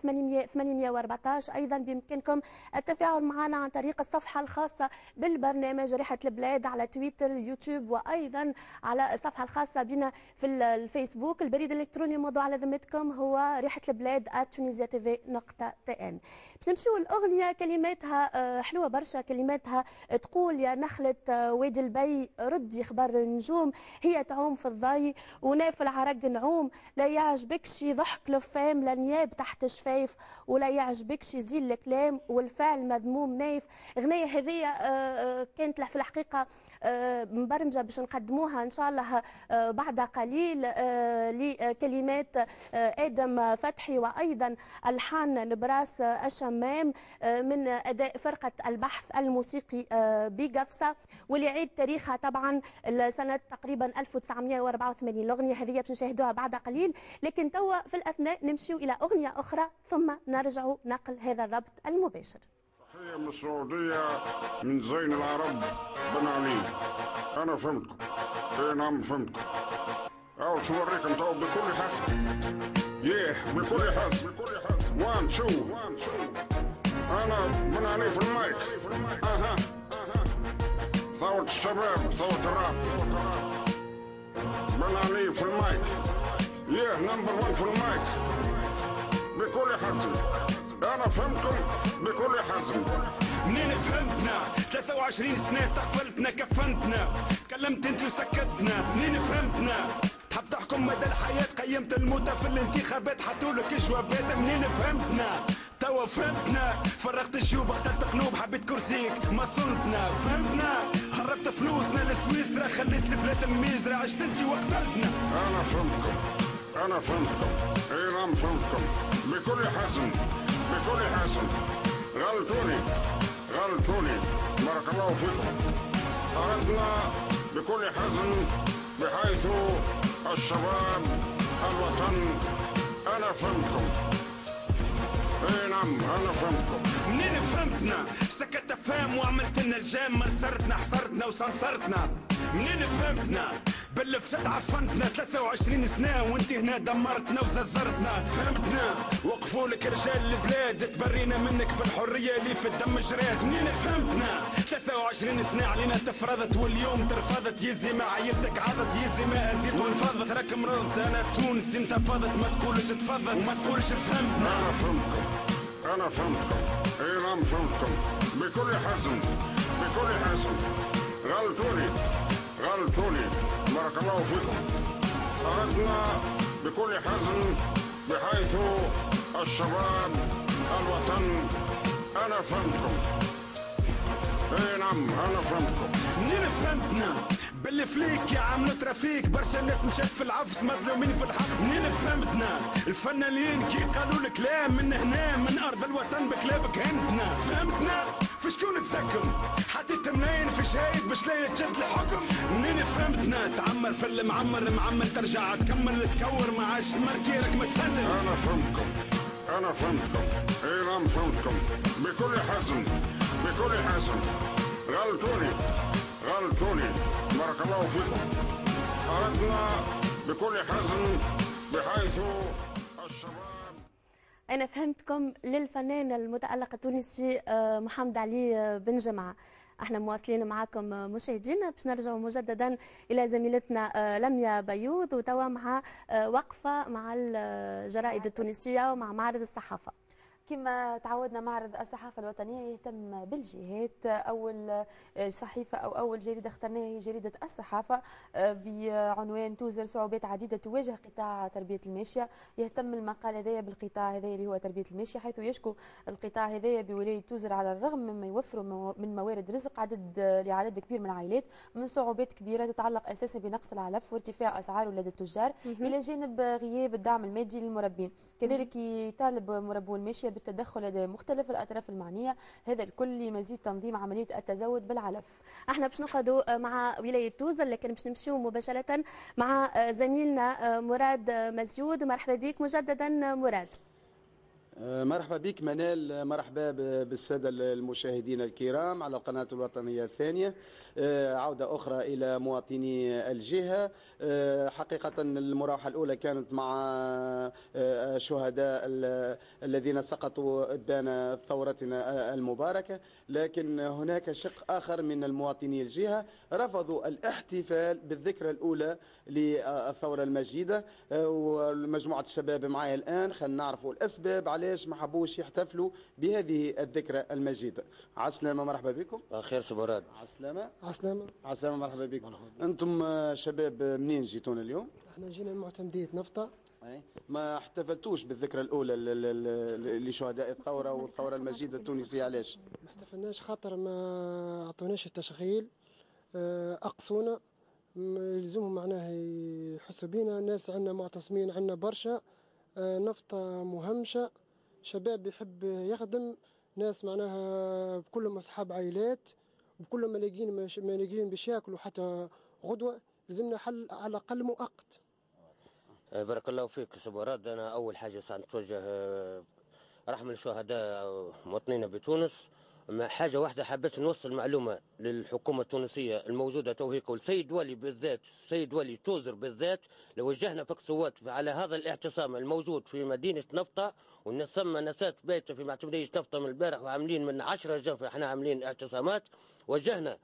814. أيضا بإمكانكم التفاعل معنا عن طريق الصفحة الخاصة بالبرنامج ريحة البلاد على تويتر يوتيوب، وأيضا على الصفحة الخاصة بنا في الفيسبوك. البريد الالكتروني موضوع على ذمتكم هو ريحه البلاد @tunisiatv.tn. باش نمشيو الاغنيه كلماتها حلوه برشا، كلماتها تقول يا نخله وادي البي ردي خبر النجوم، هي تعوم في الضي وناف العرق نعوم، لا يعجبكش ضحك الفام لنياب تحت شفايف، ولا يعجبكش زين الكلام والفعل مذموم نايف. اغنيه هذه كانت في الحقيقه مبرمجه باش نقدموها ان شاء الله بعد قليل لكلمات آدم فتحي وأيضا ألحان نبراس الشمام من أداء فرقة البحث الموسيقي بقفصة، واللي عيد تاريخها طبعا سنة تقريبا 1984. الأغنية هذه باش نشاهدوها بعد قليل، لكن توا في الأثناء نمشيو إلى أغنية أخرى ثم نرجع نقل هذا الربط المباشر. تحية من السعودية من زين العرب بن علي. أنا فهمتكم. إيه نعم فهمتكم. أو شو نوريكم تو بكل حسب. بكل حسب. 1 2 أنا بن علي في المايك. ثورة الشباب، ثورة الراب. بن علي في المايك. نمبر 1 في المايك. بكل حسب. أنا فهمتكم بكل حزم. منين فهمتنا 23 سنة استغفلتنا كفنتنا، تكلمت انت وسكتنا. منين فهمتنا تحب تحكم مدى الحياة، قيمت الموتى في الانتخابات حطولك جوابات. منين فهمتنا توا فهمتنا، فرغت الجيوب اخترت قلوب حبيت كرسيك ما صنتنا. فهمتنا هربت فلوسنا لسويسرا، خليت البلاد ميزرا، عشت انت وقتلتنا. أنا فهمتكم. إيه نعم فهمتكم بكل حزم. بكل حسن. غلطوني بارك الله فيكم. أردنا بكل حزم بحيث الشباب الوطن. أنا فهمتكم. اي نعم انا فهمتكم. منين فهمتنا سكت فهم وعملت لنا الجام، منصرتنا حصرتنا وسنصرتنا. منين فهمتنا بالفساد عفنتنا 23 سنة وانت هنا دمرتنا وززرتنا. فهمتنا وقفوا لك رجال البلاد، تبرينا منك بالحرية اللي في الدم جرات. منين فهمتنا 23 سنة علينا تفرضت واليوم ترفضت. يزي ما عيلتك عضت، يزي ما أزيت وانفضت. راك مرضت انا تونسي انت فضت، ما تقولش تفضت وما تقولش فهمتنا. أنا فهمتكم. اي نعم فهمتكم بكل حزم. غلطوني بارك الله فيكم. أردنا بكل حزم بحيث الشباب الوطن. أنا فهمتكم. اي نعم أنا فهمتكم. منين فهمتنا بالفليك يا عم ترافيك، برشا الناس مشات في العفس مظلومين في الحبس. منين فهمتنا الفنانين كي قالوا الكلام من هنا من ارض الوطن بكلابك هنتنا. فهمتنا في شكون تسكم حطيت منين في شايد باش لا يتجد الحكم. منين فهمتنا تعمر في المعمر ترجع تكمل تكور ما عادش مركيرك متسلم. أنا فهمتكم. اي نعم فهمتكم بكل حزم. غلطوني بارك الله فيكم. أردنا بكل حزم بحيث الشباب. أنا فهمتكم للفنان المتألق التونسي محمد علي بن جمعة. احنا مواصلين معكم مشاهدينا باش نرجعوا مجددا الى زميلتنا لميا بيوض وتوا مع وقفه مع الجرائد التونسيه ومع معرض الصحافه. كما تعودنا معرض الصحافة الوطنية يهتم بالجهات. أول صحيفة أو أول جريدة اخترناها هي جريدة الصحافة بعنوان توزر صعوبات عديدة تواجه قطاع تربية الماشية. يهتم المقال هذايا بالقطاع هذايا اللي هو تربية الماشية، حيث يشكو القطاع هذايا بولاية توزر على الرغم مما يوفروا من موارد رزق لعدد كبير من العائلات من صعوبات كبيرة تتعلق أساسا بنقص العلف وارتفاع أسعاره لدى التجار إلى جانب غياب الدعم المادي للمربين. كذلك يطالب مربو الماشية بالتدخل لدى مختلف الأطراف المعنية، هذا الكل لمزيد تنظيم عملية التزود بالعلف. احنا باش نقعدوا مع ولاية توزر، لكن باش نمشيو مباشرة مع زميلنا مراد مزيود. مرحبا بك مجددا مراد. مرحبا بك منال، مرحبا بالسادة المشاهدين الكرام على القناة الوطنية الثانية. عودة أخرى إلى مواطني الجهة. حقيقة المراوحة الأولى كانت مع الشهداء الذين سقطوا إبان ثورتنا المباركة، لكن هناك شق آخر من المواطني الجهة رفضوا الاحتفال بالذكرى الأولى للثورة المجيدة. ومجموعة الشباب معي الآن، خلينا نعرفوا الأسباب علاش ما حبوش يحتفلوا بهذه الذكرى المجيدة. عسلامة، مرحبا بكم. خير سبوراد. عسلامة. عسلامة. عسلامة، مرحبا بكم. أنتم شباب منين جيتونا اليوم؟ احنا جينا من معتمدية نفطة. ما احتفلتوش بالذكرى الأولى لشهداء الثورة والثورة المجيدة التونسية، علاش؟ ما احتفلناش خاطر ما عطوناش التشغيل، أقصونا، يلزمهم معناها يحسوا بينا. الناس عندنا معتصمين، عندنا برشا نفطة مهمشة، شباب يحب يخدم، ناس معناها بكلهم أصحاب عائلات وبكلهم ملاقين باش ياكلوا حتى غدوة. لازمنا حل على الأقل مؤقت. بارك الله فيك سبوراد. أنا أول حاجة ساعة نتوجه رحم الشهداء مواطنينا بتونس. حاجة واحدة حبيت نوصل معلومة للحكومة التونسية الموجودة توهيك والسيد ولي بالذات، السيد ولي توزر بالذات. لو وجهنا فك صوت على هذا الاعتصام الموجود في مدينة نفطة، والناس ثم نسات بايته في معتمدية نفطة من البارح وعاملين من 10 جنف احنا عاملين اعتصامات. وجهنا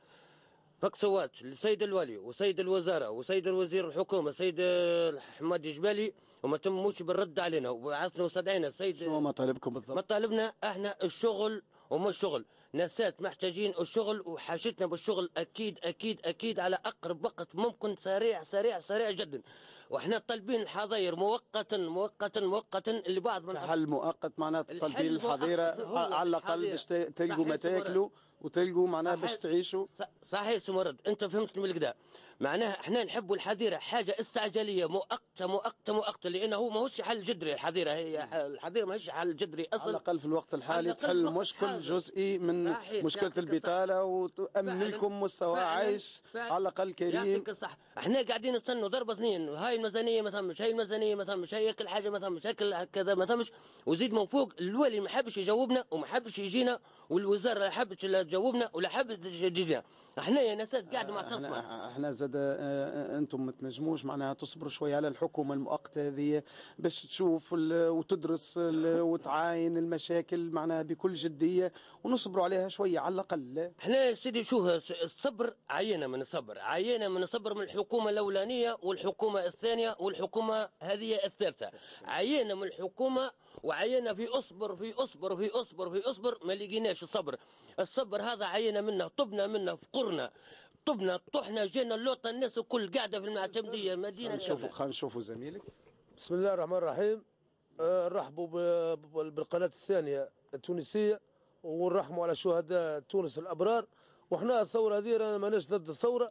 فك صوت للسيد الولي وسيد الوزارة وسيد الوزير الحكومة سيد حماد جبالي، وما تموش بالرد علينا. وبعثنا واستدعينا السيد. شو مطالبكم بالضبط؟ مطالبنا احنا الشغل وما الشغل، ناسات محتاجين الشغل وحاجتنا بالشغل اكيد اكيد اكيد على اقرب وقت ممكن، سريع سريع سريع جدا. واحنا طالبين الحظاير مؤقتا مؤقتا مؤقتا اللي بعض من حل مؤقت معناته طالبين الحظيره على الاقل باش تلقوا ما تاكلوا وتلقوا معناها باش تعيشوا. صحيح سمرد، انت فهمتني بالكدا. معناها احنا نحبوا الحظيره حاجه استعجاليه مؤقته مؤقته مؤقته، لانه ماهوش حل جذري. الحظيره ماهيش حل جذري اصلا. على الاقل في الوقت الحالي تحل مشكل جزئي من مشكله البطاله وتامن لكم مستوى عيش على الاقل كريم. صح. احنا قاعدين نستنوا ضربه اثنين، هاي الميزانيه ما ثمش، هاي الميزانيه ما ثمش، هاي كل حاجه ما ثمش، هاي كذا ما ثمش. وزيد من فوق الولي ما حبش يجاوبنا وما حبش يجينا، والوزاره لا حبت لا تجاوبنا ولا حبت تجينا. احنا يا ناسات قاعده معتصمه. احنا زاد انتم ما تنجموش معناها تصبروا شويه على الحكومه المؤقته هذه باش تشوف وتدرس وتعاين المشاكل معناها بكل جديه ونصبروا عليها شويه على الاقل. احنا يا سيدي شو الصبر عينه من الصبر، عينه من الصبر من الحكومه الاولانيه والحكومه الثانيه والحكومه هذه الثالثه. عينه من الحكومه وعينا في اصبر في اصبر في اصبر في اصبر، ما لقيناش الصبر. الصبر هذا عينا منه، طبنا منه، فقرنا، طبنا طحنا، جينا اللوطه، الناس الكل قاعده في المعتمديه مدينه. خلينا نشوفوا زميلك. بسم الله الرحمن الرحيم. نرحبوا بالقناه الثانيه التونسيه ونرحموا على شهداء تونس الابرار. وحنا الثوره هذه رانا ماناش ضد الثوره،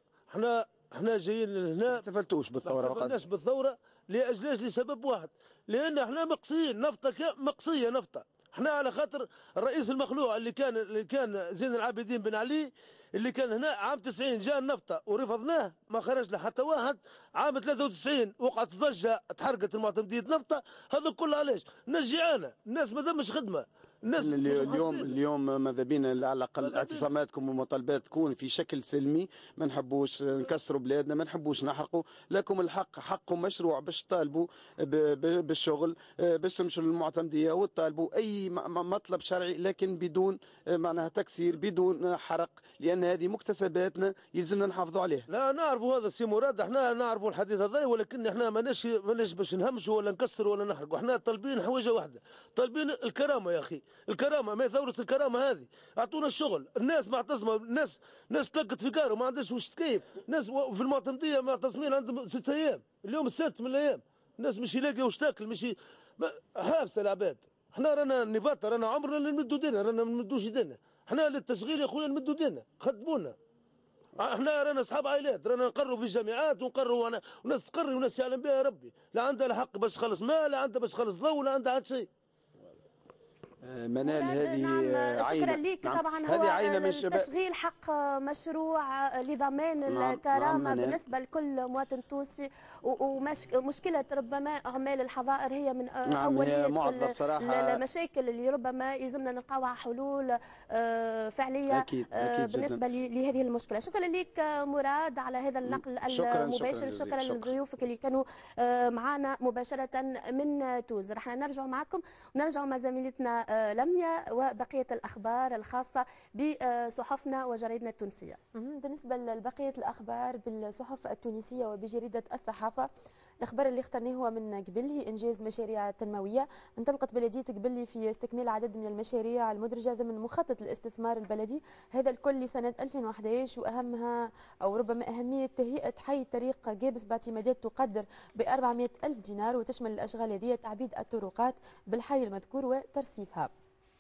احنا جايين لهنا. ما احتفلتوش بالثوره؟ ما احتفلناش بالثوره لاجلاش لسبب واحد، لان احنا مقصيين نفطه مقصيه نفطه. احنا على خاطر الرئيس المخلوع اللي كان زين العابدين بن علي، اللي كان هنا عام 90 جاء النفطه ورفضناه، ما خرج له حتى واحد. عام 93 وقعت ضجه، تحرقت المعتمديه نفطه. هذا كله علاش؟ الناس جيعانه، الناس ما دامش خدمه، الناس اليوم ماذا بينا على الاقل اعتصاماتكم ومطالبات تكون في شكل سلمي، ما نحبوش نكسروا بلادنا، ما نحبوش نحرقوا، لكم الحق حقكم مشروع باش تطالبوا بالشغل، باش تمشوا للمعتمديه وتطالبوا اي مطلب شرعي، لكن بدون معناها تكسير، بدون حرق، لان هذه مكتسباتنا يلزمنا نحافظوا عليها. لا نعرفوا هذا السي مراد، احنا نعرفوا الحديث هذا، ولكن احنا ماناش باش نهمشوا ولا نكسروا ولا نحرقوا، احنا طالبين حاجه واحده، طالبين الكرامه يا اخي، الكرامه، ما ثوره الكرامه هذه، اعطونا الشغل، الناس معتصمه، الناس تلقت في كارو ما عندهاش واش تكيف، ناس في المعتمديه معتصمين عندهم 6 ايام، اليوم السبت من الايام، الناس مش يلاقي واش تاكل، مش حابسه العباد، احنا رانا نباطه، رانا عمرنا اللي نمدوا دينا، رانا ما نمدوش يدينا، احنا للتشغيل يا خويا نمدوا دينا، خدمونا. احنا رانا اصحاب عائلات، رانا نقروا في الجامعات ونقروا وناس تقري وناس يعلم بها ربي، لا عندها الحق باش تخلص مال، لا عندها باش تخلص ضوء، لا عندها حتى شيء. منال هذه نعم شكرا لك. نعم. طبعا هو تشغيل حق مشروع لضمان الكرامه بالنسبه لكل مواطن تونسي، ومشكله ربما اعمال الحظائر هي من اوليه المشاكل اللي ربما يلزمنا نلقاوها حلول فعليه أكيد بالنسبه لهذه المشكله. شكرا لك مراد على هذا النقل المباشر، شكرا لضيوفك اللي كانوا معنا مباشره من توز. رح نرجع معكم ونرجع مع زميلتنا لميا وبقية الأخبار الخاصة بصحفنا وجريدنا التونسية. بالنسبة لبقية الأخبار بالصحف التونسية وبجريدة الصحافة، الأخبار اللي اخترناه هو من قبلي إنجاز مشاريع تنموية. انطلقت بلدية قبلي في استكمال عدد من المشاريع المدرجة ضمن مخطط الاستثمار البلدي، هذا الكل لسنة 2011، وأهمها أو ربما أهمية تهيئة حي طريق جابس باعتمادات تقدر ب 400 ألف دينار، وتشمل الأشغال هذه تعبيد الطرقات بالحي المذكور وترسيفها.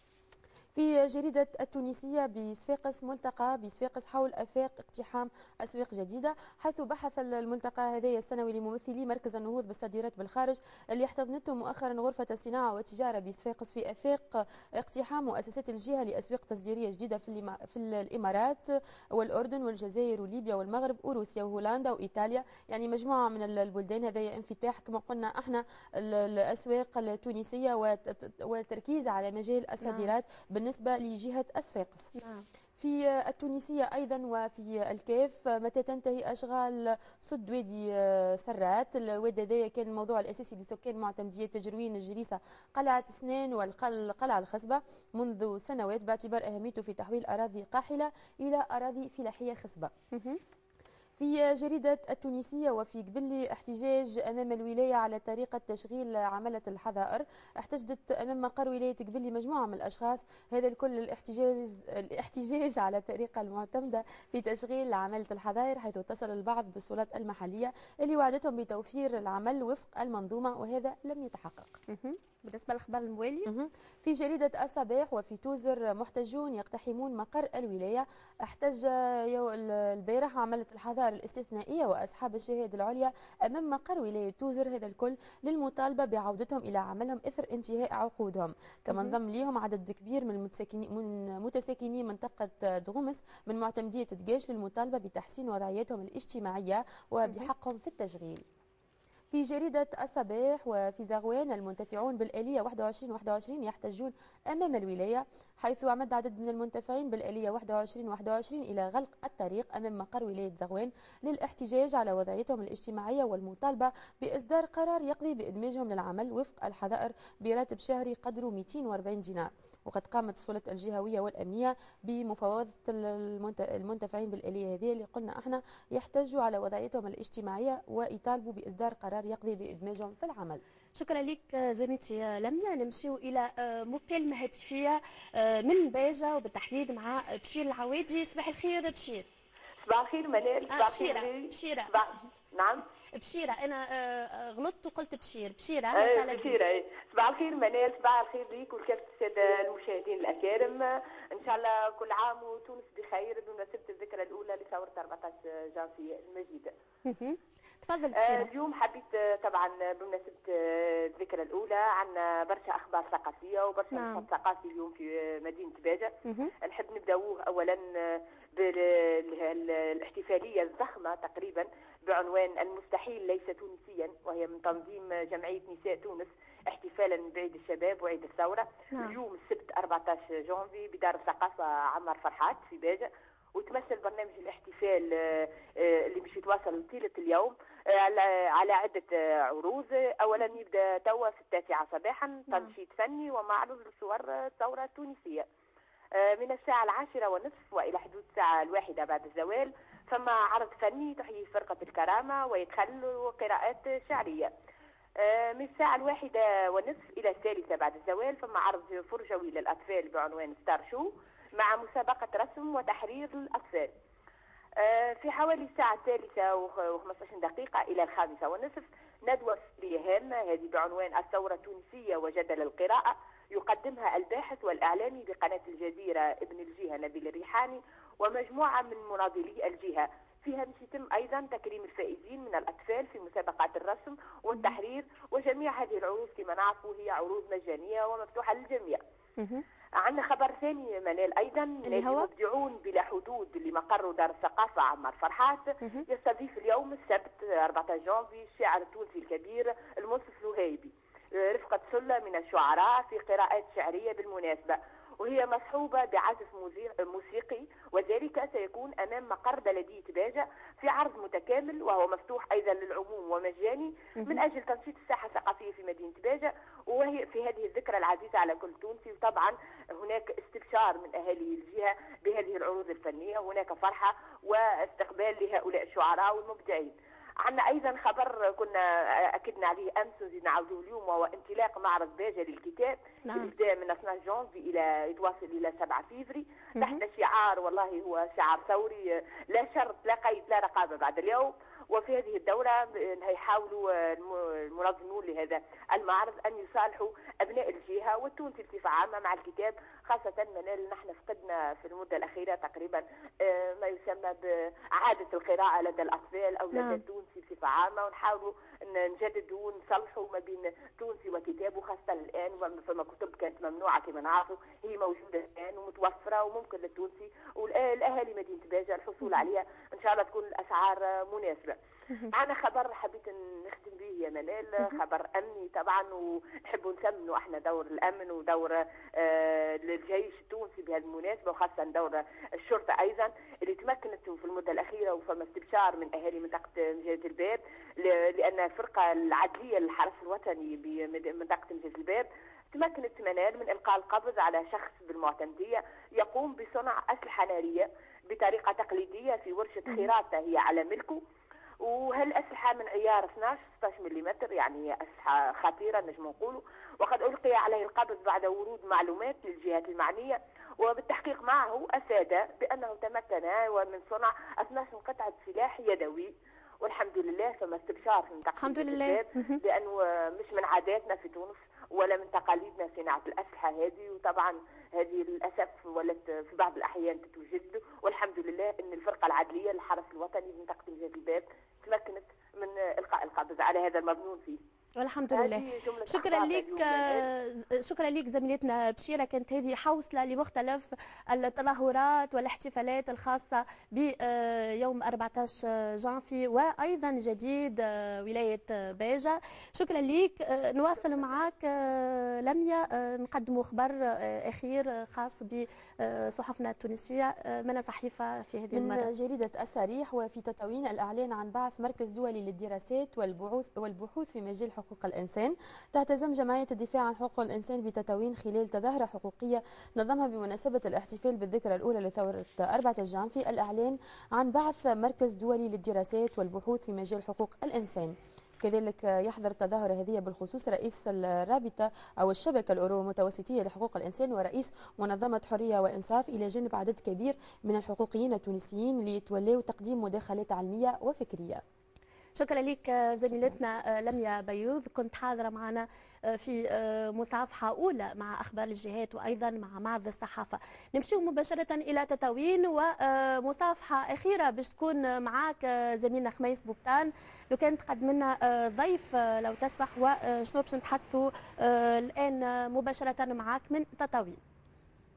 في جريدة التونسية بصفاقس ملتقى بصفاقس حول آفاق اقتحام أسواق جديدة، حيث بحث الملتقى هذا السنوي لممثلي مركز النهوض بالصادرات بالخارج اللي احتضنته مؤخرا غرفة الصناعة والتجارة بصفاقس في آفاق اقتحام مؤسسات الجهة لأسواق تصديرية جديدة في الإمارات والأردن والجزائر وليبيا والمغرب وروسيا وهولندا وإيطاليا، يعني مجموعة من البلدان. هذا انفتاح كما قلنا احنا الأسواق التونسية والتركيز على مجال الصادرات بالنسبة لجهة أصفاقس. في التونسية أيضا وفي الكاف، متى تنتهي أشغال سد وادي سرات؟ الواد هذايا كان الموضوع الأساسي لسكان معتمدية تجروين الجريسة قلعة سنان والقلعة الخصبة منذ سنوات، باعتبار أهميته في تحويل أراضي قاحلة إلى أراضي فلاحية خصبة. في جريدة التونسية وفي قبلي احتجاج أمام الولاية على طريقة تشغيل عملة الحظائر. احتجت أمام مقر ولاية قبلي مجموعة من الأشخاص، هذا الكل الاحتجاج على الطريقة المعتمدة في تشغيل عملة الحظائر، حيث اتصل البعض بالسلطات المحلية اللي وعدتهم بتوفير العمل وفق المنظومة، وهذا لم يتحقق. بالنسبة للأخبار الموالي في جريدة الصباح، وفي توزر محتجون يقتحمون مقر الولاية. احتج البارح عملة الحظائر الاستثنائية وأصحاب الشهادة العليا أمام مقر ولاية توزر، هذا الكل للمطالبة بعودتهم إلى عملهم إثر انتهاء عقودهم. كما انضم ليهم عدد كبير من متساكني منطقة دغومس من معتمدية دقاش للمطالبة بتحسين وضعيتهم الاجتماعية وبحقهم في التشغيل. في جريدة الصباح وفي زغوان، المنتفعون بالآلية 21 يحتجون أمام الولاية، حيث عمد عدد من المنتفعين بالآلية 21 إلى غلق الطريق أمام مقر ولاية زغوان للاحتجاج على وضعيتهم الاجتماعية والمطالبة بإصدار قرار يقضي بإدماجهم للعمل وفق الحظائر براتب شهري قدره 240 دينار. وقد قامت السلطات الجهوية والأمنية بمفاوضة المنتفعين بالآلية هذه اللي قلنا احنا يحتجوا على وضعيتهم الاجتماعية ويطالبوا بإصدار قرار يقضي بإدماجهم في العمل. شكرا لك زميلتي لميا. نمشيو إلى مكالمة هاتفية من باجة وبالتحديد مع بشير العوادي. صباح الخير بشير. صباح الخير منال. بشيرة. نعم بشيرة. أنا غلطت وقلت بشير. بشيرة بشيرة. صباح الخير منال. صباح الخير ليك ولكافة السادة المشاهدين الأكارم. إن شاء الله كل عام وتونس بخير بمناسبة الذكرى الأولى لثورة 14 جانفي المجيدة. تفضل بشيرة. اليوم حبيت طبعا بمناسبة الذكرى الأولى عندنا برشا أخبار ثقافية وبرشا نشاط ثقافي اليوم في مدينة باجة. نحب نبداوه أولا بالاحتفالية الضخمة تقريبا بعنوان المستحيل ليس تونسيا، وهي من تنظيم جمعية نساء تونس احتفالا بعيد الشباب وعيد الثورة. اليوم السبت 14 جانفي بدار الثقافة عمار فرحات في باجة، وتمثل برنامج الاحتفال اللي باش يتواصل طيلة اليوم على عدة عروض. أولا يبدأ توا في 9 صباحا تنشيط فني ومعرض لصور الثورة التونسية من الساعة 10:30 وإلى حدود الساعة 1 بعد الزوال. ثم عرض فني تحيي فرقة الكرامة ويدخل قراءات شعرية. من الساعة 1:30 إلى 3 بعد الزوال ثم عرض فرجوي للأطفال بعنوان ستار شو مع مسابقة رسم وتحرير للأطفال. في حوالي الساعة 3:15 إلى 5:30 ندوة فكرية هامة هذه بعنوان الثورة التونسية وجدل القراءة، يقدمها الباحث والإعلامي بقناة الجزيرة ابن الجهة نبيل الريحاني ومجموعة من مناضلي الجهة. فيها باش يتم أيضا تكريم الفائزين من الأطفال في مسابقات الرسم والتحرير، وجميع هذه العروض كما نعرفوا هي عروض مجانية ومفتوحة للجميع. عندنا خبر ثاني منال ايضا، نادي مبدعون بلا حدود لمقر دار الثقافه عمار فرحات يستضيف اليوم السبت 14 جانفي الشاعر التونسي الكبير المنصف الوهيبي رفقه سله من الشعراء في قراءات شعريه بالمناسبه، وهي مصحوبه بعزف موسيقي، وذلك سيكون امام مقر بلديه باجه في عرض متكامل وهو مفتوح ايضا للعموم ومجاني من اجل تنشيط الساحه الثقافيه في مدينه باجه، وهي في هذه الذكرى العزيزه على كل تونسي. وطبعا هناك استبشار من اهالي الجهه بهذه العروض الفنيه، وهناك فرحه واستقبال لهؤلاء الشعراء والمبدعين. عندنا ايضا خبر كنا اكدنا عليه امس ونزيد نعاودوه اليوم، وهو انطلاق معرض باجه للكتاب يبدا من 12 جانفي الى يتواصل الى 7 فيفري تحت شعار والله هو شعار ثوري لا شرط لا قيد لا رقابه بعد اليوم. وفي هذه الدورة يحاولوا المنظمون لهذا المعرض أن يصالحوا أبناء الجهة والتونسي بصفة عامة مع الكتاب، خاصة منال نحن فقدنا في المدة الأخيرة تقريبا ما يسمى بعادة القراءة لدى الأطفال أو لدى التونسي بصفة عامة، ونحاولوا نجددوا ونصلحوا ما بين تونسي وكتاب، وخاصة الآن فما كتب كانت ممنوعة كما نعرفوا هي موجودة الآن ومتوفرة وممكن للتونسي والأهالي مدينة باجة الحصول عليها إن شاء الله تكون الأسعار مناسبة. معنا خبر حبيت نختم به يا منال، خبر أمني طبعا، ونحب نسمنوا احنا دور الأمن ودور الجيش التونسي بهذه المناسبة، وخاصة دور الشرطة أيضا اللي تمكنت في المدة الأخيرة وفما استبشار من أهالي منطقة مجاز الباب، لأن الفرقة العدلية للحرس الوطني بمنطقة مجاز الباب تمكنت منال من إلقاء القبض على شخص بالمعتمدية يقوم بصنع أسلحة نارية بطريقة تقليدية في ورشة خراطة هي على ملكه، وهالأسلحة من عيار 12-16 ملم، يعني أسلحة خطيرة نجم نقولوا. وقد ألقي عليه القبض بعد ورود معلومات للجهات المعنية، وبالتحقيق معه أفاد بأنه تمكن من صنع 12 قطعة سلاح يدوي، والحمد لله فما استبشار في منطقة الحمد لله، لأنه مش من عاداتنا في تونس ولا من تقاليدنا صناعة الأسلحة هذه، وطبعا هذه للأسف ولت في بعض الأحيان تتوجد، والحمد لله أن الفرقة العدلية للحرس الوطني في منطقة مجاز الباب تمكنت من إلقاء القبض على هذا المظنون فيه. والحمد لله. شكرا لك زميلتنا بشيرة، كانت هذه حوصلة لمختلف التظاهرات والاحتفالات الخاصة بيوم 14 جانفي وأيضا جديد ولاية باجة. شكرا لك. نواصل معك لميا، نقدم خبر أخير خاص بصحفنا التونسية من صحيفة في هذه المرة من جريدة الصريح. وفي تطاوين الإعلان عن بعث مركز دولي للدراسات والبحوث في مجال حقوق الإنسان، تهتزم جمعية الدفاع عن حقوق الإنسان بتطاوين خلال تظاهرة حقوقية نظمها بمناسبة الاحتفال بالذكرى الأولى لثورة 14 جانفي الإعلان عن بعث مركز دولي للدراسات والبحوث في مجال حقوق الإنسان. كذلك يحضر التظاهرة هذه بالخصوص رئيس الرابطة أو الشبكة الأورو متوسطية لحقوق الإنسان ورئيس منظمة حرية وإنصاف، إلى جانب عدد كبير من الحقوقيين التونسيين ليتولوا تقديم مداخلات علمية وفكرية. شكرا لك زميلتنا لميا بيوض، كنت حاضرة معنا في مصافحة أولى مع أخبار الجهات وأيضا مع معرض الصحافة. نمشي مباشرة إلى تطاوين ومصافحة أخيرة باش تكون معاك زميلنا خميس بوبتان، لو كان تقدم لنا ضيف لو تسمح، وشنو باش نتحدثوا الآن مباشرة معاك من تطاوين.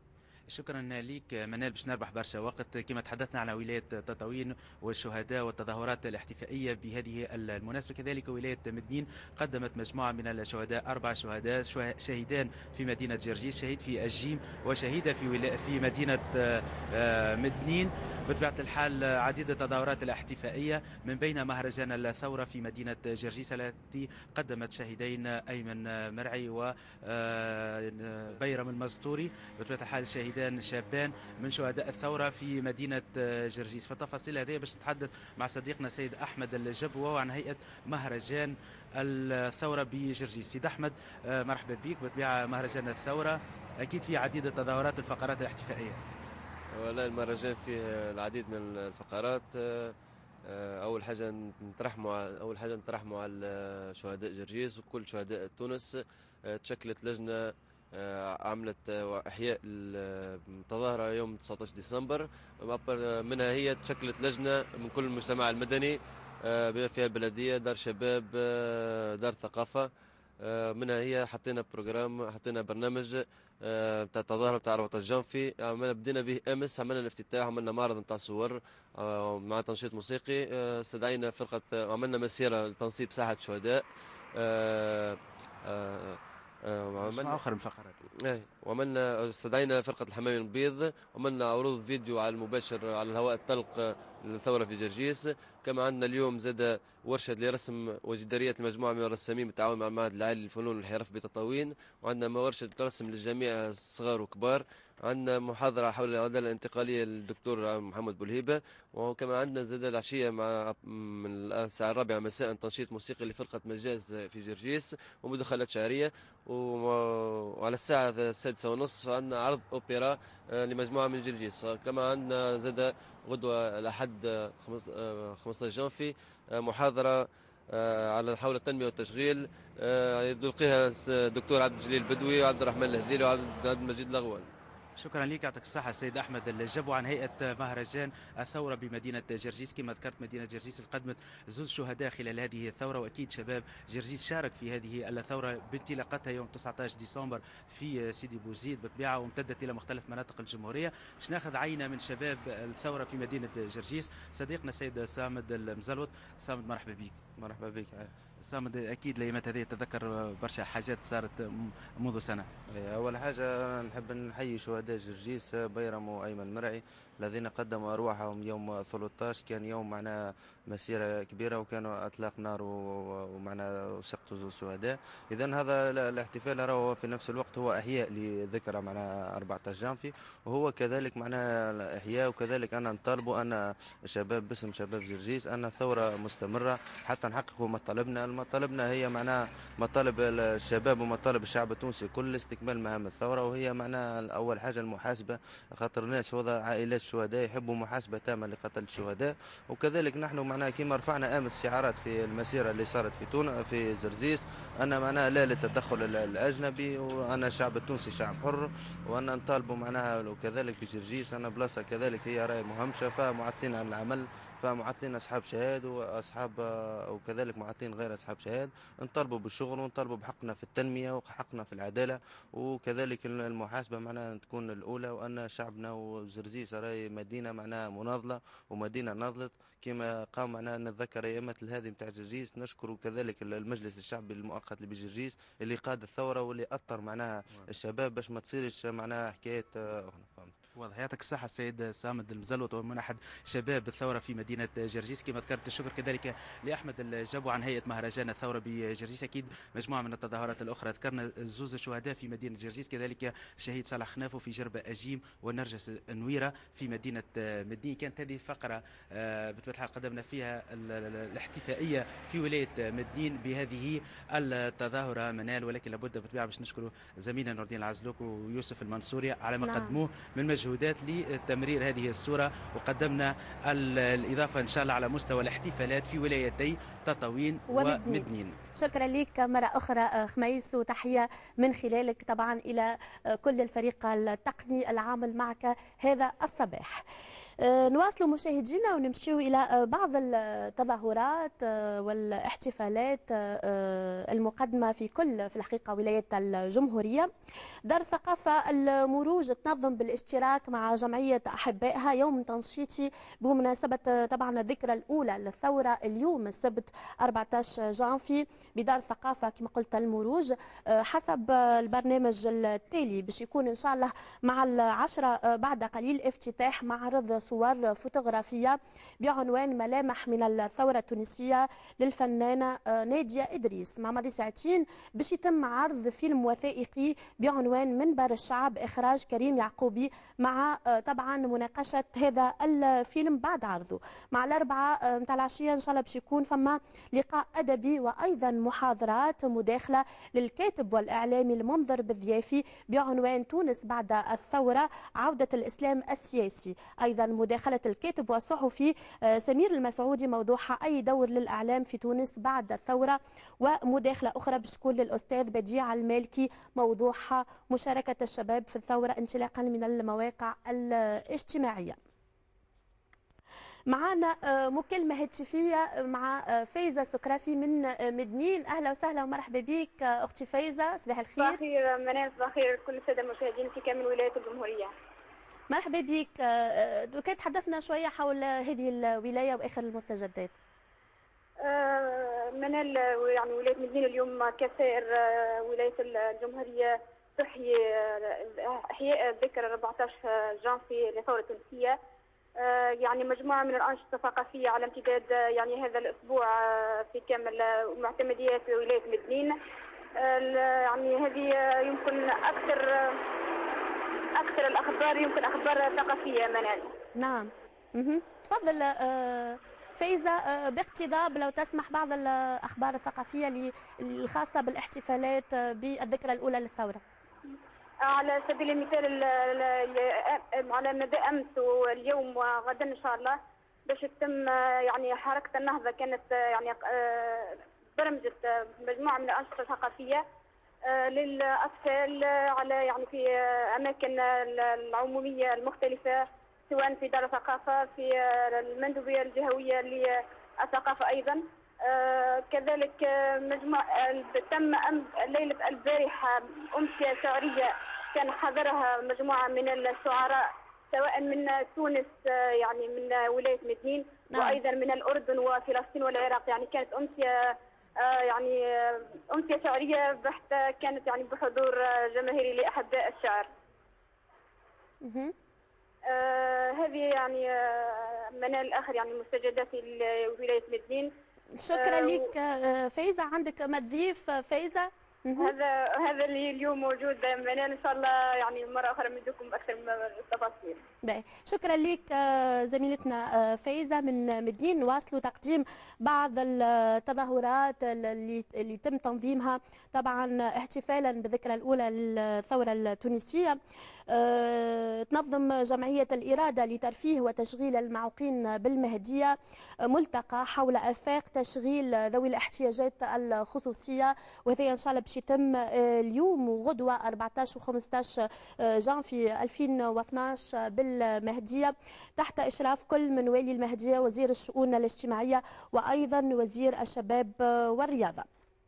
شكرا لك منال. باش نربح برشا وقت كما تحدثنا على ولاية تطاوين والشهداء والتظاهرات الاحتفائية بهذه المناسبة. كذلك ولاية مدنين قدمت مجموعة من الشهداء، 4 شهداء، شهيدان في مدينة جرجيس، شهيد في الجيم، وشهيدة في مدينة مدنين. بطبيعة الحال عديد التظاهرات الاحتفائية من بين مهرجان الثورة في مدينة جرجيس التي قدمت شهيدين أيمن مرعي وبيرم المزطوري، بطبيعة الحال شهيدان شابان من شهداء الثورة في مدينة جرجيس. فالتفاصيل هذه باش نتحدث مع صديقنا سيد أحمد الجبوة عن هيئة مهرجان الثورة بجرجيس. سيد أحمد مرحبا بك. بطبيعة مهرجان الثورة أكيد في عديد التظاهرات والفقرات الاحتفائية. والله المهرجان فيه العديد من الفقرات. أول حاجة نترحموا على شهداء جرجيس وكل شهداء تونس. تشكلت لجنة عملت إحياء التظاهرة يوم 19 ديسمبر. منها هي تشكلت لجنة من كل المجتمع المدني بما فيها البلدية، دار شباب، دار ثقافة. منها هي حطينا برنامج بتاع التظاهرة بتاع 14 جانفي. بدينا به امس، عملنا الافتتاح، عملنا معرض نتاع صور مع تنشيط موسيقي. استدعينا فرقة، عملنا مسيرة لتنصيب ساحة شهداء. وعملنا اخر من الفقرات. وعملنا استدعينا فرقة الحمام البيض، وعملنا عروض فيديو على المباشر على الهواء الطلق للثورة في جرجيس. كما عندنا اليوم زاد ورشة لرسم وجدارية المجموعة من الرسامين بالتعاون مع المعهد العالي للفنون والحرف بتطاوين، وعندنا ورشة رسم للجميع الصغار وكبار. عندنا محاضرة حول العدالة الانتقالية للدكتور محمد بولهيبة. وكما عندنا زاد العشية من الساعة 4 مساء تنشيط موسيقي لفرقة مجاز في جرجيس ومداخلات شعرية. وعلى الساعة 6:30 عندنا عرض أوبرا لمجموعة من جرجيس. كما عندنا زاد غدوة الأحد 15 جانفي محاضرة حول التنمية والتشغيل يلقيها الدكتور عبد الجليل البدوي وعبد الرحمن الهذيلي وعبد المجيد الأغوال. شكرا لك، يعطيك الصحة السيد أحمد الجبو. عن هيئة مهرجان الثورة بمدينة جرجيس، كما ذكرت مدينة جرجيس قدمت 2 شهداء خلال هذه الثورة، وأكيد شباب جرجيس شارك في هذه الثورة بانطلاقتها يوم 19 ديسمبر في سيدي بوزيد بطبيعة، وامتدت إلى مختلف مناطق الجمهورية. باش ناخذ عينة من شباب الثورة في مدينة جرجيس. صديقنا السيد صامد المزلوط. صامد مرحبا بك. مرحبا بك. صامد، أكيد الأيامات هذه تذكر برشا حاجات صارت منذ سنة. أول حاجة نحب نحيي شهداء جرجيس بيرم وأيمن مرعي الذين قدموا أرواحهم يوم 13. كان يوم معنا مسيرة كبيرة، وكانوا أطلاق نار ومعنا سقطوا الشهداء. إذن هذا الاحتفال هو في نفس الوقت هو إحياء لذكرى معنا 14 جانفي، وهو كذلك معنا إحياء. وكذلك أنا نطالبوا أن شباب باسم شباب جرجيس أن الثورة مستمرة حتى نحققوا مطالبنا. مطالبنا هي معناها مطالب الشباب ومطالب الشعب التونسي كل استكمال مهام الثورة، وهي معناها أول حاجة المحاسبة، خاطر الناس وضع عائلات الشهداء يحبوا محاسبة تامة لقتل الشهداء. وكذلك نحن معناها كما رفعنا أمس شعارات في المسيرة اللي صارت في تونس في زرزيس، أن معناها لا للتدخل الأجنبي، وأن الشعب التونسي شعب حر، وأن نطالبوا معناها وكذلك بجرجيس أن بلاصة كذلك هي راهي مهمشة، فمعطلين عن العمل، فمعطلين أصحاب شهاد وأصحاب وكذلك معطلين غير أصحاب شهاد. نطالبوا بالشغل ونطالبوا بحقنا في التنمية وحقنا في العدالة، وكذلك المحاسبة معناها تكون الأولى، وأن شعبنا وزرزيس راهي مدينة معناها مناضلة ومدينة ناضلت كما قام معنا. نتذكر ايامات هذه نتاع جرجيس. نشكر كذلك المجلس الشعبي المؤقت اللي بجرجيس اللي قاد الثورة واللي أطر معناها الشباب باش ما تصيرش معناها حكاية أخرى. واضح. يعطيك الصحة السيد صامد المزلوط، ومن أحد شباب الثورة في مدينة جرجيس. كما ذكرت الشكر كذلك لأحمد الجبو عن هيئة مهرجان الثورة بجرجيس. أكيد مجموعة من التظاهرات الأخرى، ذكرنا 2 شهداء في مدينة جرجيس، كذلك شهيد صالح خنافو في جربة أجيم ونرجس النويرة في مدينة مدين. كانت هذه فقرة بطبيعة الحال قدمنا فيها الاحتفائية في ولاية مدين بهذه التظاهرة منال، ولكن لابد بالطبيعة باش نشكر زميلنا نور الدين العزلوك ويوسف المنصوري على ما قدموه من مجهودات لتمرير هذه الصورة، وقدمنا الإضافة إن شاء الله على مستوى الاحتفالات في ولايتي تطاوين ومدنين. شكرا لك مرة أخرى خميس، وتحية من خلالك طبعا إلى كل الفريق التقني العامل معك هذا الصباح. نواصلوا مشاهدينا ونمشيو إلى بعض التظاهرات والاحتفالات المقدمة في الحقيقة ولايات الجمهورية. دار الثقافة المروج تنظم بالاشتراك مع جمعية أحبائها يوم تنشيطي بمناسبة طبعا الذكرى الأولى للثورة اليوم السبت 14 جانفي بدار الثقافة كما قلت المروج. حسب البرنامج التالي باش يكون إن شاء الله مع 10 بعد قليل افتتاح معرض صور فوتوغرافية بعنوان ملامح من الثورة التونسية للفنانة نادية إدريس. مع ماضي ساعتين باش يتم عرض فيلم وثائقي بعنوان منبر الشعب إخراج كريم يعقوبي مع طبعا مناقشة هذا الفيلم بعد عرضه. مع الأربعة متاع العشية إن شاء الله باش يكون فما لقاء أدبي وأيضا محاضرات مداخلة للكاتب والإعلامي المنذر بالضيافي بعنوان تونس بعد الثورة عودة الإسلام السياسي. أيضا مداخلة الكاتب والصحفي سمير المسعودي موضوعها أي دور للإعلام في تونس بعد الثورة، ومداخلة أخرى بشكون للأستاذ بديع المالكي موضوعها مشاركة الشباب في الثورة انطلاقا من المواقع الاجتماعية. معنا مكالمة هاتفية مع فايزة سكرافي من مدنين. أهلا وسهلا ومرحبا بك أختي فايزة، صباح الخير. صباح الخير منال، صباح الخير كل السادة المشاهدين في كامل ولاية الجمهورية. مرحبا بك. كي تحدثنا شوية حول هذه الولاية وآخر المستجدات. منال يعني ولاية مدنين اليوم كسائر ولاية الجمهورية تحيي إحياء ذكرى 14 جانفي للثورة التونسية. يعني مجموعة من الأنشطة الثقافية على امتداد يعني هذا الأسبوع في كامل معتمديات ولاية مدنين. يعني هذه يمكن أكثر الأخبار يمكن أخبار ثقافية منال. نعم. تفضل فايزة باقتضاب لو تسمح بعض الأخبار الثقافية الخاصة بالاحتفالات بالذكرى الأولى للثورة. على سبيل المثال على مدى امس واليوم وغدا ان شاء الله باش تتم يعني حركه النهضه كانت يعني برمجت مجموعه من الانشطه الثقافيه للاطفال على يعني في اماكن العموميه المختلفه سواء في دار الثقافه في المندوبيه الجهويه للثقافه ايضا. كذلك تم ليله البارحه امسيه شعريه كان حضرها مجموعه من الشعراء سواء من تونس يعني من ولايه مدنين وايضا من الاردن وفلسطين والعراق. يعني كانت امسيه يعني امسيه شعريه بحته كانت يعني بحضور جماهيري لاحباء الشعر. هذه يعني من الاخر يعني مستجدات ولايه مدنين. شكرا لك فايزة. عندك مضيف فايزة؟ هذا اللي اليوم موجود منال، ان شاء الله يعني مره اخرى نديكم اكثر من التفاصيل. شكرا لك زميلتنا فايزة من مدين. نواصلوا تقديم بعض التظاهرات اللي تم تنظيمها طبعا احتفالا بالذكرى الاولى للثوره التونسيه. تنظم جمعيه الاراده لترفيه وتشغيل المعوقين بالمهديه ملتقى حول افاق تشغيل ذوي الاحتياجات الخصوصيه، وهذا ان شاء الله باش يتم اليوم وغدوه 14 و15 جانفي 2012 بالمهديه تحت اشراف كل من والي المهديه وزير الشؤون الاجتماعيه وايضا وزير الشباب والرياضه.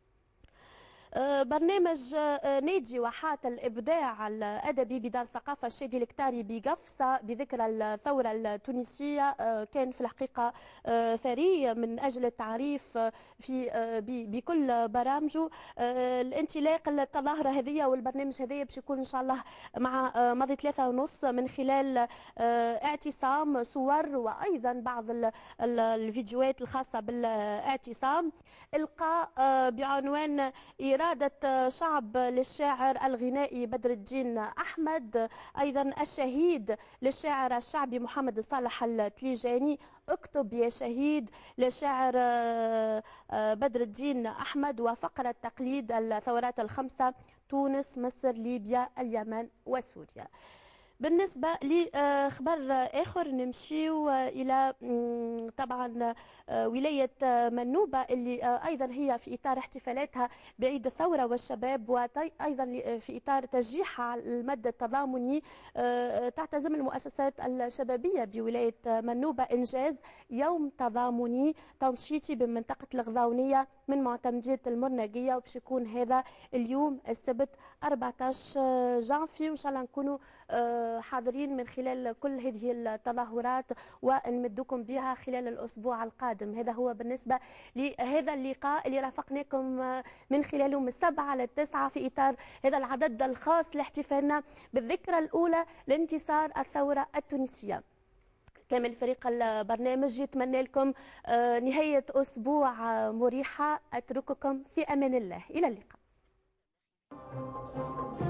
برنامج نادي واحات الإبداع الأدبي بدار الثقافة الشادي الكتاري بقفصة بذكرى الثورة التونسية كان في الحقيقة ثري من أجل التعريف بكل برامجه. الانطلاق التظاهرة هذه والبرنامج هذا باش يكون إن شاء الله مع ماضي 3:30 من خلال اعتصام صور وأيضا بعض الفيديوهات الخاصة بالاعتصام. إلقاء بعنوان إرادة شعب للشاعر الغنائي بدر الدين أحمد، أيضا الشهيد للشاعر الشعبي محمد صالح التليجاني، اكتب يا شهيد للشاعر بدر الدين أحمد، وفقرة تقليد الثورات الخمسة تونس مصر ليبيا اليمن وسوريا. بالنسبة لخبر آخر نمشيو إلى طبعا ولاية منوبة اللي أيضا هي في إطار احتفالاتها بعيد الثورة والشباب، وأيضا في إطار تشجيعها على المد التضامني تعتزم المؤسسات الشبابية بولاية منوبة إنجاز يوم تضامني تنشيطي بمنطقة الغضاونية من معتمدية المرنقية، وباش يكون هذا اليوم السبت 14 جانفي، وإن شاء الله نكونوا حاضرين من خلال كل هذه التظاهرات ونمدكم بها خلال الأسبوع القادم. هذا هو بالنسبة لهذا اللقاء اللي رافقناكم من خلاله من 7 ل 9 في إطار هذا العدد الخاص لاحتفالنا بالذكرى الأولى لانتصار الثورة التونسية. كامل فريق البرنامج يتمنى لكم نهاية أسبوع مريحة. أترككم في أمان الله، إلى اللقاء.